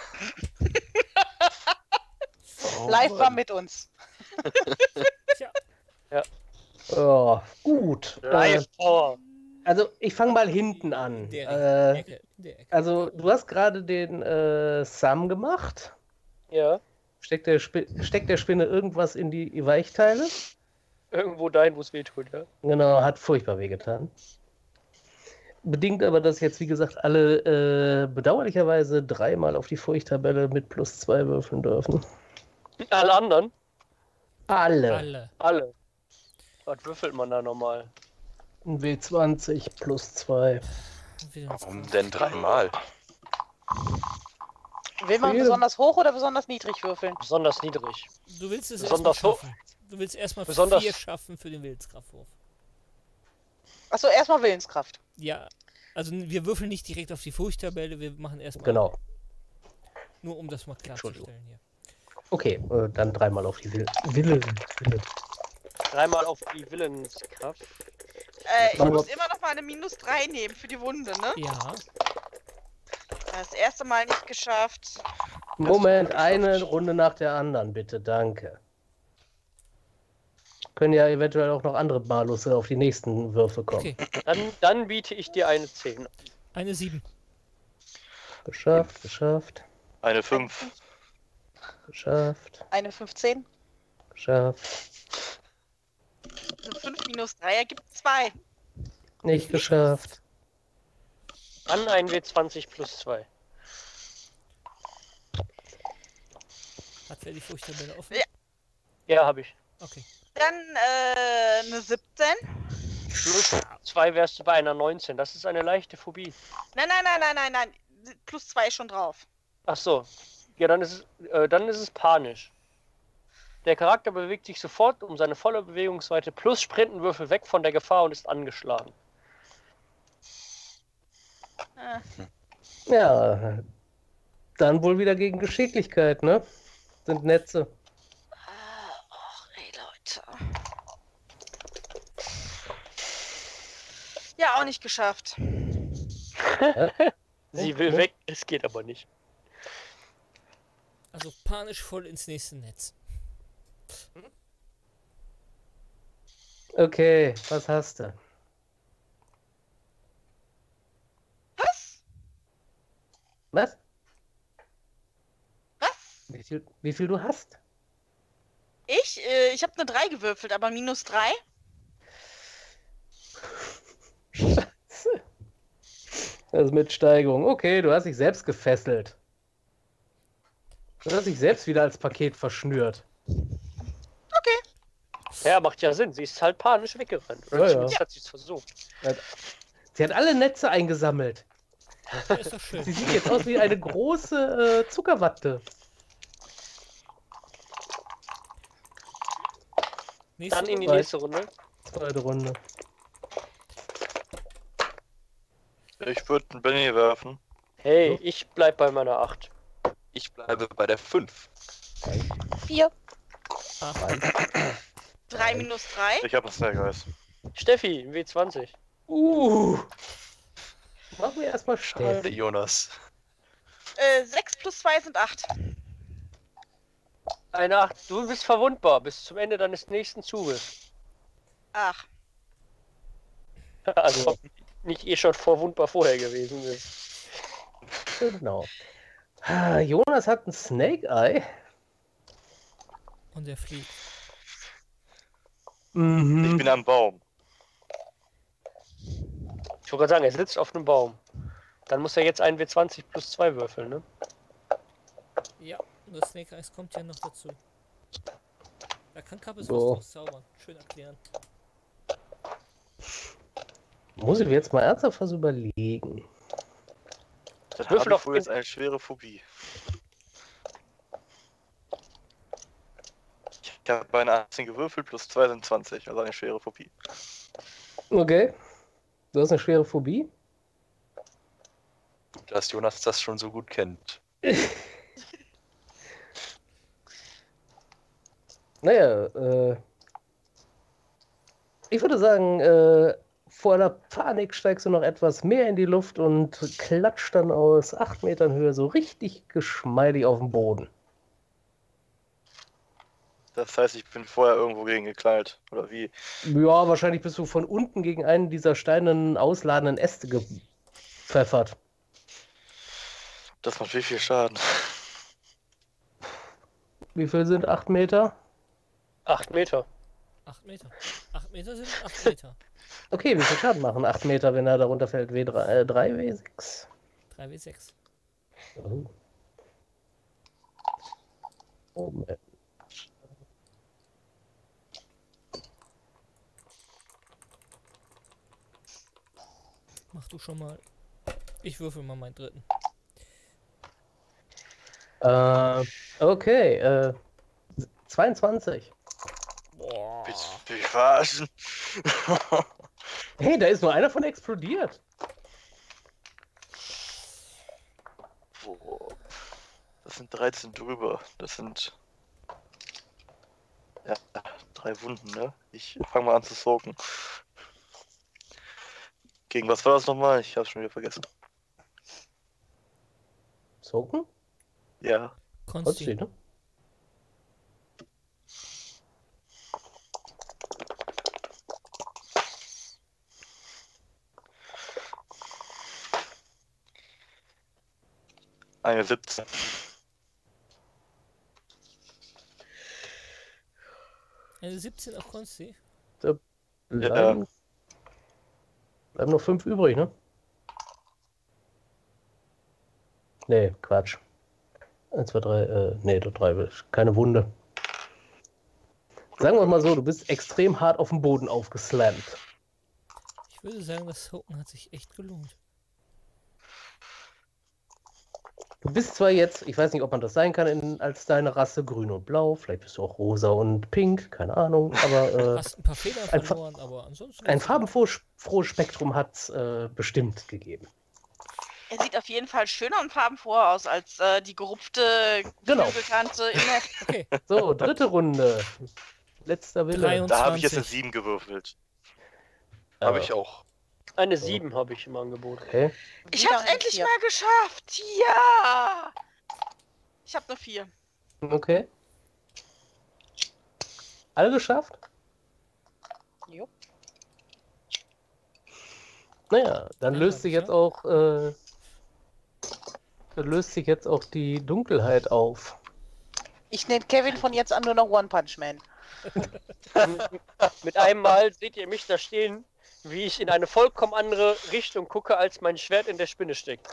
Live war mit uns. Tja, Oh, gut. Äh, Live Power. Also, ich fange mal hinten an. In der Äh, Ecke. In der Ecke. also, du hast gerade den äh, Sam gemacht. Ja, Steckt der, Sp steckt der Spinne irgendwas in die Weichteile? irgendwo dahin, wo es weh tut, ja. Genau, hat furchtbar wehgetan. Bedingt aber, dass jetzt, wie gesagt, alle äh, bedauerlicherweise dreimal auf die Furchttabelle mit plus zwei würfeln dürfen. Alle anderen? Alle. Alle. Alle. Was würfelt man da normal? Ein W zwanzig plus zwei. Warum denn dreimal? Will man Jede- besonders hoch oder besonders niedrig würfeln? Besonders niedrig. Du willst es Besonders erstmal hoch. schaffen. Du willst erstmal Besonders- vier schaffen für den Willenskraftwurf. Achso, erstmal Willenskraft. Ja, also wir würfeln nicht direkt auf die Furchttabelle, wir machen erstmal. Genau. Nur um das mal klarzustellen hier. Okay, äh, dann dreimal auf die Will Wille. Wille. Dreimal auf die Willenskraft. Äh, ich Aber- muss immer noch mal eine minus drei nehmen für die Wunde, ne? Ja, Das erste Mal nicht geschafft. Moment, eine Runde nach der anderen, bitte, danke. Können ja eventuell auch noch andere Malusse auf die nächsten Würfe kommen. okay. Dann, dann biete ich dir eine zehn. Eine sieben. Geschafft, geschafft, Eine fünf. geschafft, Eine fünfzehn. geschafft, Also fünf minus drei ergibt zwei. nicht geschafft. Dann ein W zwanzig plus zwei. Hat wer die Furchttabelle offen? Ja. Ja, habe ich. Okay. Dann äh, eine siebzehn. Plus zwei wärst du bei einer neunzehn. Das ist eine leichte Phobie. Nein, nein, nein, nein, nein, nein. Plus zwei ist schon drauf. Ach so. Ja, dann ist es, äh, dann ist es panisch. Der Charakter bewegt sich sofort um seine volle Bewegungsweite plus Sprintenwürfel weg von der Gefahr und ist angeschlagen. Äh, Ja, dann wohl wieder gegen Geschicklichkeit, ne? Sind Netze. Och, ey, Leute. Ja, auch nicht geschafft. Sie will Oh, weg, es geht aber nicht. Also panisch voll ins nächste Netz. Okay, was hast du? Was? Was? Was? Wie viel, wie viel du hast? Ich? Äh, ich habe eine drei gewürfelt, aber minus drei? Das ist mit Steigerung. Okay, du hast dich selbst gefesselt. Du hast dich selbst wieder als Paket verschnürt. Ja, macht ja Sinn. Sie ist halt panisch weggerannt. Oder Ja, ja. zumindest hat sie es versucht. Sie hat alle Netze eingesammelt. Ja, ist doch schön. Sie sieht jetzt aus wie eine große äh, Zuckerwatte. Nächste Dann in die Runde. nächste Runde. Zweite Runde. Ich würde einen Benny werfen. Hey, ich bleib bei meiner acht. Ich bleibe bei der fünf. Vier. drei minus drei? Ich habe einen Snake-Eis. Steffi, W zwanzig. Uh. Machen wir erstmal Schade, Steffi. Jonas. Äh, sechs plus zwei sind acht. Eine acht. Du bist verwundbar bis zum Ende deines nächsten Zuges. Ach. Also, ob nicht eh schon verwundbar vorher gewesen ist. Genau. Ah, Jonas hat ein Snake-Eye. Und er fliegt. Ich Mhm. bin am Baum. Ich wollte gerade sagen, er sitzt auf einem Baum. Dann muss er jetzt einen W zwanzig plus zwei würfeln, ne? Ja, und das Snake Eyes kommt ja noch dazu. Da kann Kappes So. was draus zaubern. Schön erklären. Muss ich mir jetzt mal ernsthaft was überlegen. Das Würfel habe doch ich wohl jetzt eine schwere Phobie. Ich habe bei einer achtzehn gewürfelt, plus zwei sind zwanzig, also eine schwere Phobie. Okay. Du hast eine schwere Phobie? Dass Jonas das schon so gut kennt. Naja, äh, ich würde sagen, äh, vor einer Panik steigst du noch etwas mehr in die Luft und klatscht dann aus acht Metern Höhe so richtig geschmeidig auf den Boden. Das heißt, ich bin vorher irgendwo gegen geknallt, oder wie? Ja, wahrscheinlich bist du von unten gegen einen dieser steinernen, ausladenden Äste gepfeffert. Das macht wie viel Schaden. Wie viel sind acht Meter? Acht Meter. acht Meter. acht Meter sind acht Meter. Okay, wie viel Schaden machen acht Meter, wenn er darunter fällt? W drei, äh, drei W sechs? drei W sechs. Oh. Oh, man. Mach du schon mal. Ich würfel mal meinen dritten. Äh, okay, äh, zweiundzwanzig. Boah. Willst du mich verarschen? Hey, da ist nur einer von explodiert. Boah. Das sind dreizehn drüber. Das sind. Ja, drei Wunden, ne? Ich fange mal an zu soaken. Gegen was war das nochmal? Ich hab's schon wieder vergessen. Soken? Ja. Konsti, Konsti. ne? Eine siebzehn. Eine siebzehn auf Konsti. Bleiben, bleiben noch fünf übrig, ne? Nee, Quatsch. eins, zwei, drei, äh, nee, doch drei, keine Wunde. Sagen wir mal so, du bist extrem hart auf den Boden aufgeslammt. Ich würde sagen, das Soaken hat sich echt gelohnt. Du bist zwar jetzt, ich weiß nicht, ob man das sein kann, in, als deine Rasse grün und blau, vielleicht bist du auch rosa und pink, keine Ahnung, aber Du äh, hast ein paar Federn ein Fa- verloren, aber ansonsten. ein geht's. farbenfrohes frohes Spektrum hat es äh, bestimmt gegeben. Er sieht auf jeden Fall schöner und farbenfroher aus als äh, die gerupfte Genau. Flügelkante im Netz. Okay, So, dritte Runde. Letzter Wille. dreiundzwanzig. Da habe ich jetzt eine sieben gewürfelt. Habe Äh, ich auch. Eine sieben habe ich im Angebot. Okay. Ich Wieder hab's eine endlich vier. mal geschafft! Ja! Ich hab nur vier. Okay. Alle geschafft? Jo. Naja, dann Ja, löst sich ja. jetzt auch äh, dann löst sich jetzt auch die Dunkelheit auf. Ich nenne Kevin von jetzt an nur noch One Punch Man. Mit einem Mal seht ihr mich da stehen, wie ich in eine vollkommen andere Richtung gucke, als mein Schwert in der Spinne steckt.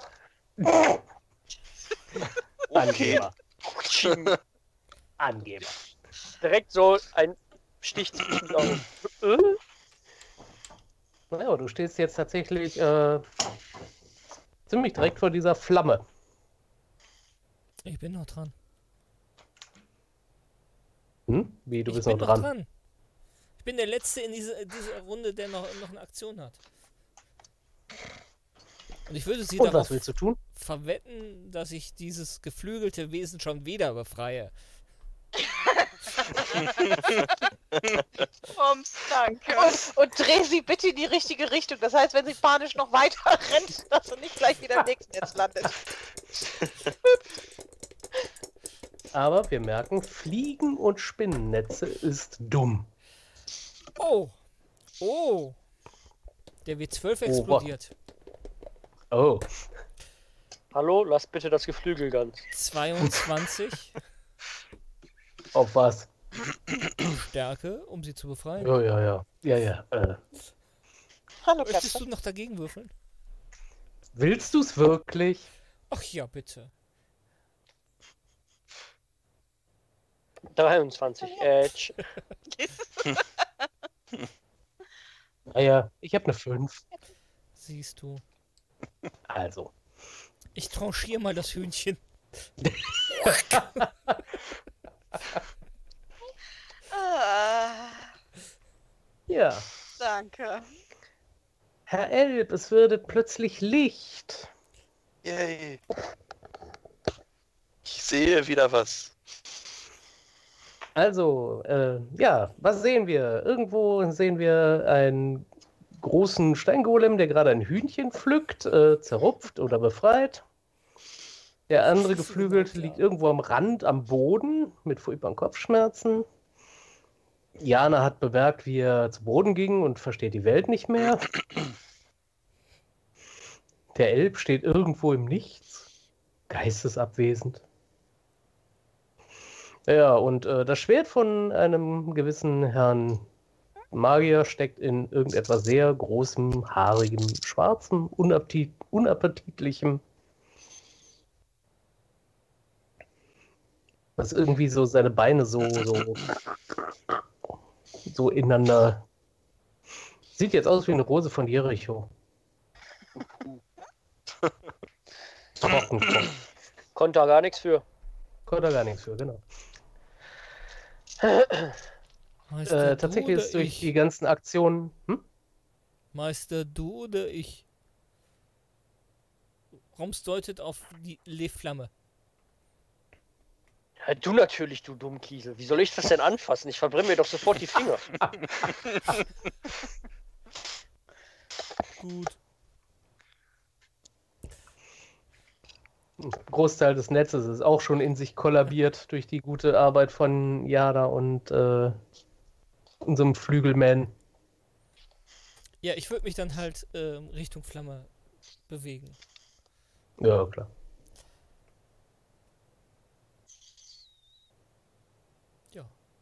Angeber. Angeber. Direkt so ein Stich zwischen den Augen. Naja, du stehst jetzt tatsächlich äh, ziemlich direkt vor dieser Flamme. Ich bin noch dran. Hm? Wie, du ich bist bin noch dran. dran. Ich bin der Letzte in dieser, dieser Runde, der noch, noch eine Aktion hat. Und ich würde sie Und darauf was willst du tun? verwetten, dass ich dieses geflügelte Wesen schon wieder befreie. Bums, danke. Und, und dreh sie bitte in die richtige Richtung. Das heißt, wenn sie panisch noch weiter rennt, dass sie nicht gleich wieder im nächsten Netz landet. Aber wir merken, Fliegen und Spinnennetze ist dumm. Oh! Oh! Der W zwölf explodiert. Oh. Hallo, lass bitte das Geflügel ganz. zweiundzwanzig Auf was? Stärke, um sie zu befreien. Ja, ja, ja. Ja, ja. Äh. Hallo, Möchtest Katze. du noch dagegen würfeln? Willst du's wirklich? Ach ja, bitte. dreiundzwanzig Edge. Naja, ich habe eine fünf. Siehst du. Also. Ich tranchiere mal das Hühnchen. Ah, Ja. danke. Herr Elb, es wird plötzlich Licht. Yay. Ich sehe wieder was. Also, äh, ja, was sehen wir? Irgendwo sehen wir einen großen Steingolem, der gerade ein Hühnchen pflückt, äh, zerrupft oder befreit. Der andere Das ist Geflügelte überhaupt liegt klar. irgendwo am Rand, am Boden, mit furchtbaren Kopfschmerzen. Jana hat bemerkt, wie er zu Boden ging und versteht die Welt nicht mehr. Der Elb steht irgendwo im Nichts, geistesabwesend. Ja, und äh, das Schwert von einem gewissen Herrn Magier steckt in irgendetwas sehr großem, haarigem, schwarzem, unappetit unappetitlichem, was irgendwie so seine Beine so, so, so ineinander. Sieht jetzt aus wie eine Rose von Jericho. Trocken, trocken. Konnte da gar nichts für. Konnte er gar nichts für, genau. Meister, Äh, tatsächlich du ist oder durch ich? die ganzen Aktionen. Hm? Meister, du oder ich? Roms deutet auf die Lehflamme. Ja, du natürlich, du Dummkiesel. Wie soll ich das denn anfassen? Ich verbrenne mir doch sofort die Finger. Gut. Ein Großteil des Netzes ist auch schon in sich kollabiert durch die gute Arbeit von Jada und äh, unserem Flügelman. Ja, ich würde mich dann halt ähm, Richtung Flamme bewegen. Ja, klar. Ja.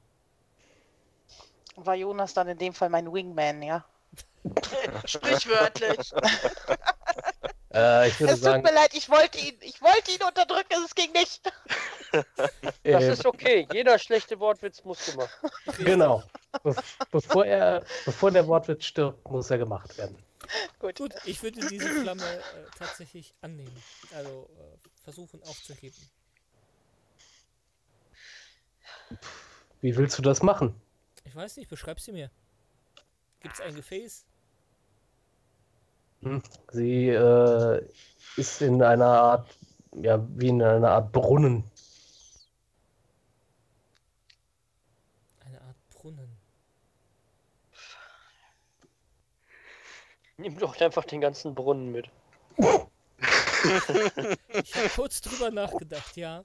War Jonas dann in dem Fall mein Wingman, ja? Sprichwörtlich. Äh, ich würde Es tut sagen, mir leid, ich wollte ihn, ich wollte ihn unterdrücken, es ging nicht. Das äh, ist okay. Jeder schlechte Wortwitz muss gemacht. genau. Be bevor, er, bevor der Wortwitz stirbt, muss er gemacht werden. Gut. Gut, ich würde diese Flamme äh, tatsächlich annehmen. Also äh, versuchen aufzuheben. Wie willst du das machen? Ich weiß nicht, beschreib sie mir. Gibt es ein Gefäß? Hm. Sie äh, ist in einer Art, ja, wie in einer Art Brunnen. Eine Art Brunnen. Nimm doch einfach den ganzen Brunnen mit. Ich habe kurz drüber nachgedacht, ja.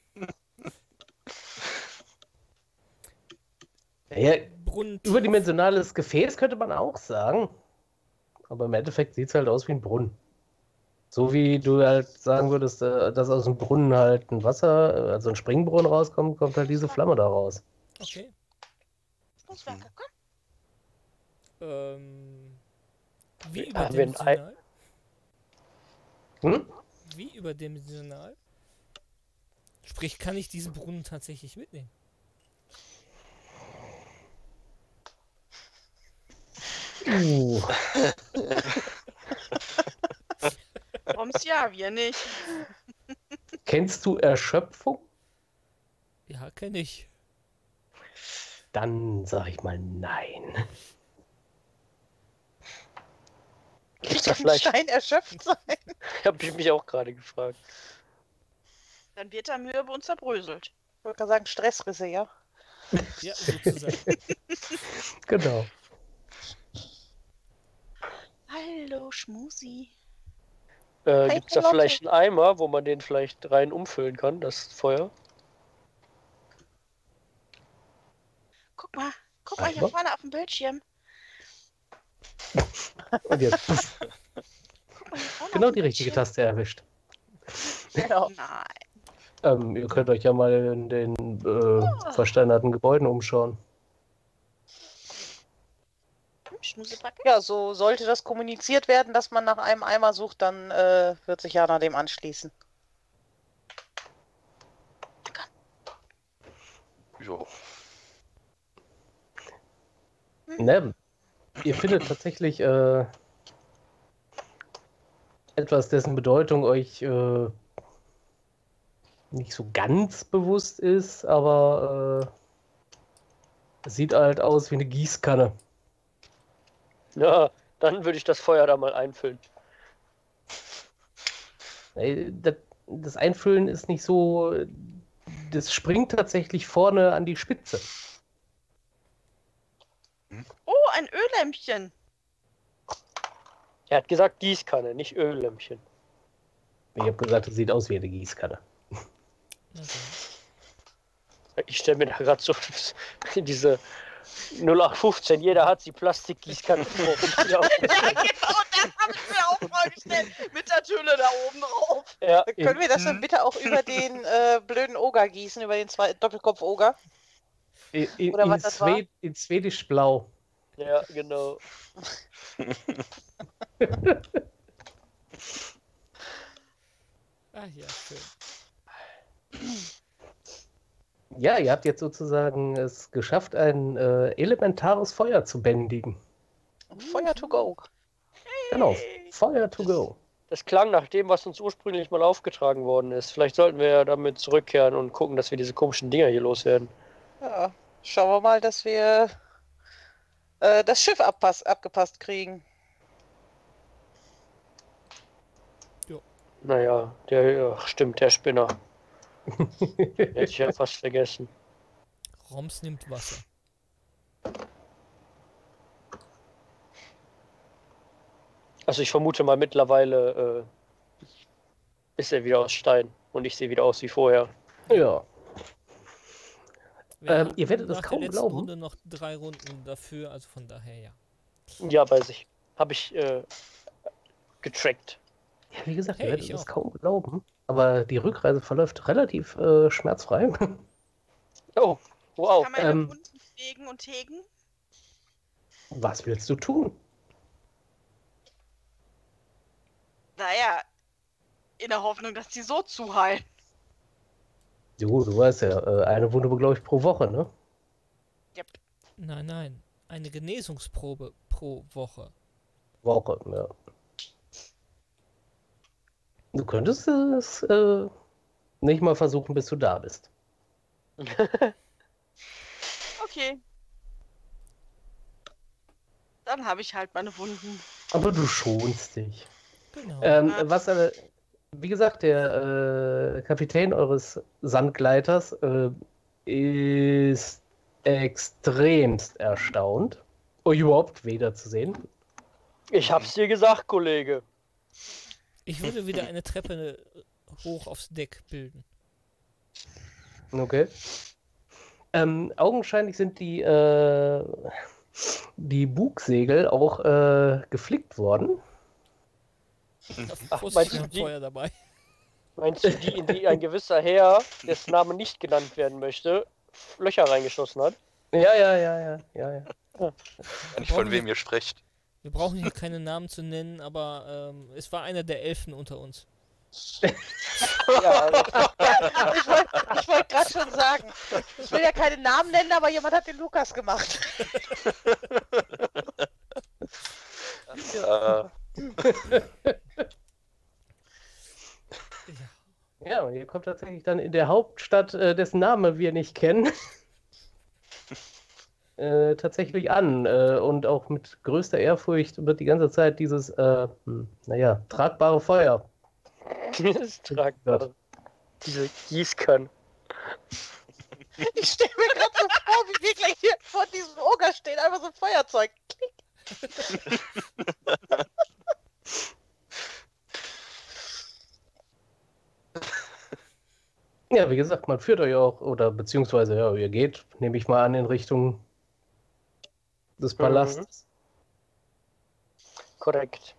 Ja, Brunnen. überdimensionales Gefäß könnte man auch sagen. Aber im Endeffekt sieht es halt aus wie ein Brunnen. So wie du halt sagen würdest, äh, dass aus dem Brunnen halt ein Wasser, also ein Springbrunnen rauskommt, kommt halt diese Flamme da raus. Okay. Fußwerker, komm. Ähm, wie Haben wir ein Ei- überdimensional? Hm? Wie überdimensional? Sprich, kann ich diesen Brunnen tatsächlich mitnehmen? Uh, Roms ja, wir nicht. kennst du Erschöpfung? Ja, kenne ich. Dann sag ich mal nein. Gibt's da Kann ein vielleicht? Stein erschöpft sein? Hab ich mich auch gerade gefragt. Dann wird er Mühe bei uns zerbröselt. Ich wollte gerade sagen, Stressrisse, ja? Ja, sozusagen. Genau. Hallo, Schmusi. Äh, Hi, Gibt es da Charlotte. vielleicht einen Eimer, wo man den vielleicht rein umfüllen kann, das Feuer? Guck mal, guck mal hier Eimer? vorne auf dem Bildschirm. Und jetzt Guck mal hier vorne genau auf dem die richtige Bildschirm. Taste erwischt. Genau. Nein. Ähm, ihr könnt euch ja mal in den äh, versteinerten Gebäuden umschauen. Hm, Schmusebacke? Ja, so sollte das kommuniziert werden, dass man nach einem Eimer sucht, dann äh, wird sich Jana dem anschließen. Jo. Ne, ihr findet tatsächlich äh, etwas, dessen Bedeutung euch äh, nicht so ganz bewusst ist, aber äh, es sieht halt aus wie eine Gießkanne. Ja, dann würde ich das Feuer da mal einfüllen. Ey, Das, das Einfüllen ist nicht so. Das springt tatsächlich vorne an die Spitze. Oh, ein Öllämpchen. Er hat gesagt Gießkanne, nicht Öllämpchen. Ich habe gesagt, es sieht aus wie eine Gießkanne. Na dann. Ich stelle mir da gerade so diese null acht fünfzehn, jeder hat die Plastikgießkanne vor. Ja, genau, das habe ich mir auch vorgestellt. Mit der Tülle da oben drauf. Ja, Können wir das dann bitte auch über den äh, blöden Oger gießen, über den zwei Doppelkopf-Oger? In, in, Oder in, was das war? Swed in Schwedisch blau. ja, genau. Ah ja, schön. Ja, ihr habt jetzt sozusagen es geschafft, ein äh, elementares Feuer zu bändigen. Feuer to go. Genau, Feuer to go. Das klang nach dem, was uns ursprünglich mal aufgetragen worden ist. Vielleicht sollten wir ja damit zurückkehren und gucken, dass wir diese komischen Dinger hier loswerden. Ja, schauen wir mal, dass wir äh, das Schiff abpass abgepasst kriegen. Naja, der, ach, stimmt, der Spinner. Hätte ich ja fast vergessen. Roms nimmt Wasser. Also ich vermute mal mittlerweile äh, ist er wieder aus Stein und ich sehe wieder aus wie vorher. Ja. Wir Ähm, hatten ihr werdet das nach kaum der letzten glauben. Runde noch drei Runden dafür, also von daher ja. Ja, weiß ich. Habe ich äh, getrackt. Ja, wie gesagt, Hey, ihr werdet ich das auch. kaum glauben. Aber die Rückreise verläuft relativ äh, schmerzfrei. Oh, wow. Kann man ähm, den Wunden pflegen und hegen? Was willst du tun? Naja, in der Hoffnung, dass die so zuheilen. Jo, du weißt ja, äh, eine Wunde, glaube ich, pro Woche, ne? Nein, nein. Eine Genesungsprobe pro Woche. Woche, ja. Du könntest es äh, nicht mal versuchen, bis du da bist. Okay. Dann habe ich halt meine Wunden. Aber du schonst dich. Genau. Ähm, Ja. was aber, wie gesagt, der äh, Kapitän eures Sandgleiters äh, ist extremst erstaunt, euch überhaupt wiederzusehen. Ich hab's dir gesagt, Kollege. Ich würde wieder eine Treppe äh, hoch aufs Deck bilden. Okay. Ähm, augenscheinlich sind die, äh, die Bugsegel auch äh, geflickt worden. Ach, Vorsicht, meinst wir du haben die- Feuer dabei. Meinst du die, in die ein gewisser Herr, dessen Name nicht genannt werden möchte, Löcher reingeschossen hat? Ja, ja, ja, ja, ja, ja. Wenn ich von wem ihr sprecht. Wir brauchen hier keine Namen zu nennen, aber ähm, es war einer der Elfen unter uns. Ja, Ich wollte ich wollt gerade schon sagen, ich will ja keine Namen nennen, aber jemand hat den Lukas gemacht. Ja, Ja. Ja, und ihr kommt tatsächlich dann in der Hauptstadt, äh, dessen Name wir nicht kennen, äh, tatsächlich an. Äh, und auch mit größter Ehrfurcht wird die ganze Zeit dieses, äh, hm, naja, tragbare Feuer. das ist tragbar. Diese Gießkanne. Ich stelle mir gerade so vor, wie wir gleich hier vor diesem Oger stehen, einfach so ein Feuerzeug. Ja, wie gesagt, man führt euch auch, oder beziehungsweise, ja, ihr geht, nehme ich mal an, in Richtung des Palastes. Korrekt.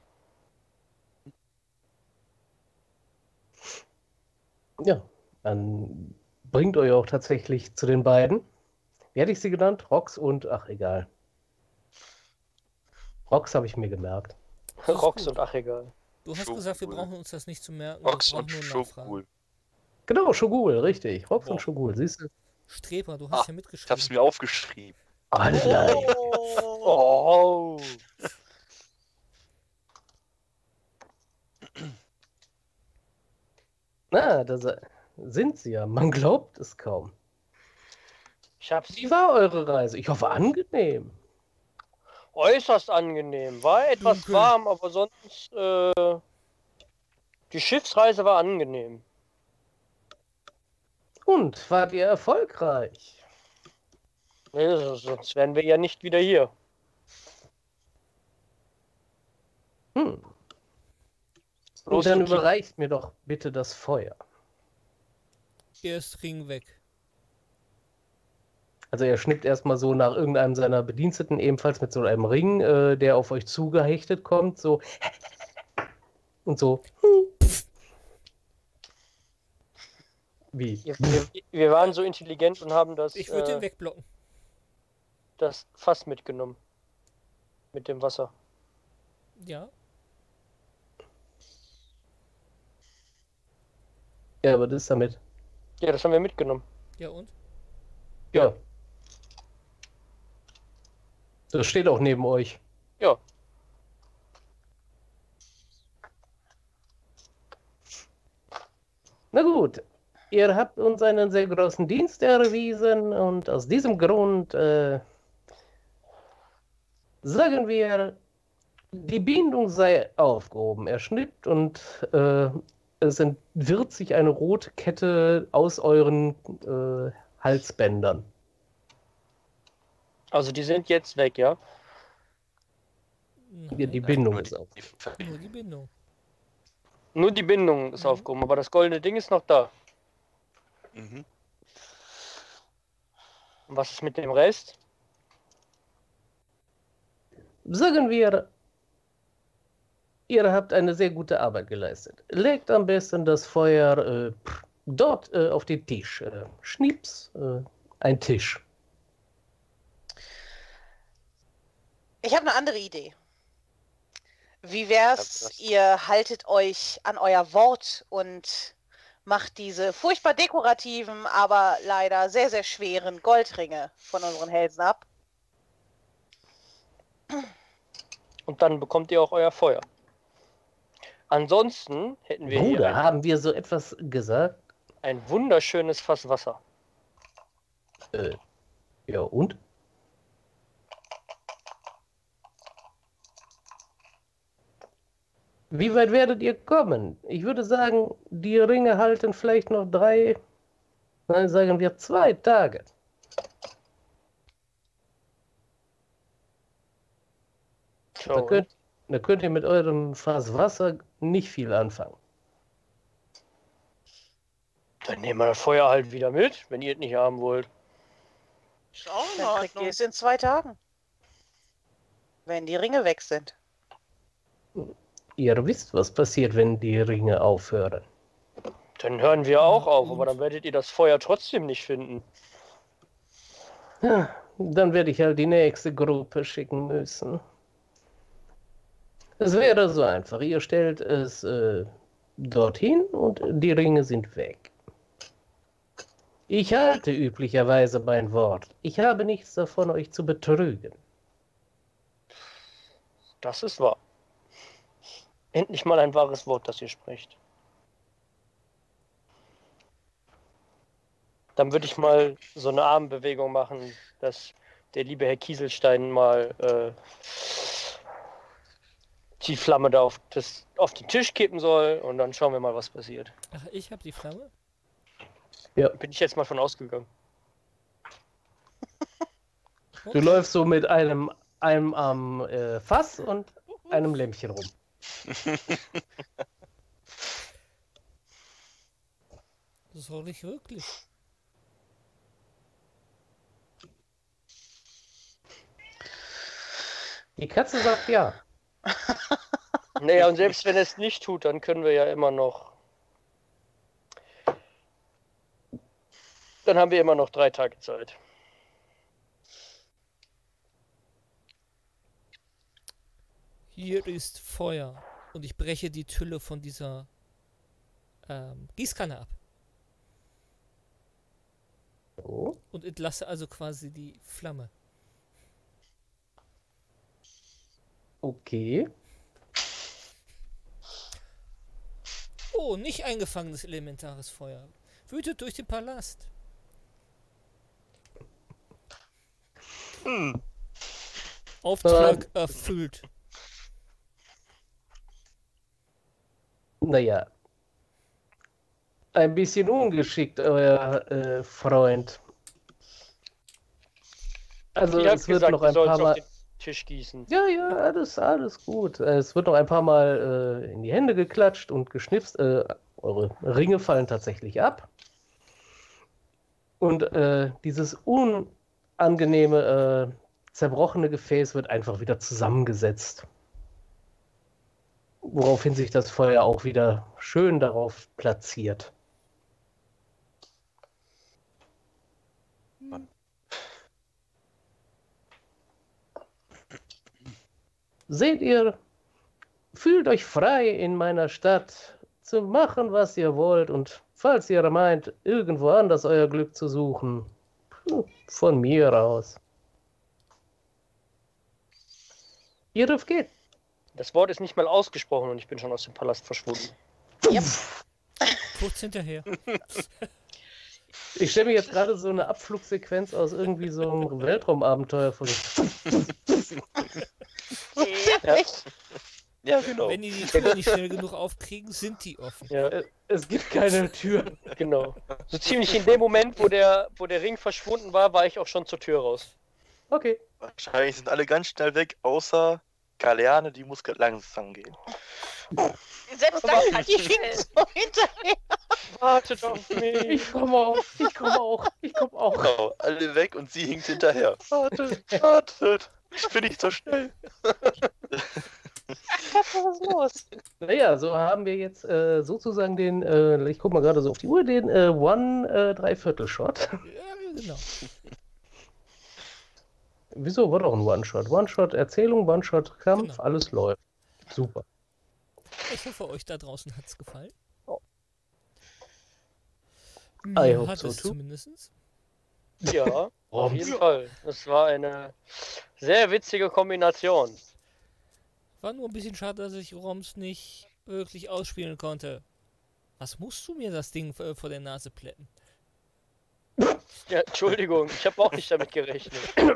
Ja, dann bringt euch auch tatsächlich zu den beiden. Wie hätte ich sie genannt? Rox und, ach, egal. Rox habe ich mir gemerkt. Das ist Rox gut. und ach egal. Du hast Shogun. gesagt, wir brauchen uns das nicht zu merken. Rox wir und brauchen nur nachfragen. Shogul. Genau, Shogul, richtig. Rox Wow. und Shogul, siehst du? Streber, du hast Ah, ja Ich hab's mitgeschrieben. mir aufgeschrieben. Ah, nein. Oh. Oh. Na, da se- sind sie ja. Man glaubt es kaum. Ich hab's Wie war eure Reise? Ich hoffe, angenehm. äußerst angenehm. War etwas Dunkel. warm, aber sonst äh, die Schiffsreise war angenehm. Und, wart ihr erfolgreich? Nee, sonst wären wir ja nicht wieder hier. Hm. Bloß Und dann die- überreicht mir doch bitte das Feuer. Erst Ring weg. Also er schnippt erstmal so nach irgendeinem seiner Bediensteten, ebenfalls mit so einem Ring, äh, der auf euch zugehechtet kommt, so und so. Wie? Wir, wir, wir waren so intelligent und haben das, Ich würde ihn äh, wegblocken. das Fass mitgenommen. Mit dem Wasser. Ja. Ja, aber das ist damit. Ja, das haben wir mitgenommen. Ja und? Ja. Das steht auch neben euch. Ja. Na gut, ihr habt uns einen sehr großen Dienst erwiesen und aus diesem Grund äh, sagen wir, die Bindung sei aufgehoben. Er schnippt und äh, es ent- wird sich eine rote Kette aus euren äh, Halsbändern. Also die sind jetzt weg, ja? Ja, die Nein, Bindung Nur ist die- auf. die- nur die Bindung. Nur die Bindung ist Mhm. aufgehoben, aber das goldene Ding ist noch da. Mhm. Und was ist mit dem Rest? Sagen wir, ihr habt eine sehr gute Arbeit geleistet. Legt am besten das Feuer äh, pff, dort äh, auf den Tisch. Äh, Schnips, äh, ein Tisch. Ich habe eine andere Idee. Wie wär's, Was? ihr haltet euch an euer Wort und macht diese furchtbar dekorativen, aber leider sehr, sehr schweren Goldringe von unseren Hälsen ab? Und dann bekommt ihr auch euer Feuer. Ansonsten hätten wir Bruder, hier ein, haben wir so etwas gesagt? ein wunderschönes Fass Wasser. Äh, ja, und? Wie weit werdet ihr kommen? Ich würde sagen, die Ringe halten vielleicht noch drei, nein, sagen wir zwei Tage. Da So, könnt, da könnt ihr mit eurem Fass Wasser nicht viel anfangen. dann nehmen wir das Feuer halt wieder mit, wenn ihr es nicht haben wollt. Ist auch in Dann kriegt ihr Ordnung. es in zwei Tagen. Wenn die Ringe weg sind. Ihr wisst, was passiert, wenn die Ringe aufhören. Dann hören wir auch Ja, auf, und? aber dann werdet ihr das Feuer trotzdem nicht finden. Ja, dann werde ich halt die nächste Gruppe schicken müssen. Es wäre so einfach. Ihr stellt es äh, dorthin und die Ringe sind weg. Ich halte üblicherweise mein Wort. Ich habe nichts davon, euch zu betrügen. Das ist wahr. Endlich mal ein wahres Wort, das ihr sprecht. Dann würde ich mal so eine Armbewegung machen, dass der liebe Herr Kieselstein mal äh, die Flamme da auf, das, auf den Tisch kippen soll und dann schauen wir mal, was passiert. Ach, ich habe die Flamme? Bin ich jetzt mal von ausgegangen. Du läufst so mit einem, einem am äh, Fass und einem Lämpchen rum. Soll ich wirklich? Die Katze sagt ja. Naja, und selbst wenn es nicht tut, dann können wir ja immer noch. Dann haben wir immer noch drei Tage Zeit. Hier ist Feuer. Und ich breche die Tülle von dieser ähm, Gießkanne ab. So. Und entlasse also quasi die Flamme. Okay. Oh, nicht eingefangenes elementares Feuer. Wütet durch den Palast. Hm. Auftrag erfüllt. Naja. Ein bisschen ungeschickt, euer äh, Freund. Also Ihr es habt wird gesagt, noch ihr ein sollt paar es auf Mal. den Tisch gießen. Ja, ja, alles, alles gut. Äh, Es wird noch ein paar Mal äh, in die Hände geklatscht und geschnipst. Äh, eure Ringe fallen tatsächlich ab. Und äh, dieses un angenehme, äh, zerbrochene Gefäß wird einfach wieder zusammengesetzt. Woraufhin sich das Feuer auch wieder schön darauf platziert. Seht ihr, fühlt euch frei in meiner Stadt zu machen, was ihr wollt, und falls ihr meint, irgendwo anders euer Glück zu suchen, von mir aus. Ihr dürft gehen. Das Wort ist nicht mal ausgesprochen und ich bin schon aus dem Palast verschwunden. Yep. Kurz hinterher. Ich stelle mir jetzt gerade so eine Abflugsequenz aus irgendwie so einem Weltraumabenteuer vor. Ja, echt. Ja, genau. Wenn die die Tür nicht schnell genug aufkriegen, sind die offen. Ja, Äh, Es gibt keine Tür. genau. So ziemlich in dem Moment, wo der, wo der Ring verschwunden war, war ich auch schon zur Tür raus. Okay. Wahrscheinlich sind alle ganz schnell weg, außer Galeane, die muss langsam gehen. Selbst Aber dann die hinkt so hinterher. Wartet auf mich. Ich komme auch. Ich komme auch. Ich komme auch. Genau, alle weg und sie hinkt hinterher. Wartet, wartet. Ich bin nicht so schnell. Was ist los? Naja, so haben wir jetzt äh, sozusagen den, äh, ich gucke mal gerade so auf die Uhr, den äh, One-Dreiviertel-Shot. Ja, genau. Wieso? War doch ein One-Shot. One-Shot Erzählung, One-Shot Kampf, Genau. alles läuft. Super. Ich hoffe, euch da draußen hat es gefallen. I Mir hope hat so es too. zumindest. Ja, auf jeden Fall. Das war eine sehr witzige Kombination. War nur ein bisschen schade, dass ich Roms nicht wirklich ausspielen konnte. Was musst du mir das Ding äh, vor der Nase plätten? Ja, Entschuldigung, ich habe auch nicht damit gerechnet.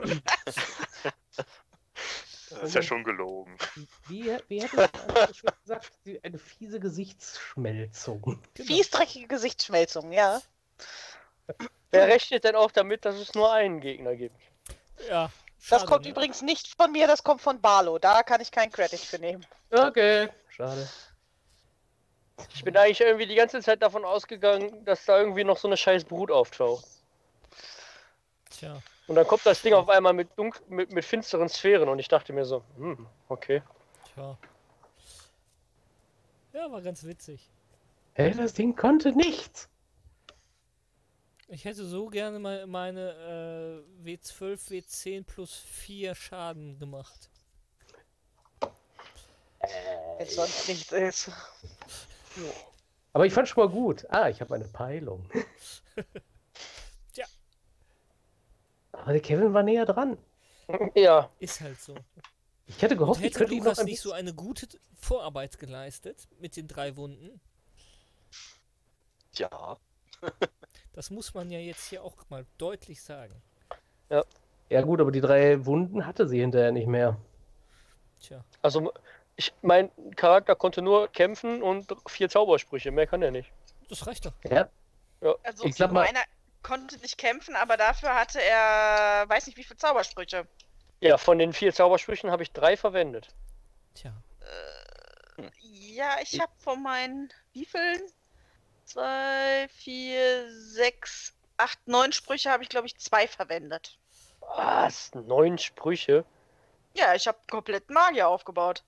Das ist ja schon gelogen. Wie, wie hat es schon gesagt? Die- Eine fiese Gesichtsschmelzung. Genau. Fies dreckige Gesichtsschmelzung, ja. Wer rechnet denn auch damit, dass es nur einen Gegner gibt? Ja, Das schade, kommt ne? übrigens nicht von mir, das kommt von Barlo. Da kann ich keinen Credit für nehmen. Okay. Schade. Ich bin eigentlich irgendwie die ganze Zeit davon ausgegangen, dass da irgendwie noch so eine scheiß Brut auftaucht. Tja, Und dann kommt das Ding auf einmal mit, dunkel, mit, mit finsteren Sphären und ich dachte mir so, hm, okay. tja. Ja, war ganz witzig. Hey, das Ding konnte nichts. Ich hätte so gerne mal meine äh, W zwölf, W zehn plus vier Schaden gemacht. Wenn es sonst nichts ist. Aber ich fand schon mal gut. Ah, ich habe eine Peilung. Tja. Aber der Kevin war näher dran. Ja, Ist halt so. Ich hätte Und gehofft, ich hätte könnte ihn noch Lukas ein nicht so eine gute Vorarbeit geleistet mit den drei Wunden, Ja. das muss man ja jetzt hier auch mal deutlich sagen. Ja gut, aber die drei Wunden hatte sie hinterher nicht mehr. Tja, also ich, mein Charakter konnte nur kämpfen und vier Zaubersprüche, mehr kann er nicht. das reicht doch. Ja, Also Ich sag mal- meiner konnte nicht kämpfen, aber dafür hatte er weiß nicht wie viele Zaubersprüche. Ja, von den vier Zaubersprüchen habe ich drei verwendet. Tja, Ja, ich habe von meinen wie vielen? Zwei, vier, sechs, acht, neun Sprüche habe ich glaube ich zwei verwendet. Was? Neun Sprüche? Ja, ich habe komplett Magier aufgebaut.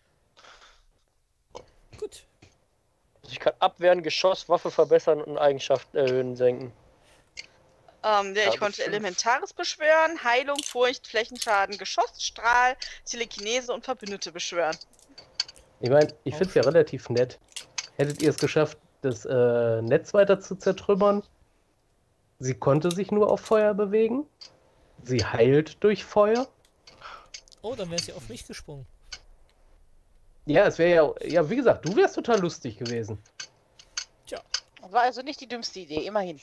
gut. Also ich kann abwehren, Geschoss, Waffe verbessern und Eigenschaften erhöhen, senken. Ähm, ja, Ja, ich konnte bestimmt. Elementares beschwören, Heilung, Furcht, Flächenschaden, Geschoss, Strahl, Telekinese und Verbündete beschwören. ich meine, ich finde es ja relativ nett. Hättet ihr es geschafft, das äh, Netz weiter zu zertrümmern? Sie konnte sich nur auf Feuer bewegen. Sie heilt durch Feuer. Oh, dann wäre sie auf mich gesprungen. Ja, es wäre ja, ja, wie gesagt, du wärst total lustig gewesen. War also nicht die dümmste Idee, immerhin.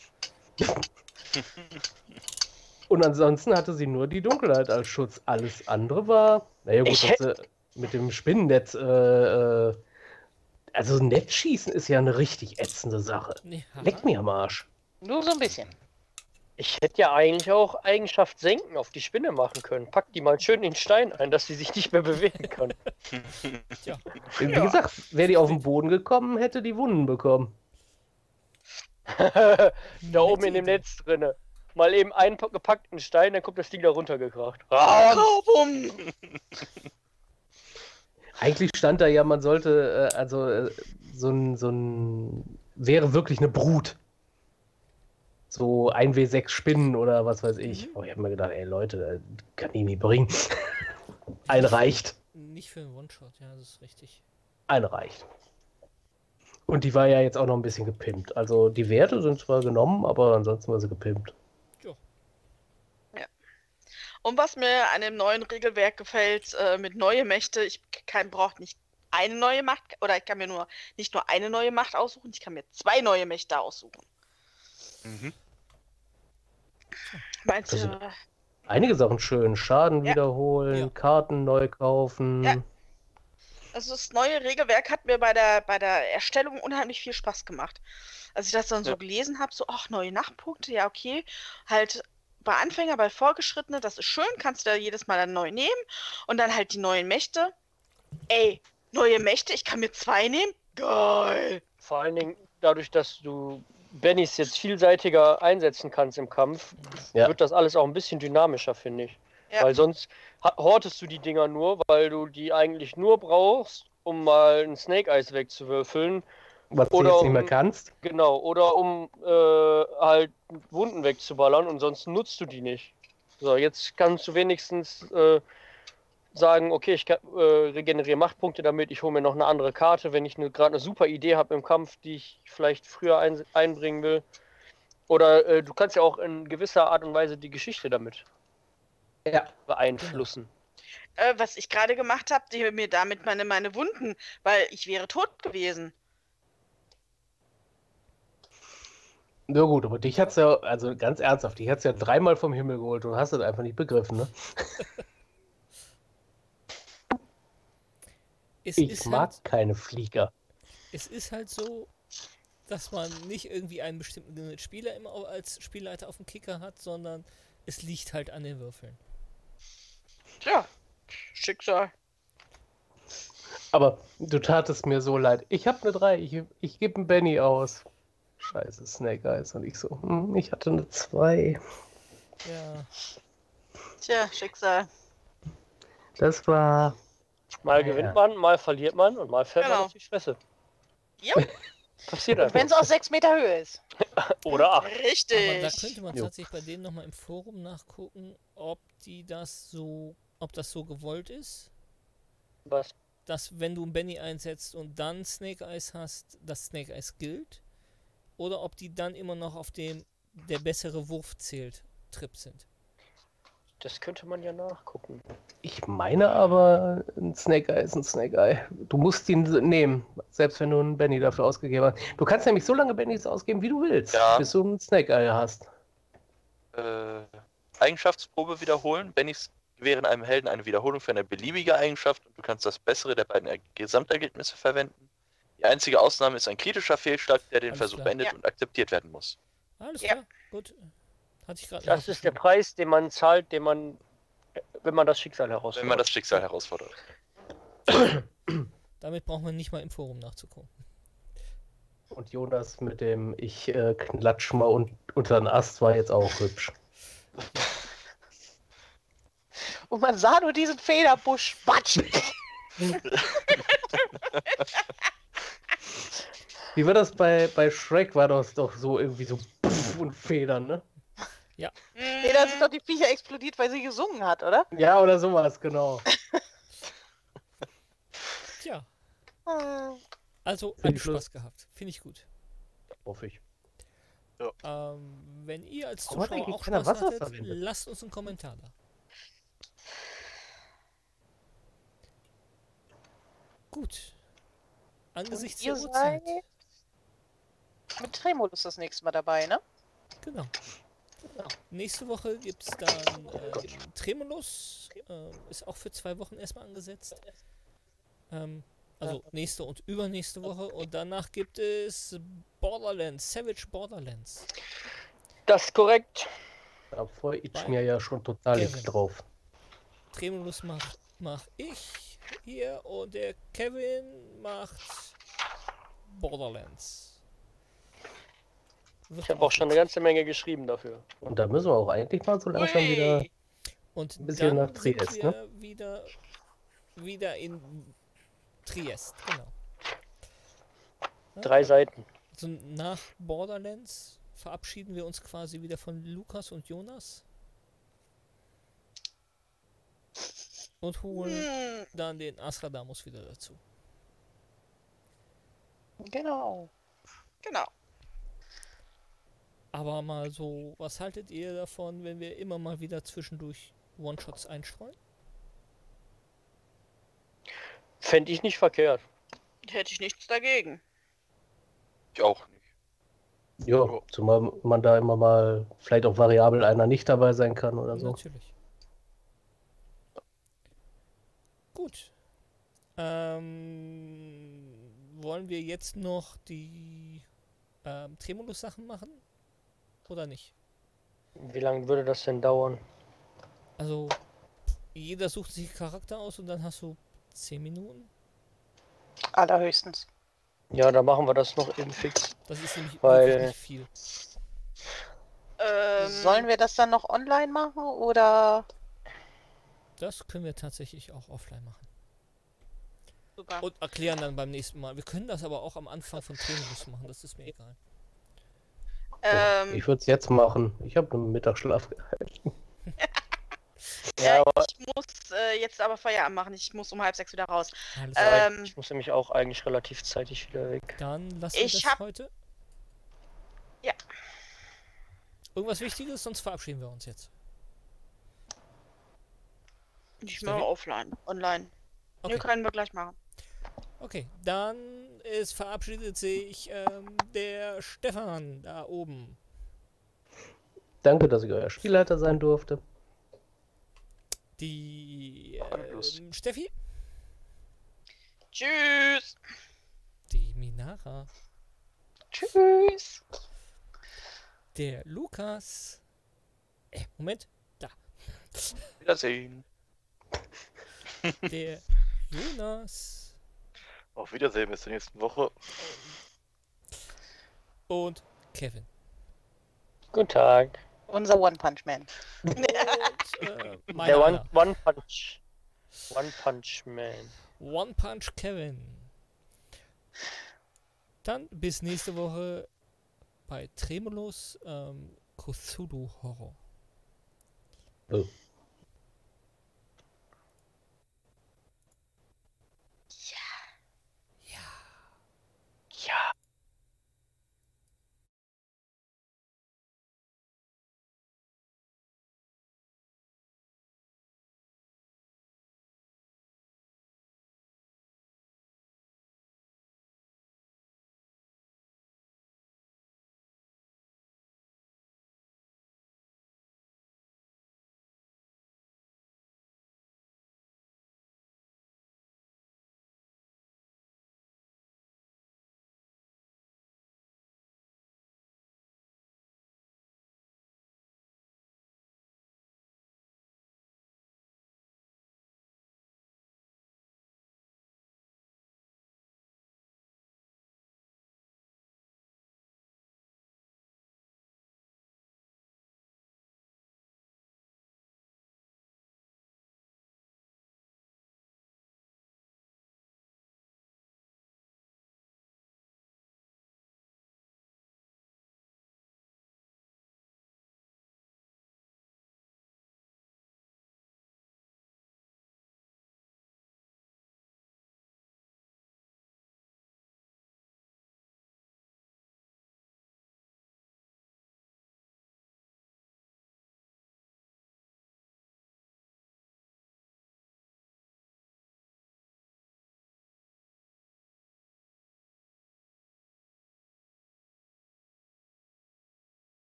Und ansonsten hatte sie nur die Dunkelheit als Schutz. Alles andere war, naja gut, Ich dass sie mit dem Spinnennetz, äh, äh, also Netzschießen ist ja eine richtig ätzende Sache. Nee, haha. Leck mir am Arsch. Nur so ein bisschen. Ich hätte ja eigentlich auch Eigenschaft senken auf die Spinne machen können. Pack die mal schön in den Stein ein, dass sie sich nicht mehr bewegen kann. Tja, Wie gesagt, wäre die auf den Boden gekommen, hätte die Wunden bekommen. Da oben in dem Idee. Netz drinne. mal eben eingepackten Stein, dann kommt das Ding da runtergekracht. Ah, Bumm. Eigentlich stand da ja, man sollte, äh, also äh, so ein, so ein, wäre wirklich eine Brut. So ein W sechs Spinnen oder was weiß ich. Aber ich habe mir gedacht, ey Leute, das kann ich nicht bringen. Ein reicht. Nicht für einen One-Shot, ja, das ist richtig. Ein reicht. Und die war ja jetzt auch noch ein bisschen gepimpt. Also die Werte sind zwar genommen, aber ansonsten war sie gepimpt. Und was mir an dem neuen Regelwerk gefällt, äh, mit neue Mächte, ich kann brauche nicht eine neue Macht, oder ich kann mir nur nicht nur eine neue Macht aussuchen, ich kann mir zwei neue Mächte aussuchen. Mhm. Meinst Also- du? Einige Sachen schön. Schaden Ja. wiederholen, Ja. Karten neu kaufen. Ja. Also das neue Regelwerk hat mir bei der, bei der Erstellung unheimlich viel Spaß gemacht. Als ich das dann so Ja. gelesen habe, so, ach, neue Nachtpunkte, ja, okay. Halt bei Anfänger, bei Fortgeschrittene, das ist schön, kannst du da jedes Mal dann neu nehmen. Und dann halt die neuen Mächte. Ey, neue Mächte, ich kann mir zwei nehmen? Geil! vor allen Dingen dadurch, dass du Bennys jetzt vielseitiger einsetzen kannst im Kampf, Ja. wird das alles auch ein bisschen dynamischer, finde ich. Ja. Weil sonst ha- hortest du die Dinger nur, weil du die eigentlich nur brauchst, um mal ein Snake Eyes wegzuwürfeln. Was du Oder jetzt nicht mehr um- kannst. Genau, oder um äh, halt Wunden wegzuballern und sonst nutzt du die nicht. So, jetzt kannst du wenigstens äh, sagen, okay, ich kann, äh, regeneriere Machtpunkte damit, ich hole mir noch eine andere Karte, wenn ich ne, gerade eine super Idee habe im Kampf, die ich vielleicht früher ein, einbringen will. Oder äh, du kannst ja auch in gewisser Art und Weise die Geschichte damit Ja. beeinflussen. Äh, was ich gerade gemacht habe, die mir damit meine, meine Wunden, weil ich wäre tot gewesen. Na gut, aber dich hat's ja, also ganz ernsthaft, dich hat's ja dreimal vom Himmel geholt und hast es einfach nicht begriffen, ne? Es Ich ist mag halt, keine Flieger. es ist halt so, dass man nicht irgendwie einen bestimmten Spieler immer au- als Spielleiter auf dem Kicker hat, sondern es liegt halt an den Würfeln. Tja, Schicksal. Aber du tatest mir so leid. Ich habe eine drei, ich, ich gebe einen Benny aus. Scheiße, Snake Eyes. Und ich so, hm, ich hatte eine zwei. Ja, Tja, Schicksal. Das war. Mal Ja. gewinnt man, mal verliert man und mal fällt man Genau. auf die Fresse. Jo, Passiert Und wenn es einfach. aus sechs Meter Höhe ist. Oder acht. aber da richtig. könnte man Jo. tatsächlich bei denen nochmal im Forum nachgucken, ob die das so, ob das so gewollt ist, Was? dass wenn du einen Benny einsetzt und dann Snake Eyes hast, das Snake Eyes gilt, oder ob die dann immer noch auf dem der bessere Wurf zählt Trip sind. Das könnte man ja nachgucken. Ich meine aber, ein Snake Eye ist ein Snake Eye. Du musst ihn nehmen, selbst wenn du einen Benny dafür ausgegeben hast. Du kannst nämlich so lange Bennys ausgeben, wie du willst, Ja. bis du einen Snake Eye hast. Äh, Eigenschaftsprobe wiederholen. Bennys gewähren einem Helden eine Wiederholung für eine beliebige Eigenschaft und du kannst das bessere der beiden Er- Gesamtergebnisse verwenden. Die einzige Ausnahme ist ein kritischer Fehlschlag, der den Alles Versuch klar. beendet Ja. und akzeptiert werden muss. Alles Ja. klar, gut. Hatte ich gerade Das ist der Preis, den man zahlt, den man, wenn man das Schicksal herausfordert. Wenn man das Schicksal herausfordert. Damit braucht man nicht mal im Forum nachzugucken. Und Jonas mit dem Ich äh, klatsch mal un unter den Ast war jetzt auch hübsch. Und man sah nur diesen Federbusch. Batsch! Wie war das bei, bei Shrek? War das doch so irgendwie so Puff und Federn, ne? Nee, da sind doch die Viecher explodiert, weil sie gesungen hat, oder? Ja, oder sowas, genau. Tja, Hm. also Find einen ich los. Spaß gehabt. Finde ich gut. Hoffe ich. Ähm, wenn ihr als Warum hat Zuschauer eigentlich auch keiner Spaß Wasser hattet, verwendet? lasst uns einen Kommentar da. Gut. Angesichts Ihr der Uhrzeit. seid mit Tremulus das nächste Mal dabei, ne? Genau. Nächste Woche gibt es dann äh, Tremulus. Äh, ist auch für zwei Wochen erstmal angesetzt. Ähm, also nächste und übernächste Woche. Und danach gibt es Borderlands, Savage Borderlands. Das ist korrekt. Da freue ich mir ja schon total Kevin. drauf. Tremulus mach, mach ich hier und der Kevin macht Borderlands. Wird Ich habe auch schon eine ganze Menge geschrieben dafür. Und da müssen wir auch eigentlich mal so langsam wieder. Ui. Und ein bisschen dann nach Triest, sind wir wieder, wieder in Triest, genau. Ja, Drei Seiten. also nach Borderlands verabschieden wir uns quasi wieder von Lukas und Jonas. Und holen Hm, dann den Asradamus wieder dazu. Genau. genau. Aber mal so, was haltet ihr davon, wenn wir immer mal wieder zwischendurch One-Shots einstreuen? Fände ich nicht verkehrt. Hätte ich nichts dagegen. Ich auch nicht. Ja, zumal man da immer mal vielleicht auch variabel einer nicht dabei sein kann oder so. Natürlich. Gut. Ähm, wollen wir jetzt noch die ähm, Tremulus-Sachen machen? Oder nicht? Wie lange würde das denn dauern? Also, jeder sucht sich einen Charakter aus und dann hast du zehn Minuten. Allerhöchstens. Ja, dann machen wir das noch eben fix. Das ist nämlich Weil- wirklich nicht viel. Ähm, Sollen wir das dann noch online machen oder? Das können wir tatsächlich auch offline machen. Super. Und erklären dann beim nächsten Mal. Wir können das aber auch am Anfang von Tremulus machen, das ist mir egal. Ähm, Ich würde es jetzt machen. Ich habe einen Mittagsschlaf gehalten. ja, Ja, aber ich muss äh, jetzt aber Feierabend machen. Ich muss um halb sechs wieder raus. Alles Äh, klar. Ähm, ich muss nämlich auch eigentlich relativ zeitig wieder weg. Dann lassen wir ich das hab- heute. Ja. Irgendwas Wichtiges, sonst verabschieden wir uns jetzt. Ich Steffi? mache offline, online. Okay. Nee, können wir gleich machen. Okay, dann ist verabschiedet sich ähm, der Stefan da oben. Danke, dass ich euer Spielleiter sein durfte. Die Alles. ähm, Steffi. Tschüss. Die Minara. Tschüss. Der Lukas. Äh, Moment. Da. Wiedersehen. Der Jonas. Auf Wiedersehen bis zur nächsten Woche. Und Kevin. Guten Tag. Unser One Punch Man. Und äh, meine Der Anna. One, One Punch. One Punch Man. One Punch Kevin. Dann bis nächste Woche bei Tremulus ähm, Cthulhu Horror. Oh.